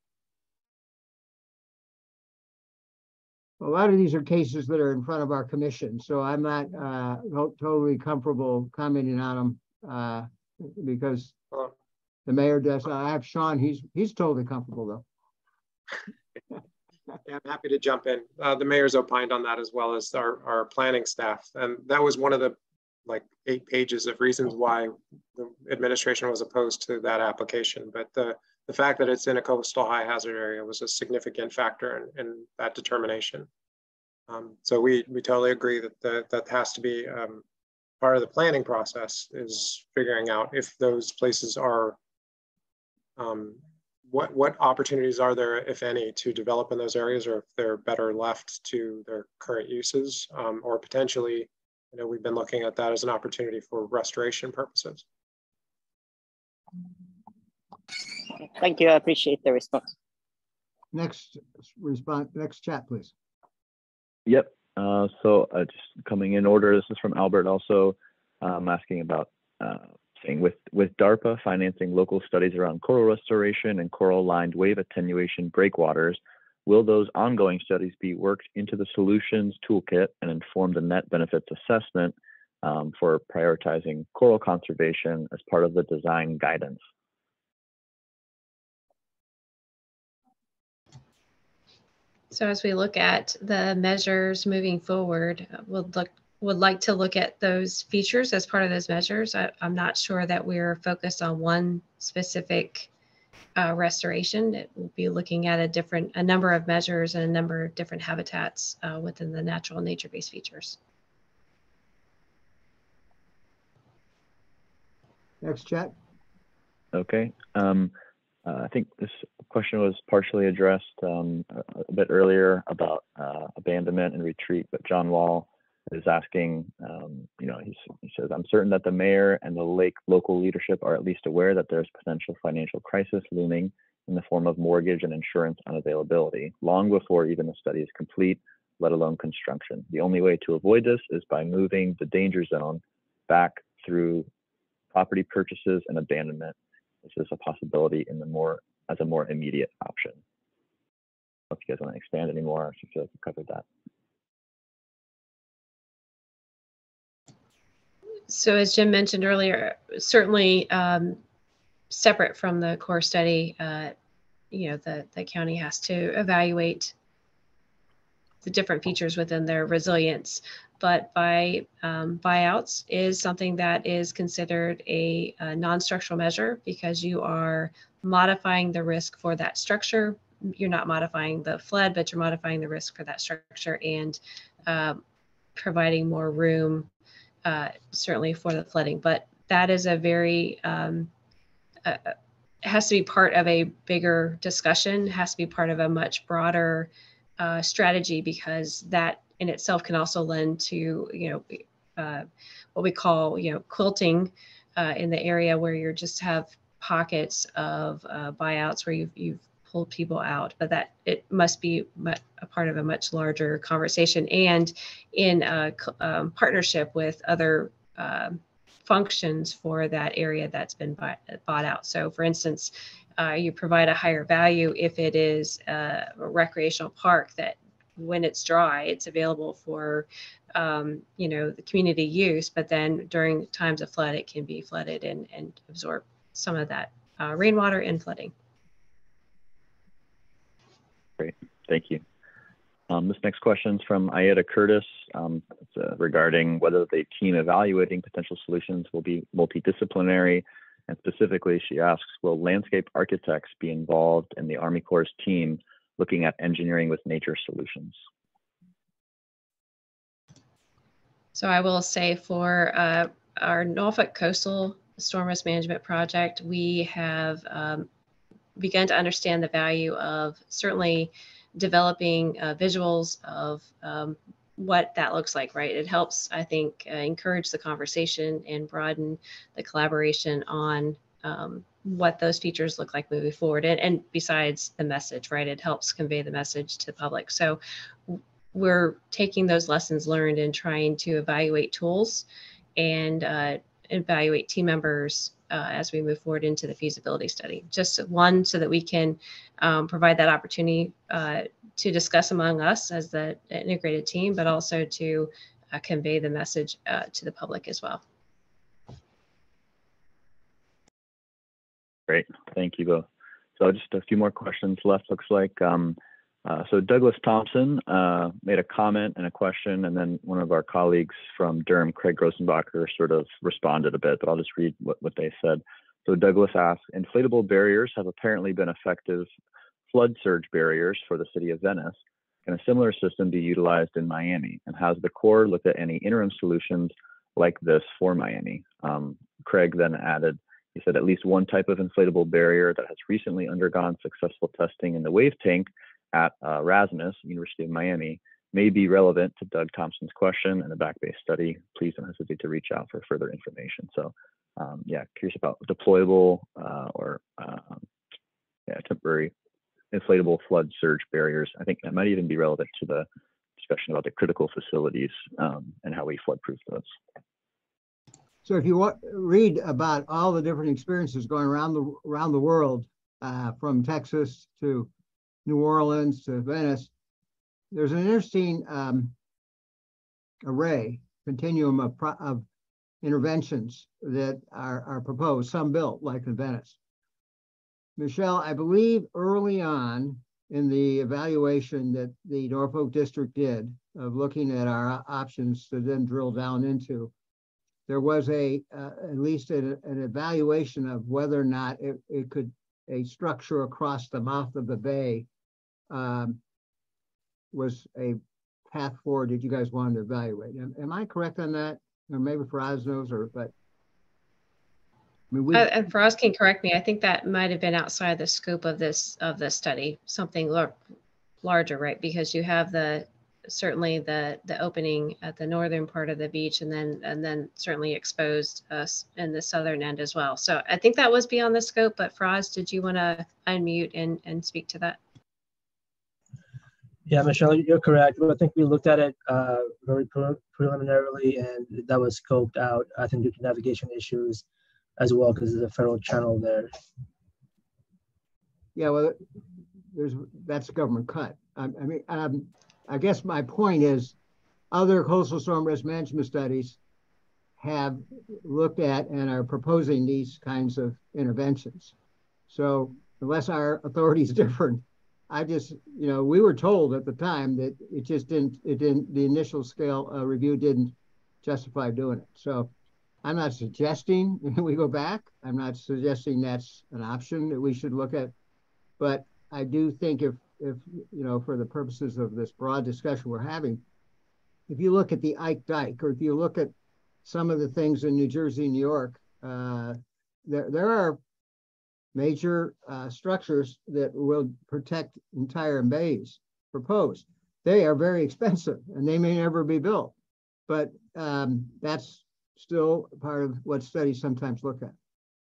A lot of these are cases that are in front of our commission, so I'm not uh, totally comfortable commenting on them uh, because the mayor does. I have Sean; he's he's totally comfortable though. Yeah, I'm happy to jump in. Uh, the mayor's opined on that as well as our our planning staff, and that was one of the like eight pages of reasons why the administration was opposed to that application. But the the fact that it's in a coastal high hazard area was a significant factor in, in that determination. Um, so we, we totally agree that the, that has to be um, part of the planning process, is figuring out if those places are, um, what, what opportunities are there, if any, to develop in those areas, or if they're better left to their current uses, um, or potentially, you know, we've been looking at that as an opportunity for restoration purposes. Thank you. I appreciate the response. Next response, next chat, please. Yep. Uh, so uh, just coming in order, this is from Albert also um, asking about uh, saying with, with DARPA financing local studies around coral restoration and coral-lined wave attenuation breakwaters, will those ongoing studies be worked into the solutions toolkit and inform the net benefits assessment um, for prioritizing coral conservation as part of the design guidance? So as we look at the measures moving forward, we'll look would like to look at those features as part of those measures. I, I'm not sure that we're focused on one specific uh, restoration. It will be looking at a different, a number of measures and a number of different habitats uh, within the natural nature-based features. Next chat. Okay. Um, uh, I think this question was partially addressed um, a, a bit earlier about uh, abandonment and retreat, but John Wall is asking, um, you know, he's, he says, I'm certain that the mayor and the lake local leadership are at least aware that there's potential financial crisis looming in the form of mortgage and insurance unavailability, long before even the study is complete, let alone construction. The only way to avoid this is by moving the danger zone back through property purchases and abandonment. This is a possibility in the more as a more immediate option. I don't know if you guys want to expand anymore, if you feel like you covered that. So as Jim mentioned earlier, certainly um, separate from the core study, uh, you know, the, the county has to evaluate the different features within their resilience. But by um, buyouts is something that is considered a, a non-structural measure because you are modifying the risk for that structure. You're not modifying the flood, but you're modifying the risk for that structure and uh, providing more room Uh, certainly for the flooding, but that is a very, um, uh, has to be part of a bigger discussion, has to be part of a much broader uh, strategy, because that in itself can also lend to, you know, uh, what we call, you know, quilting uh, in the area where you just have pockets of uh, buyouts where you've, you've pulled people out, but that it must be a part of a much larger conversation and in a um, partnership with other uh, functions for that area that's been buy, bought out. So for instance, uh, you provide a higher value if it is a recreational park that when it's dry, it's available for, um, you know, the community use, but then during times of flood, it can be flooded and, and absorb some of that uh, rainwater and flooding. Great, thank you. Um, this next question is from Ayeda Curtis. Um, it's, uh, regarding whether the team evaluating potential solutions will be multidisciplinary. And specifically, she asks, will landscape architects be involved in the Army Corps' team looking at engineering with nature solutions? So I will say for uh, our Norfolk Coastal Storm Risk Management Project, we have um, begun to understand the value of certainly developing uh, visuals of um, what that looks like, right? It helps, I think, uh, encourage the conversation and broaden the collaboration on um, what those features look like moving forward. And, and besides the message, right? It helps convey the message to the public. So we're taking those lessons learned and trying to evaluate tools and uh, evaluate team members uh, as we move forward into the feasibility study. Just one, so that we can um, provide that opportunity uh, to discuss among us as the integrated team, but also to uh, convey the message uh, to the public as well. Great, thank you both. So just a few more questions left, looks like. Um, uh, so Douglas Thompson uh, made a comment and a question, and then one of our colleagues from Durham, Craig Grossenbacher, sort of responded a bit, but I'll just read what, what they said. So Douglas asked, inflatable barriers have apparently been effective flood surge barriers for the city of Venice. Can a similar system be utilized in Miami? And has the Corps looked at any interim solutions like this for Miami? Um, Craig then added, he said, at least one type of inflatable barrier that has recently undergone successful testing in the wave tank at uh, Rasmus, University of Miami, may be relevant to Doug Thompson's question and the back-based study. Please don't hesitate to reach out for further information. So um, yeah, curious about deployable uh, or uh, yeah, temporary inflatable flood surge barriers. I think that might even be relevant to the discussion about the critical facilities um, and how we flood proof those. So if you want, read about all the different experiences going around the around the world, uh, from Texas to New Orleans to Venice, there's an interesting um, array, continuum of, of interventions that are, are proposed, some built, like in Venice. Michelle, I believe early on in the evaluation that the Norfolk District did of looking at our options to then drill down into, there was a, uh, at least an, an evaluation of whether or not it, it could, a structure across the mouth of the bay um, was a path forward that you guys wanted to evaluate. Am, am I correct on that? Or maybe Faraz knows, or, but. I mean, we, uh, and Faraz can correct me. I think that might have been outside the scope of this, of this study, something lar larger, right? Because you have the, certainly the the opening at the northern part of the beach, and then and then certainly exposed us in the southern end as well. So I think that was beyond the scope, but Faraz, did you want to unmute and, and speak to that? Yeah, Michelle, you're correct. I think we looked at it uh, very pre preliminarily, and that was scoped out, I think, due to navigation issues as well, because there's a federal channel there. Yeah, well, there's that's a government cut. I, I mean, um, I guess my point is other coastal storm risk management studies have looked at and are proposing these kinds of interventions. So unless our authority is different, I just, you know, we were told at the time that it just didn't, it didn't, the initial scale uh, review didn't justify doing it. So I'm not suggesting we go back. I'm not suggesting that's an option that we should look at, but I do think if, if, you know, for the purposes of this broad discussion we're having, if you look at the Ike Dike, or if you look at some of the things in New Jersey, New York, uh, there, there are major uh, structures that will protect entire bays proposed. They are very expensive and they may never be built, but um, that's still part of what studies sometimes look at.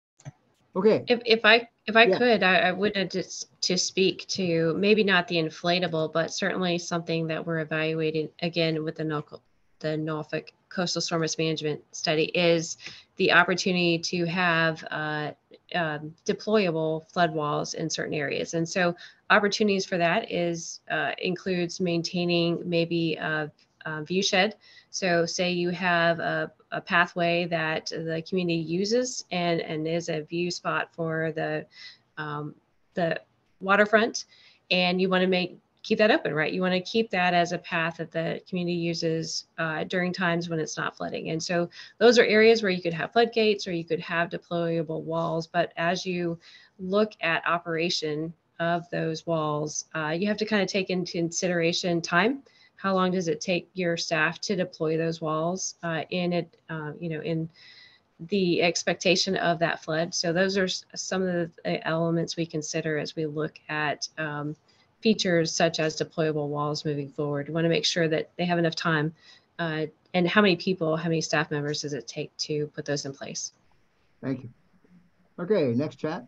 Okay. If, if I if I yeah. could, I, I would just to speak to maybe not the inflatable, but certainly something that we're evaluating again with the Norfolk, the Norfolk Coastal Storm Risk Management Study is the opportunity to have uh, um, deployable flood walls in certain areas. And so opportunities for that is uh, includes maintaining maybe a, a view shed. So say you have a, a pathway that the community uses and, and is a view spot for the, um, the waterfront, and you want to make keep that open, right? You want to keep that as a path that the community uses uh, during times when it's not flooding. And so those are areas where you could have floodgates or you could have deployable walls. But as you look at operation of those walls, uh, you have to kind of take into consideration time. How long does it take your staff to deploy those walls uh, in it, uh, you know, in the expectation of that flood? So those are some of the elements we consider as we look at um, features such as deployable walls moving forward. We want to make sure that they have enough time uh, and how many people, how many staff members does it take to put those in place? Thank you. Okay, next chat.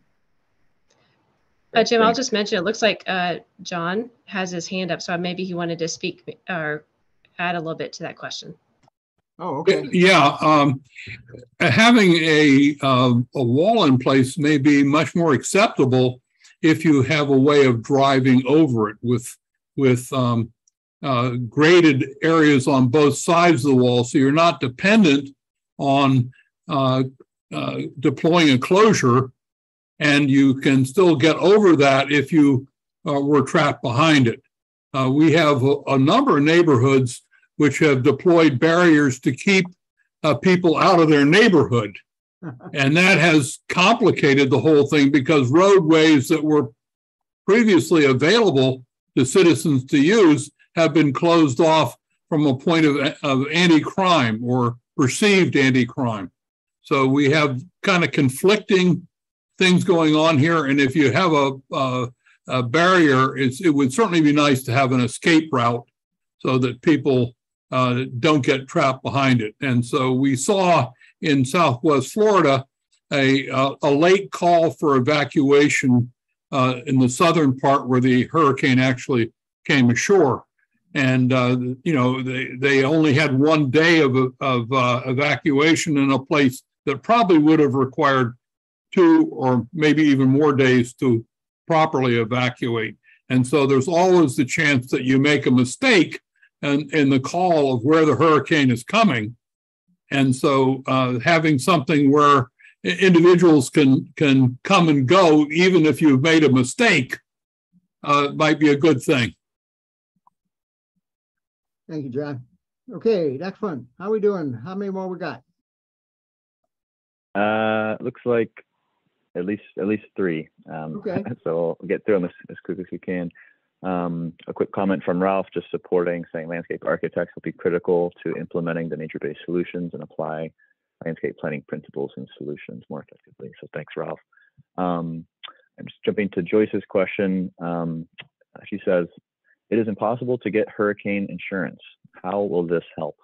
Uh, Jim, I'll just mention, it looks like uh, John has his hand up, so maybe he wanted to speak or add a little bit to that question. Oh, okay. Yeah, um, having a, uh, a wall in place may be much more acceptable if you have a way of driving over it with, with um, uh, graded areas on both sides of the wall, so you're not dependent on uh, uh, deploying a closure, and you can still get over that if you uh, were trapped behind it. Uh, we have a, a number of neighborhoods which have deployed barriers to keep uh, people out of their neighborhood. And that has complicated the whole thing because roadways that were previously available to citizens to use have been closed off from a point of, of anti-crime or perceived anti-crime. So we have kind of conflicting things going on here. And if you have a, a, a barrier, it's, it would certainly be nice to have an escape route so that people uh, don't get trapped behind it. And so we saw in Southwest Florida a, a, a late call for evacuation uh, in the southern part where the hurricane actually came ashore. And, uh, you know, they, they only had one day of, of uh, evacuation in a place that probably would have required two or maybe even more days to properly evacuate. And so there's always the chance that you make a mistake in, in the call of where the hurricane is coming. And so uh, having something where individuals can, can come and go, even if you've made a mistake, uh, might be a good thing. Thank you, John. Okay, next one. How are we doing? How many more we got? Uh, looks like at least at least three. Um, okay. So we'll get through them as, as quick as we can. Um, a quick comment from Ralph, just supporting, saying landscape architects will be critical to implementing the nature-based solutions and apply landscape planning principles and solutions more effectively. So thanks, Ralph. Um, I'm just jumping to Joyce's question. Um, she says, it is impossible to get hurricane insurance. How will this help?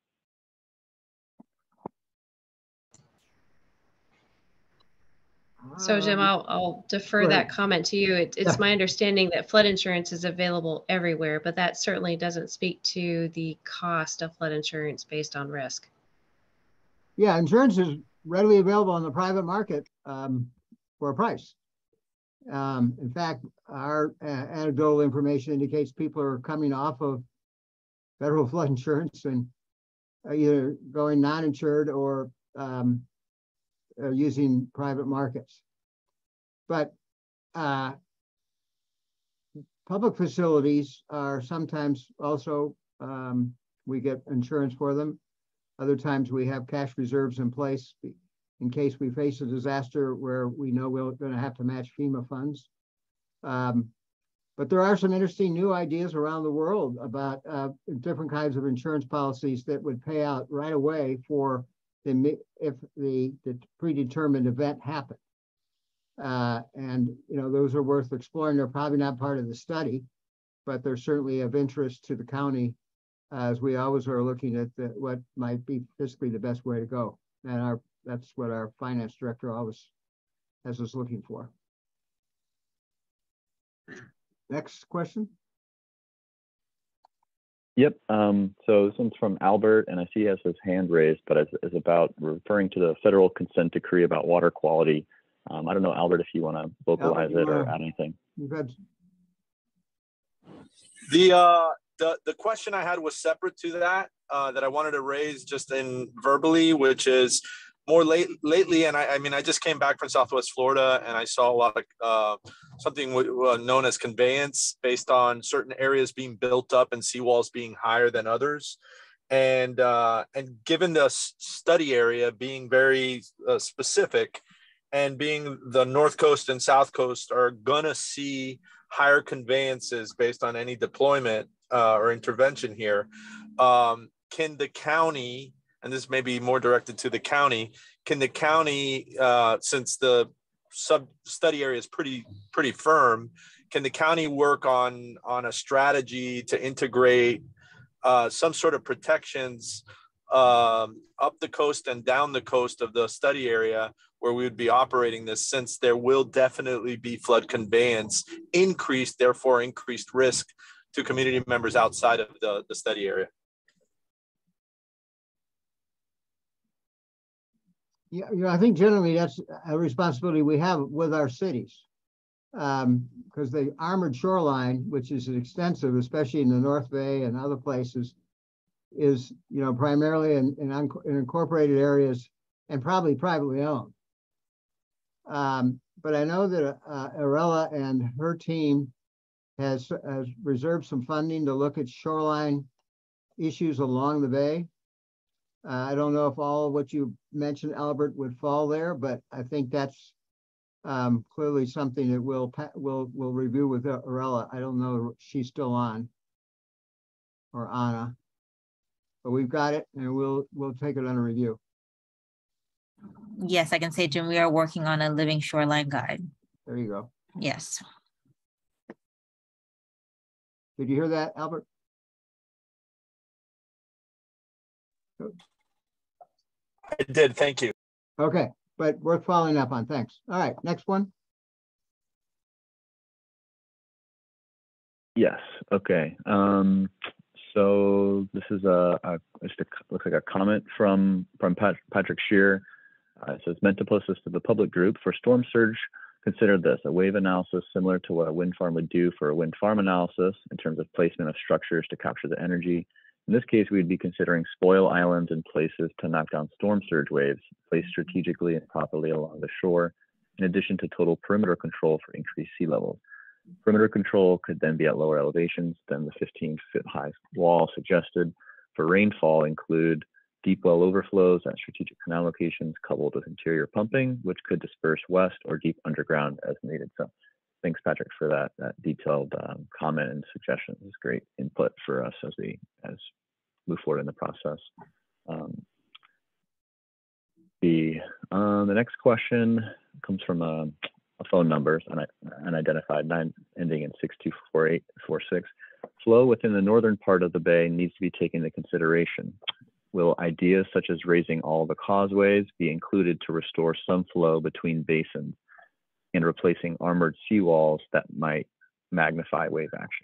So Jim, I'll, I'll defer that comment to you. It, it's my understanding that flood insurance is available everywhere, but that certainly doesn't speak to the cost of flood insurance based on risk. Yeah, insurance is readily available on the private market um, for a price. Um, in fact, our uh, anecdotal information indicates people are coming off of federal flood insurance and are either going non-insured or um, are using private markets. But uh, public facilities are sometimes also, um, we get insurance for them. Other times we have cash reserves in place in case we face a disaster where we know we're going to have to match FEMA funds. Um, but there are some interesting new ideas around the world about uh, different kinds of insurance policies that would pay out right away for the, if the, the predetermined event happened. Uh, and, you know, those are worth exploring. They're probably not part of the study, but they're certainly of interest to the county, as we always are looking at the, what might be fiscally the best way to go. And our that's what our finance director always has us looking for. Next question. Yep. Um, so this one's from Albert, and I see he has his hand raised, but it's, it's about referring to the federal consent decree about water quality. Um, I don't know, Albert, if you want to vocalize Albert, it or add anything. You've had... The uh, the the question I had was separate to that uh, that I wanted to raise just in verbally, which is more late lately. And I, I mean, I just came back from Southwest Florida, and I saw a lot of uh, something uh, known as conveyance based on certain areas being built up and seawalls being higher than others. And uh, and given the study area being very uh, specific, and being the North Coast and South Coast are gonna see higher conveyances based on any deployment uh, or intervention here, um, can the county, and this may be more directed to the county, can the county, uh, since the sub study area is pretty pretty firm, can the county work on on a strategy to integrate uh, some sort of protections um, up the coast and down the coast of the study area where we would be operating this, since there will definitely be flood conveyance, increased, therefore increased risk to community members outside of the, the study area? Yeah, you know, I think generally that's a responsibility we have with our cities. Um, because the armored shoreline, which is extensive, especially in the North Bay and other places, is, you know, primarily in, in, in incorporated areas and probably privately owned. Um, but I know that uh, Arella and her team has, has reserved some funding to look at shoreline issues along the bay. Uh, I don't know if all of what you mentioned, Albert, would fall there, but I think that's um, clearly something that we'll, we'll, we'll review with Arella. I don't know if she's still on, or Anna, but we've got it and we'll, we'll take it under review. Yes, I can say, Jim, we are working on a living shoreline guide. There you go. Yes. Did you hear that, Albert? I did, thank you. Okay, but worth following up on, thanks. All right, next one. Yes. Okay. Um, so this is a, a just a, looks like a comment from from Pat, Patrick Shear. Uh, it says, meant to post this to the public group. For storm surge, consider this, a wave analysis similar to what a wind farm would do for a wind farm analysis in terms of placement of structures to capture the energy. In this case, we'd be considering spoil islands and places to knock down storm surge waves, placed strategically and properly along the shore, in addition to total perimeter control for increased sea levels. Perimeter control could then be at lower elevations than the fifteen foot high wall suggested. For rainfall, include deep well overflows at strategic canal locations coupled with interior pumping, which could disperse west or deep underground as needed. So thanks, Patrick, for that, that detailed um, comment and suggestion. It's great input for us as we as move forward in the process. Um, the, uh, the next question comes from a, a phone number, and unidentified, nine ending in six two four eight four six. Flow within the northern part of the bay needs to be taken into consideration. Will ideas such as raising all the causeways be included to restore some flow between basins and replacing armored seawalls that might magnify wave action?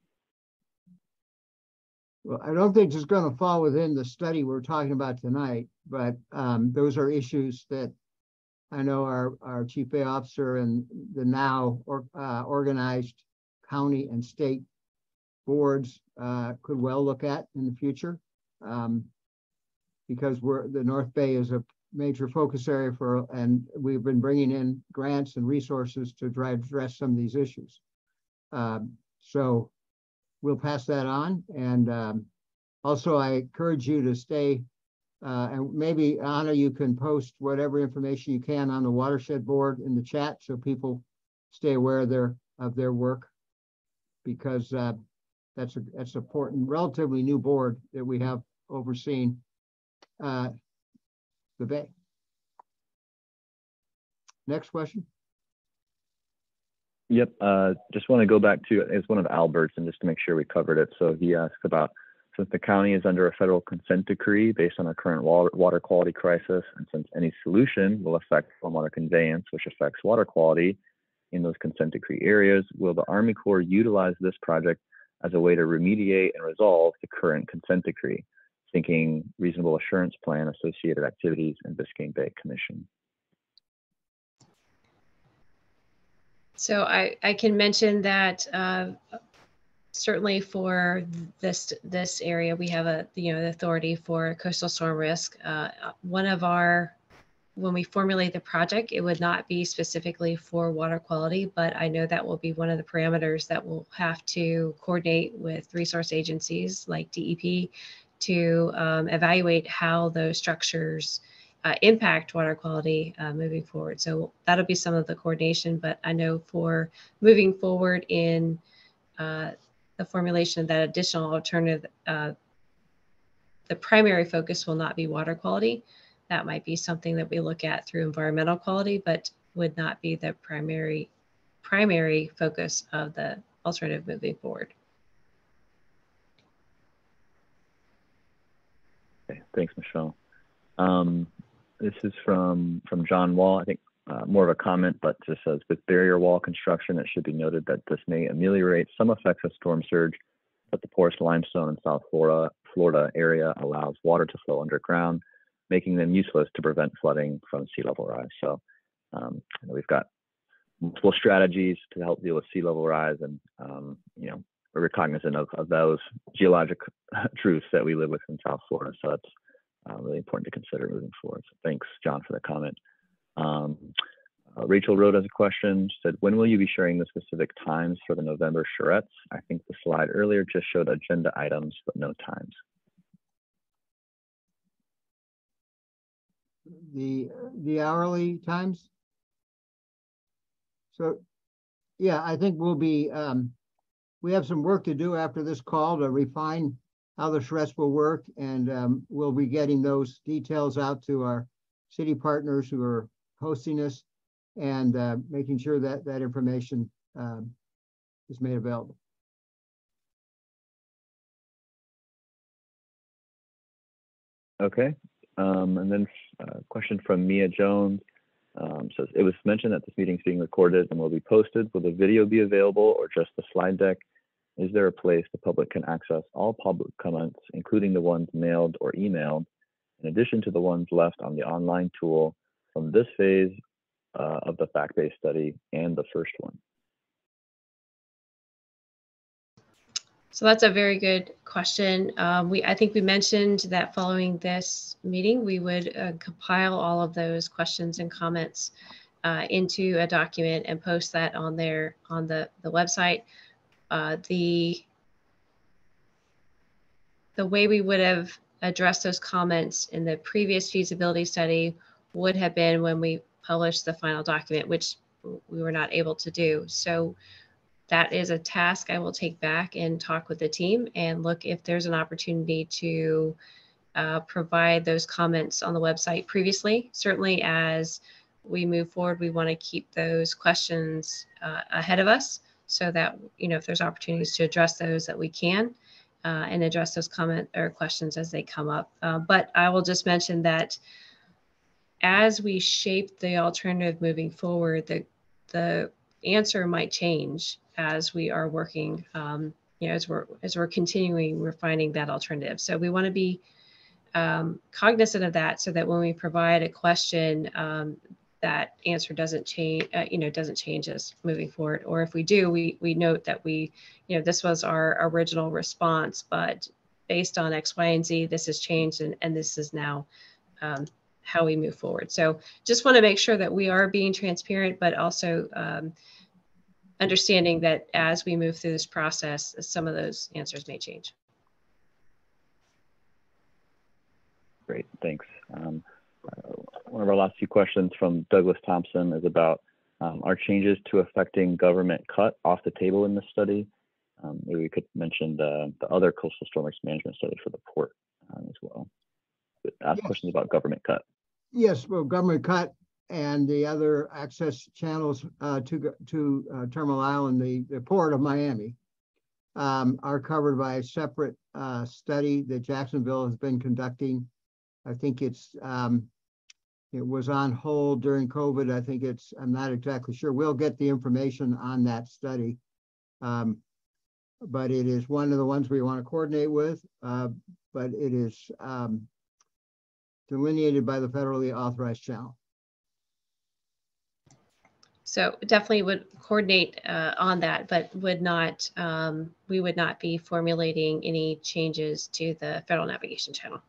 Well, I don't think it's going to fall within the study we're talking about tonight, but um, those are issues that I know our, our Chief Bay Officer and the now or, uh, organized county and state boards uh, could well look at in the future. Um, because we're the North Bay is a major focus area for, and we've been bringing in grants and resources to try to address some of these issues. Um, so we'll pass that on. And um, also I encourage you to stay, uh, and maybe Anna, you can post whatever information you can on the watershed board in the chat so people stay aware of their, of their work, because uh, that's a, that's an important, relatively new board that we have overseeing Uh, the bay. Next question. Yep, uh, just want to go back to, it's one of Albert's, and just to make sure we covered it. So he asked about, since the county is under a federal consent decree based on our current water, water quality crisis, and since any solution will affect stormwater conveyance, which affects water quality in those consent decree areas, will the Army Corps utilize this project as a way to remediate and resolve the current consent decree? Thinking reasonable assurance plan, associated activities, and Biscayne Bay Commission. So I, I can mention that uh, certainly for this this area, we have a you know the authority for coastal storm risk. Uh, one of our, when we formulate the project, it would not be specifically for water quality, but I know that will be one of the parameters that we'll have to coordinate with resource agencies like D E P to um, evaluate how those structures uh, impact water quality uh, moving forward. So that'll be some of the coordination, but I know for moving forward in uh, the formulation of that additional alternative, uh, the primary focus will not be water quality. That might be something that we look at through environmental quality, but would not be the primary, primary focus of the alternative moving forward. Okay, thanks, Michelle. Um, this is from from John Wall. I think uh, more of a comment, but just says with barrier wall construction, it should be noted that this may ameliorate some effects of storm surge, but the porous limestone in South Florida, Florida area allows water to flow underground, making them useless to prevent flooding from sea level rise. So um, we've got multiple strategies to help deal with sea level rise, and um, you know, we're cognizant of, of those geologic truths that we live with in South Florida. So that's uh, really important to consider moving forward. So thanks, John, for the comment. Um, uh, Rachel wrote as a question, said, when will you be sharing the specific times for the November charrettes? I think the slide earlier just showed agenda items, but no times. The, the hourly times? So, yeah, I think we'll be, um, we have some work to do after this call to refine how the charrettes will work, and um, we'll be getting those details out to our city partners who are hosting us, and uh, making sure that that information um, is made available. Okay, um, and then a question from Mia Jones. Um, says, it was mentioned that this meeting is being recorded and will be posted. Will the video be available or just the slide deck? Is there a place the public can access all public comments, including the ones mailed or emailed, in addition to the ones left on the online tool from this phase uh, of the fact-based study and the first one? So that's a very good question. Um, we, I think we mentioned that following this meeting, we would uh, compile all of those questions and comments uh, into a document and post that on there on the, the website. Uh, the, the way we would have addressed those comments in the previous feasibility study would have been when we published the final document, which we were not able to do. So that is a task I will take back and talk with the team and look if there's an opportunity to uh, provide those comments on the website previously. Certainly as we move forward, we want to keep those questions uh, ahead of us so that, you know, if there's opportunities to address those, that we can uh, and address those comment or questions as they come up. Uh, but I will just mention that as we shape the alternative moving forward, the, the answer might change as we are working, um, you know, as we're, as we're continuing refining that alternative. So we want to be um, cognizant of that so that when we provide a question, um, that answer doesn't change, uh, you know, doesn't change as moving forward. Or if we do, we, we note that we, you know, this was our original response, but based on X, Y, and Z, this has changed and, and this is now um, how we move forward. So just want to make sure that we are being transparent, but also um, understanding that as we move through this process, some of those answers may change. Great, thanks. Um, uh, one of our last few questions from Douglas Thompson is about um, are changes to affecting government cut off the table in this study? Um, maybe we could mention the, the other coastal storm risk management study for the port um, as well. But ask Yes. questions about government cut. Yes, well, government cut and the other access channels uh, to to uh, Terminal Island, the, the port of Miami, um, are covered by a separate uh, study that Jacksonville has been conducting. I think it's um, it was on hold during COVID. I think it's, I'm not exactly sure. We'll get the information on that study. Um, but it is one of the ones we want to coordinate with, uh, but it is um, delineated by the federally authorized channel. So definitely would coordinate uh, on that, but would not, um, we would not be formulating any changes to the federal navigation channel.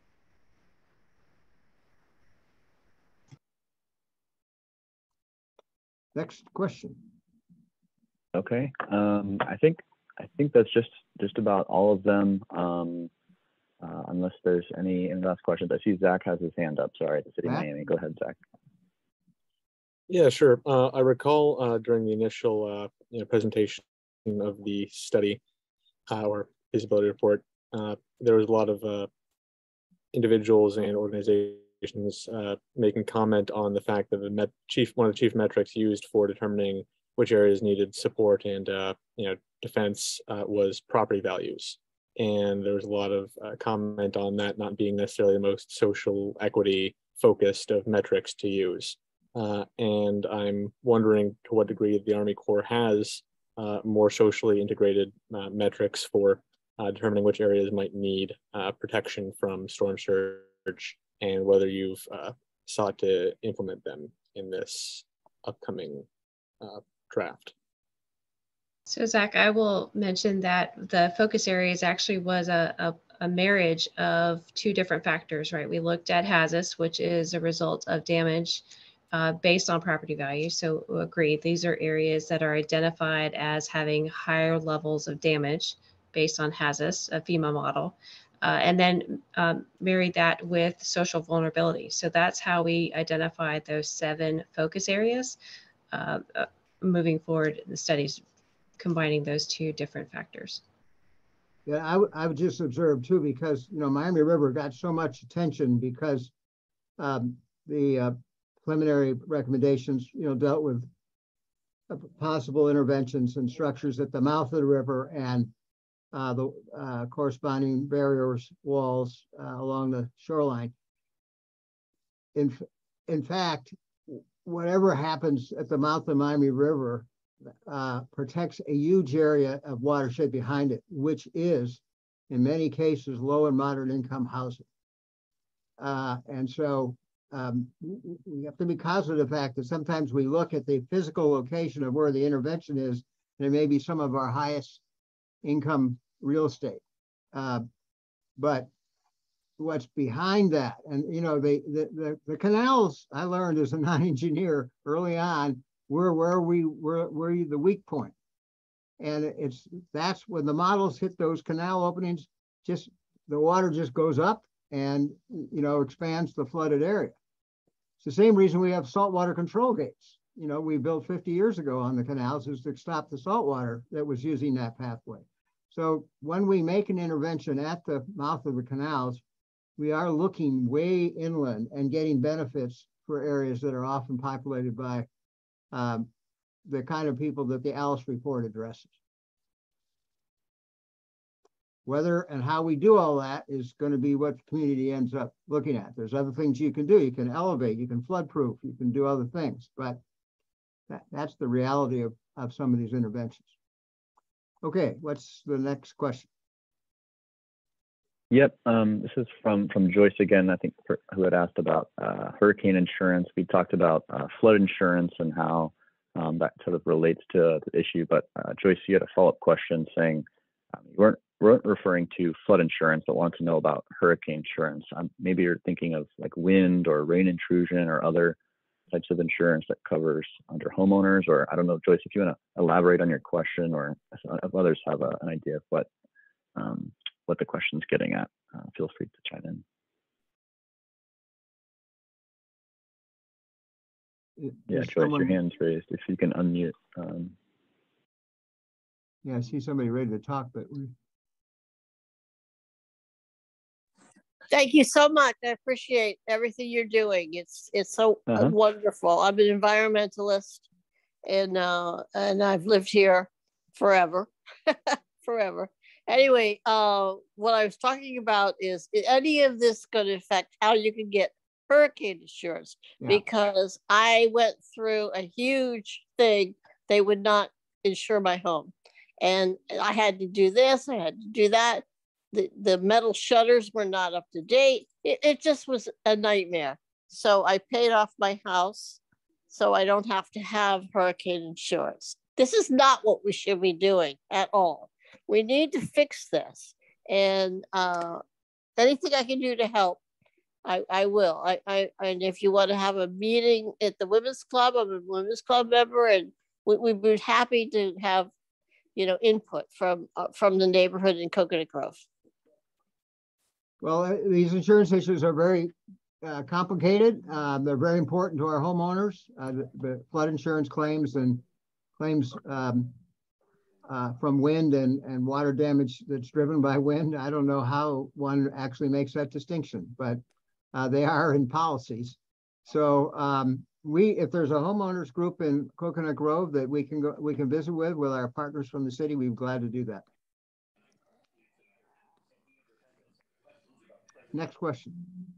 Next question. Okay, um, I think I think that's just just about all of them. Um, uh, unless there's any, any last questions. I see Zach has his hand up. Sorry, the city of Miami. Go ahead, Zach. Yeah, sure. Uh, I recall uh, during the initial uh, you know, presentation of the study uh, or feasibility report, uh, there was a lot of uh, individuals and organizations uh, making comment on the fact that the met chief one of the chief metrics used for determining which areas needed support and uh, you know defense uh, was property values. And there was a lot of uh, comment on that not being necessarily the most social equity focused of metrics to use. Uh, and I'm wondering to what degree the Army Corps has uh, more socially integrated uh, metrics for uh, determining which areas might need uh, protection from storm surge, and whether you've uh, sought to implement them in this upcoming uh, draft. So Zach, I will mention that the focus areas actually was a, a, a marriage of two different factors, right? We looked at hazards, which is a result of damage uh, based on property value. So agree, these are areas that are identified as having higher levels of damage based on hazards, a FEMA model. Uh, and then um, married that with social vulnerability. So that's how we identified those seven focus areas. Uh, uh, moving forward, the studies combining those two different factors. Yeah, I, I would just observe too, because, you know, Miami River got so much attention because um, the uh, preliminary recommendations, you know, dealt with uh, possible interventions and structures at the mouth of the river and uh, the uh, corresponding barriers, walls uh, along the shoreline. In, in fact, whatever happens at the mouth of the Miami River uh, protects a huge area of watershed behind it, which is in many cases low and moderate income housing. Uh, and so um, we have to be cognizant of the fact that sometimes we look at the physical location of where the intervention is, and it may be some of our highest income real estate. Uh, but what's behind that, and you know, the, the, the, the canals, I learned as a non-engineer early on, were where we were, were the weak point. And it's, that's when the models hit those canal openings, just the water just goes up and, you know, expands the flooded area. It's the same reason we have saltwater control gates. You know, we built fifty years ago on the canals is to stop the saltwater that was using that pathway. So when we make an intervention at the mouth of the canals, we are looking way inland and getting benefits for areas that are often populated by um, the kind of people that the Alice report addresses. Whether and how we do all that is going to be what the community ends up looking at. There's other things you can do. You can elevate, you can flood proof, you can do other things, but that, that's the reality of, of some of these interventions. Okay, what's the next question? Yep, um, this is from from Joyce again, I think, for, who had asked about uh, hurricane insurance. We talked about uh, flood insurance and how um, that sort of relates to the issue, but uh, Joyce, you had a follow-up question saying um, you weren't, weren't referring to flood insurance, but want to know about hurricane insurance. Um, maybe you're thinking of like wind or rain intrusion or other types of insurance that covers under homeowners, or I don't know, Joyce, if you want to elaborate on your question, or if others have a, an idea of what um, what the question's getting at, uh, feel free to chime in. Is yeah, Joyce, someone... your hand's raised. If you can unmute. Um... Yeah, I see somebody ready to talk, but we. Thank you so much. I appreciate everything you're doing. It's it's so uh-huh. wonderful. I'm an environmentalist, and uh, and I've lived here forever, forever. Anyway, uh, what I was talking about is, is any of this going to affect how you can get hurricane insurance? Yeah. Because I went through a huge thing. They would not insure my home. And I had to do this, I had to do that. The, the metal shutters were not up to date. It, it just was a nightmare. So I paid off my house so I don't have to have hurricane insurance. This is not what we should be doing at all. We need to fix this, and uh, anything I can do to help, I, I will. I, I and if you want to have a meeting at the Women's Club, I'm a Women's Club member, and we, we'd be happy to have, you know, input from uh, from the neighborhood in Coconut Grove. Well, these insurance issues are very uh, complicated. Uh, they're very important to our homeowners. Uh, the, the flood insurance claims and claims. Um, Uh, from wind and, and water damage that's driven by wind. I don't know how one actually makes that distinction, but uh, they are in policies. So um, we, if there's a homeowners group in Coconut Grove that we can go, we can visit with, with our partners from the city, we'd be glad to do that. Next question.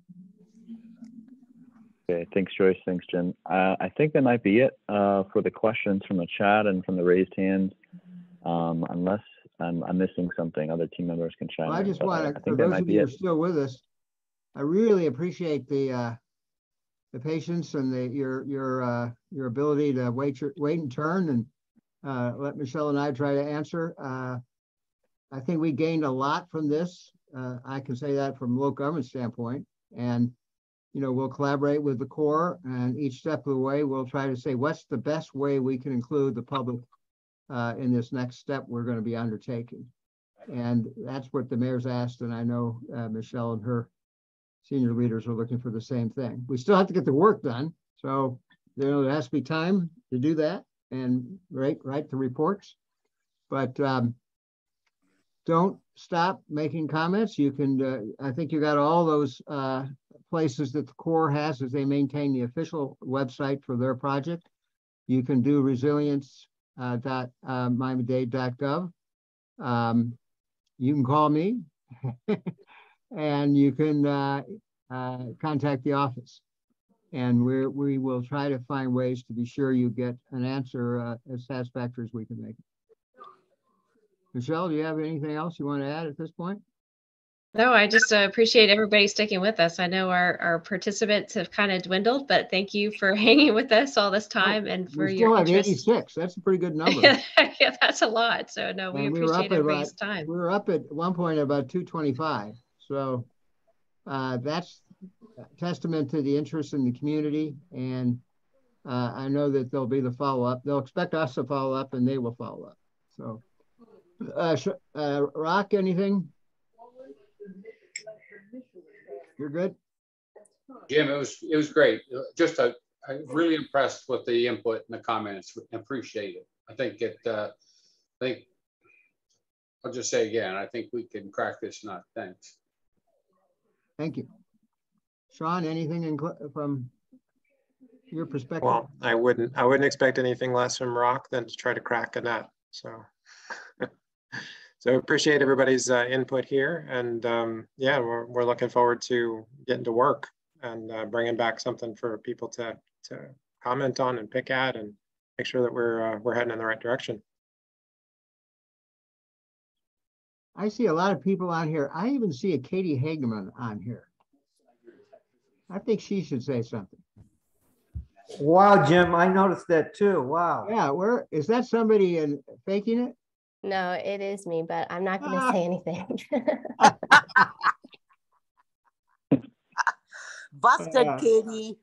Okay, thanks, Joyce. Thanks, Jim. Uh, I think that might be it uh, for the questions from the chat and from the raised hands. Um, unless I'm, I'm missing something, other team members can chime well, in. I just want to, for that those of you who are still with us, I really appreciate the uh, the patience and the your your uh, your ability to wait your wait and turn and uh, let Michelle and I try to answer. Uh, I think we gained a lot from this. Uh, I can say that from a local government standpoint, and you know we'll collaborate with the Corps, and each step of the way we'll try to say what's the best way we can include the public Uh, in this next step we're going to be undertaking. And that's what the mayor's asked, and I know uh, Michelle and her senior leaders are looking for the same thing. We still have to get the work done, so you know there has to be time to do that and write, write the reports. But um, don't stop making comments. You can, uh, I think you got all those uh, places that the Corps has as they maintain the official website for their project. You can do resilience Uh, dot uh, Miami Dade dot gov. Um, you can call me and you can uh, uh, contact the office. And we're, we will try to find ways to be sure you get an answer uh, as satisfactory as we can make it. Michelle, do you have anything else you want to add at this point? No, I just uh, appreciate everybody sticking with us. I know our, our participants have kind of dwindled, but thank you for hanging with us all this time and for we your still have interest. eighty-six. That's a pretty good number. Yeah, that's a lot. So no, we and we appreciate were everybody's about, time. We were up at one point about two twenty-five. So uh, that's a testament to the interest in the community. And uh, I know that there'll be the follow-up. They'll expect us to follow up and they will follow up. So uh, uh, Rock, anything? You're good? Jim, it was it was great. Just a, I'm really impressed with the input and the comments. Appreciate it. I think it. Uh, I think I'll just say again. I think we can crack this nut. Thanks. Thank you, Sean. Anything in, from your perspective? Well, I wouldn't. I wouldn't expect anything less from Rock than to try to crack a nut. So. So appreciate everybody's uh, input here, and um, yeah, we're, we're looking forward to getting to work and uh, bringing back something for people to to comment on and pick at, and make sure that we're uh, we're heading in the right direction. I see a lot of people on here. I even see a Katie Hageman on here. I think she should say something. Wow, Jim, I noticed that too. Wow. Yeah, where is that somebody in faking it? No, it is me, but I'm not going to ah. say anything. Busted, uh, Katie.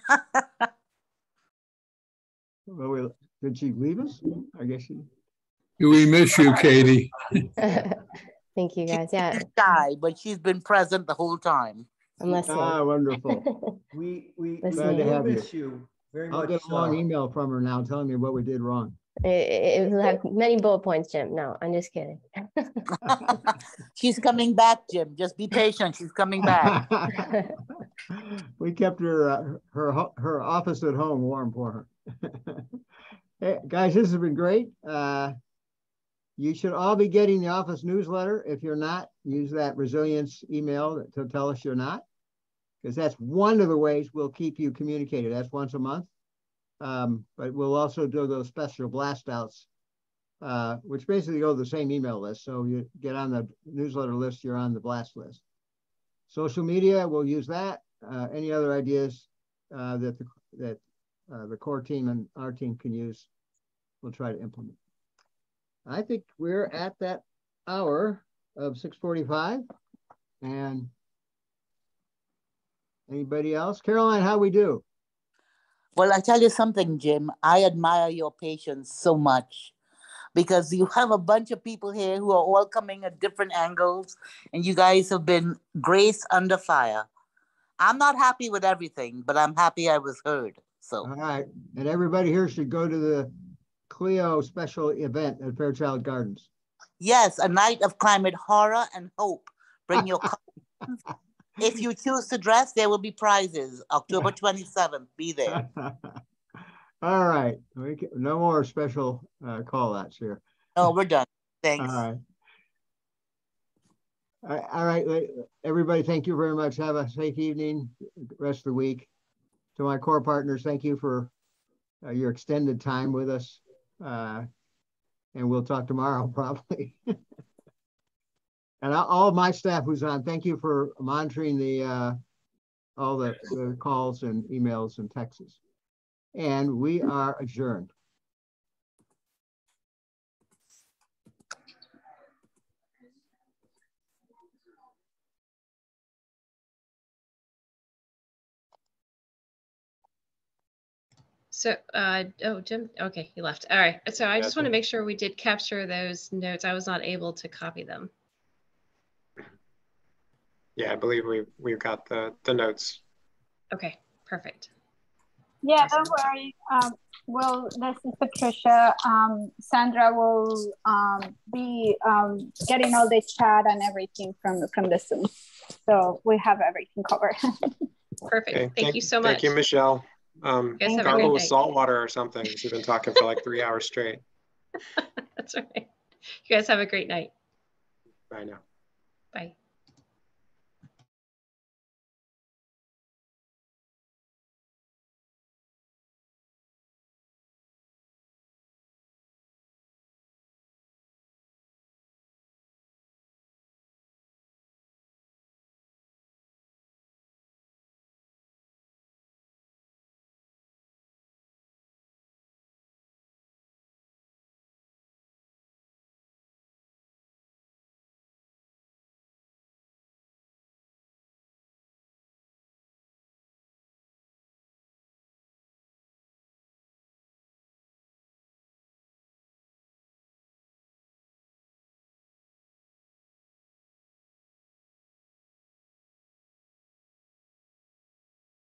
Well, did she leave us? I guess she. We miss you, Katie. Thank you, guys. Yeah. She's shy, but she's been present the whole time. I'm listening. Ah, wonderful. we we glad to have miss you. you very I'll much. get a long so. email from her now telling me what we did wrong. It, it will have many bullet points, Jim. No, I'm just kidding. She's coming back, Jim. Just be patient. She's coming back. We kept her uh, her her office at home warm for her. Hey, guys, this has been great. Uh, you should all be getting the office newsletter. If you're not, use that resilience email to tell us you're not, because that's one of the ways we'll keep you communicated. That's once a month. Um, but we'll also do those special blast outs, uh, which basically go to the same email list. So you get on the newsletter list, you're on the blast list. Social media, we'll use that. Uh, any other ideas uh, that, the, that uh, the core team and our team can use, we'll try to implement. I think we're at that hour of six forty-five. And anybody else? Caroline, how we do? Well, I tell you something, Jim, I admire your patience so much because you have a bunch of people here who are all coming at different angles and you guys have been grace under fire. I'm not happy with everything, but I'm happy I was heard. So, all right. And everybody here should go to the Cleo special event at Fairchild Gardens. Yes, a night of climate horror and hope. Bring your costumes. If you choose to dress, there will be prizes. October twenty-seventh, be there. All right. We can, no more special uh, call outs here. No, we're done. Thanks. All right. All right. Everybody, thank you very much. Have a safe evening, rest of the week. To my core partners, thank you for uh, your extended time with us. Uh, and we'll talk tomorrow, probably. And all of my staff who's on, thank you for monitoring the uh, all the, the calls and emails and texts. And we are adjourned. So, uh, oh, Jim, okay, he left. All right. So I just want to make sure we did capture those notes. I was not able to copy them. Yeah, I believe we we've got the the notes. Okay, perfect. Yeah, don't worry. Um, well, this is Patricia. Um, Sandra will um, be um, getting all the chat and everything from from the Zoom, so we have everything covered. Perfect. Okay, thank, thank you so much. Thank you, Michelle. Um, gargle with salt water or something. She's been talking for like three hours straight. That's right. You guys have a great night. Bye now. Bye.